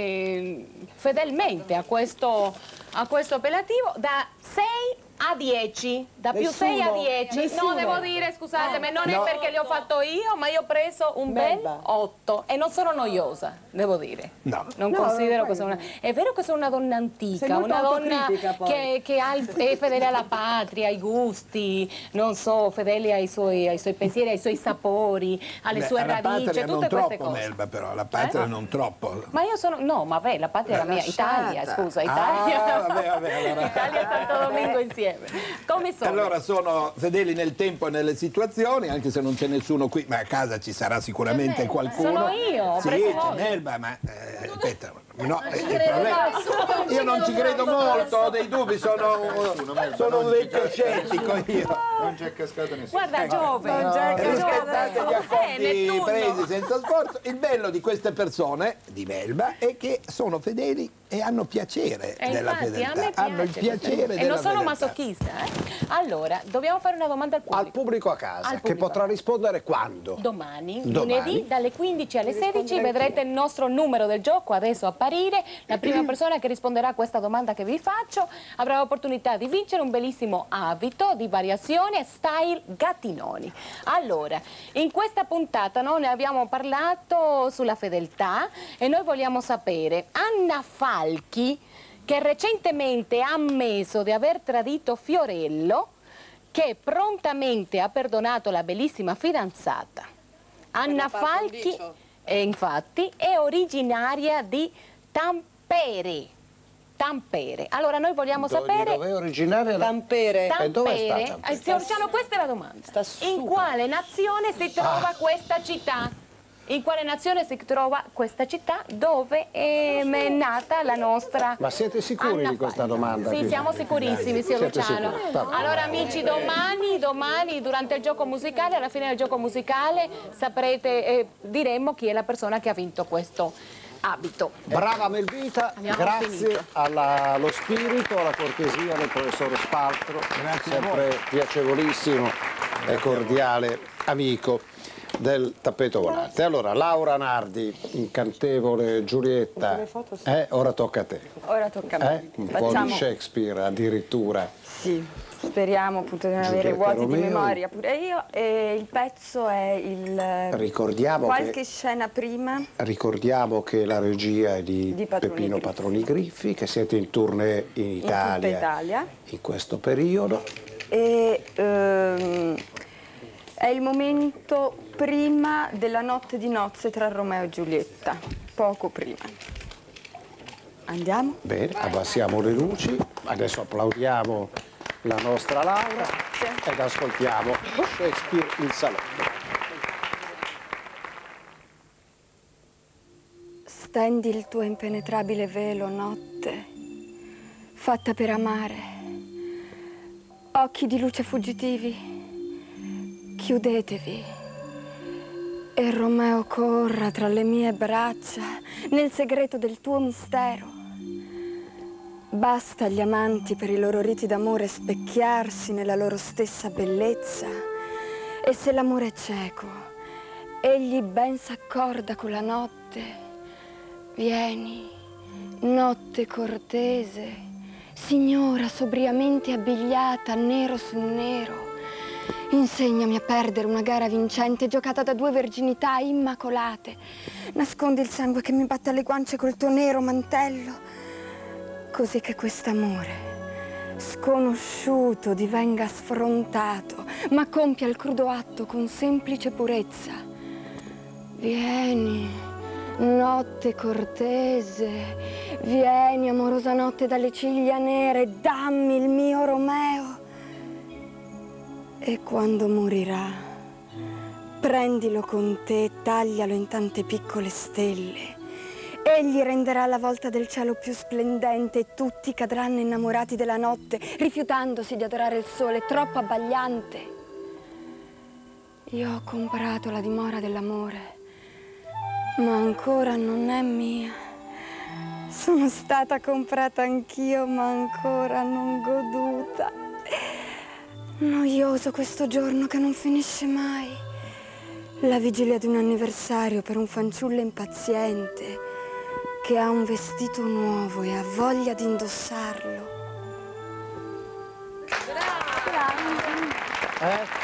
eh, fedelmente a questo, a questo appellativo da sei a dieci, da più Nessuno. sei a dieci. Nessuno. No, devo dire, scusatemi, non No. è perché li ho fatto io, ma io ho preso un bel Melba. otto e non sono noiosa, devo dire. No. Non No, considero poi- che sono una... È vero che sono una donna Sei antica, molto una donna autocritica, poi. che, che ha il- è fedele alla patria, ai gusti, non so, fedele ai suoi, ai suoi pensieri, ai suoi sapori, alle Beh, sue alla radici, patria tutte non queste troppo, cose. Melba, però, la patria Eh? non troppo. Ma io sono... No, ma beh, la patria è la mia, Italia, lasciata. scusa, Italia. Ah, vabbè, vabbè, allora. Italia e Santo Domingo insieme. Come sono? Allora sono fedeli nel tempo e nelle situazioni, anche se non c'è nessuno qui, ma a casa ci sarà sicuramente È vero, qualcuno. sono io, ho Sì, preso c'è voi. Melba, ma eh, aspetta, no, eh, il credo problema- nessuno. io non ci credo molto, ho dei dubbi, sono, sono un vecchio scettico io. Non c'è cascato nessuno. Guarda, Giove, No, rispettate gli Eh, accordi Nettuno. presi senza sforzo. Il bello di queste persone, di Melba, è che sono fedeli e hanno piacere E della infatti, fedeltà. a me hanno il piace piacere questo. della E non sono fedeltà. masochista, eh? Allora, dobbiamo fare una domanda al pubblico. Al pubblico a casa, Al che pubblico. potrà rispondere quando? Domani, Domani. lunedì, dalle quindici alle sedici, vedrete il nostro numero del gioco adesso apparire. La prima persona che risponderà a questa domanda che vi faccio avrà l'opportunità di vincere un bellissimo abito di variazione style Gattinoni. Allora, in questa puntata noi ne abbiamo parlato sulla fedeltà e noi vogliamo sapere, Anna Falchi, che recentemente ha ammesso di aver tradito Fiorello, che prontamente ha perdonato la bellissima fidanzata. Anna Falchi, eh, infatti, è originaria di Tampere. Tampere. Allora noi vogliamo Dove- sapere... Dove è originaria? la- Tampere. E dove sta Tampere, Tampere? eh, signor Luciano, questa è la domanda. In quale nazione si trova Ah. questa città? In quale nazione si trova questa città dove è nata la nostra... Ma siete sicuri Anna di questa Falchi? domanda? Sì, qui? siamo sicurissimi, signor Siete Luciano. sicuri? Va bene. Allora amici, domani, domani durante il gioco musicale, alla fine del gioco musicale, saprete, eh, diremo chi è la persona che ha vinto questo abito. Brava Melvita, Abbiamo grazie finito. alla- allo spirito, alla cortesia del professor Spaltro, sempre piacevolissimo e cordiale amico del tappeto volante. Allora, Laura Nardi, incantevole Giulietta, eh, ora tocca a te. Ora tocca a me. Eh? Un po' Facciamo... di Shakespeare addirittura. Sì, speriamo appunto di non avere Giulietta vuoti di Romeo. memoria pure io. E il pezzo è il... Ricordiamo qualche che- scena prima. Ricordiamo che la regia è di, Di Patroni Peppino Griffi. Patroni Griffi, che siete in tournée in Italia, tutta Italia. in questo periodo. E ehm, è il momento prima della notte di nozze tra Romeo e Giulietta, poco prima. Andiamo? Bene, abbassiamo le luci, adesso applaudiamo la nostra Laura ed ascoltiamo Shakespeare il salotto. Stendi il tuo impenetrabile velo, notte, fatta per amare. Occhi di luce fuggitivi, chiudetevi. E Romeo corra tra le mie braccia nel segreto del tuo mistero. Basta agli amanti per i loro riti d'amore specchiarsi nella loro stessa bellezza. E se l'amore è cieco, egli ben s'accorda con la notte. Vieni, notte cortese, signora sobriamente abbigliata, nero su nero. Insegnami a perdere una gara vincente giocata da due verginità immacolate. Nascondi il sangue che mi batte alle guance col tuo nero mantello, così che quest'amore sconosciuto divenga sfrontato, ma compia il crudo atto con semplice purezza. Vieni, Notte cortese, vieni amorosa notte dalle ciglia nere, dammi il mio Romeo. E quando morirà, prendilo con te, taglialo in tante piccole stelle. Egli renderà la volta del cielo più splendente e tutti cadranno innamorati della notte, rifiutandosi di adorare il sole, troppo abbagliante. Io ho comprato la dimora dell'amore, ma ancora non è mia. Sono stata comprata anch'io, ma ancora non goduta. Noioso questo giorno che non finisce mai. La vigilia di un anniversario per un fanciullo impaziente che ha un vestito nuovo e ha voglia di indossarlo. Eh?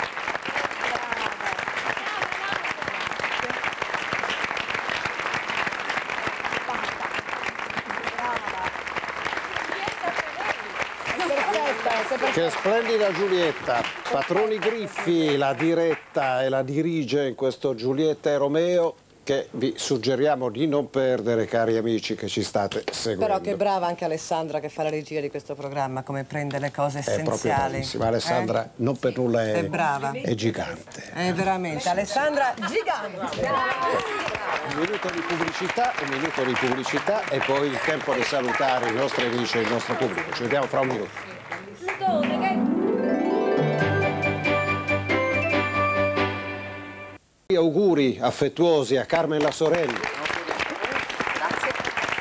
Che splendida Giulietta, Patroni Griffi la diretta e la dirige in questo Giulietta e Romeo, che vi suggeriamo di non perdere, cari amici che ci state seguendo. Però che brava anche Alessandra che fa la regia di questo programma, come prende le cose essenziali. È proprio bravissima, Alessandra eh? non per nulla è, è brava, è gigante. È veramente, Alessandra gigante. Un minuto di pubblicità, un minuto di pubblicità e poi il tempo di salutare i nostri amici e il nostro pubblico. Ci vediamo fra un minuto. Auguri affettuosi a Carmen Lasorelli. Grazie.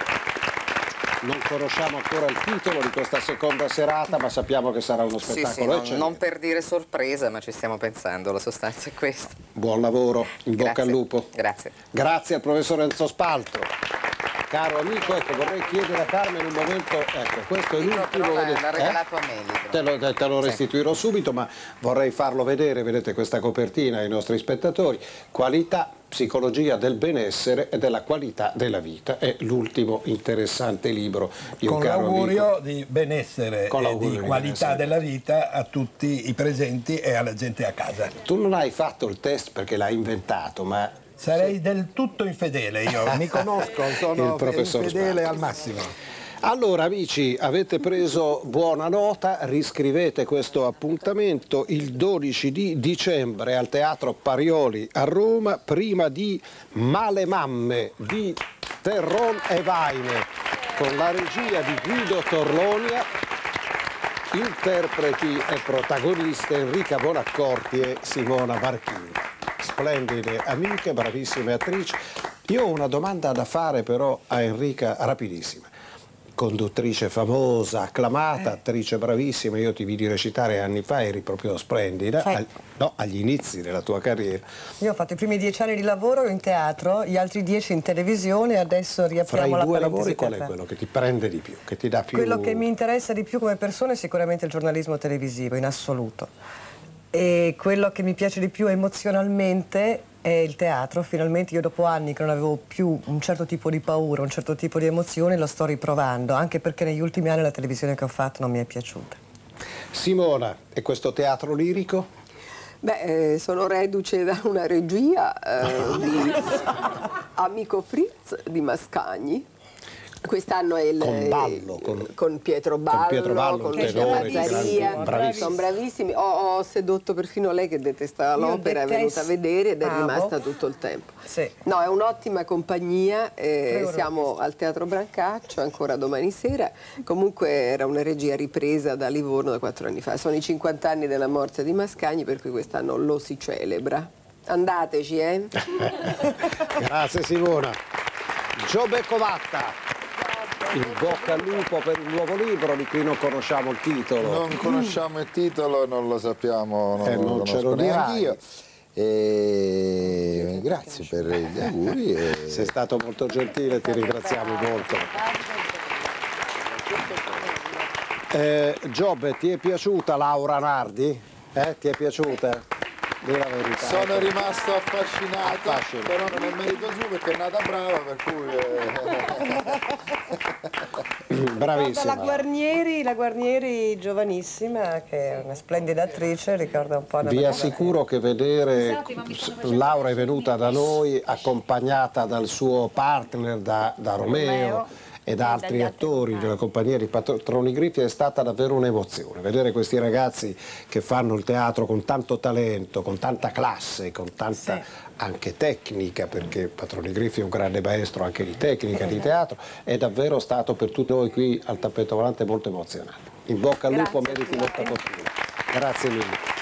Non conosciamo ancora il titolo di questa seconda serata, ma sappiamo che sarà uno spettacolo. Sì, sì, non, non per dire sorpresa, ma ci stiamo pensando, la sostanza è questa. Buon lavoro, in Grazie. bocca al lupo. Grazie. Grazie al professor Enzo Spaltro. Caro amico, ecco, vorrei chiedere a Carmen un momento, ecco, questo è l'ultimo... L'ha regalato a me. Te lo, te lo restituirò sì. subito, ma vorrei farlo vedere, vedete questa copertina ai nostri spettatori. Qualità, psicologia del benessere e della qualità della vita. È l'ultimo interessante libro di un Con caro l'augurio amico. di benessere Con e di di qualità benessere. della vita a tutti i presenti e alla gente a casa. Tu non hai fatto il test perché l'hai inventato, ma... Sarei del tutto infedele io, mi conosco, sono infedele al massimo. Allora amici, avete preso buona nota, riscrivete questo appuntamento il dodici di dicembre al Teatro Parioli a Roma, prima di Male Mamme di Terron e Vaine, con la regia di Guido Torlonia, interpreti e protagoniste Enrica Bonaccorti e Simona Marchini. Splendide amiche, bravissime attrici. Io ho una domanda da fare però a Enrica, rapidissima. Conduttrice famosa, acclamata, attrice bravissima, io ti vidi recitare anni fa, eri proprio splendida, Sì. Al, no, agli inizi della tua carriera. Io ho fatto i primi dieci anni di lavoro in teatro, gli altri dieci in televisione e adesso Fra riapriamo i la due parentesi lavori qual è teatrale. quello che ti prende di più, che ti dà più... Quello che mi interessa di più come persona è sicuramente il giornalismo televisivo, in assoluto. E quello che mi piace di più emozionalmente è il teatro. Finalmente io dopo anni che non avevo più un certo tipo di paura, un certo tipo di emozione, lo sto riprovando, anche perché negli ultimi anni la televisione che ho fatto non mi è piaciuta. Simona, e questo teatro lirico? Beh, eh, sono reduce da una regia eh, di Amico Fritz di Mascagni. Quest'anno è il, Con Ballo, con, con Pietro Ballo, con, Pietro Ballo, con tenore, Lucia Mazzaria, bravissimi. sono bravissimi. Ho, ho sedotto perfino lei che detesta l'opera, è venuta a vedere ed è rimasta tutto il tempo. Sì. No, è un'ottima compagnia, eh, Prego, siamo al Teatro Brancaccio ancora domani sera. Comunque era una regia ripresa da Livorno da quattro anni fa. Sono i cinquanta anni della morte di Mascagni, per cui quest'anno lo si celebra. Andateci, eh? Grazie Simona. Giobbe Covatta. In bocca al lupo per il nuovo libro di cui non conosciamo il titolo. Non conosciamo il titolo e non lo sappiamo, non, Eh, lo non ce lo conosco neanche dirai. io. E grazie per gli auguri. E... Sei stato molto gentile, ti ringraziamo molto. Eh, Giobbe, ti è piaciuta Laura Nardi? Eh, ti è piaciuta? della verità. Sono rimasto affascinato, Affascino. Però non è merito suo perché è nata brava, per cui... Eh... Bravissima. La Guarnieri, la Guarnieri giovanissima, che è una splendida attrice, ricorda un po'... Vi assicuro che vedere Laura è venuta da noi accompagnata dal suo partner, da, da Romeo e da altri attori della compagnia di Patroni Griffi, è stata davvero un'emozione. Vedere questi ragazzi che fanno il teatro con tanto talento, con tanta classe, con tanta sì. anche tecnica, perché Patroni Griffi è un grande maestro anche di tecnica, di teatro, è davvero stato per tutti noi qui al Tappeto Volante molto emozionante. In bocca al lupo, meriti molta fortuna. Grazie mille.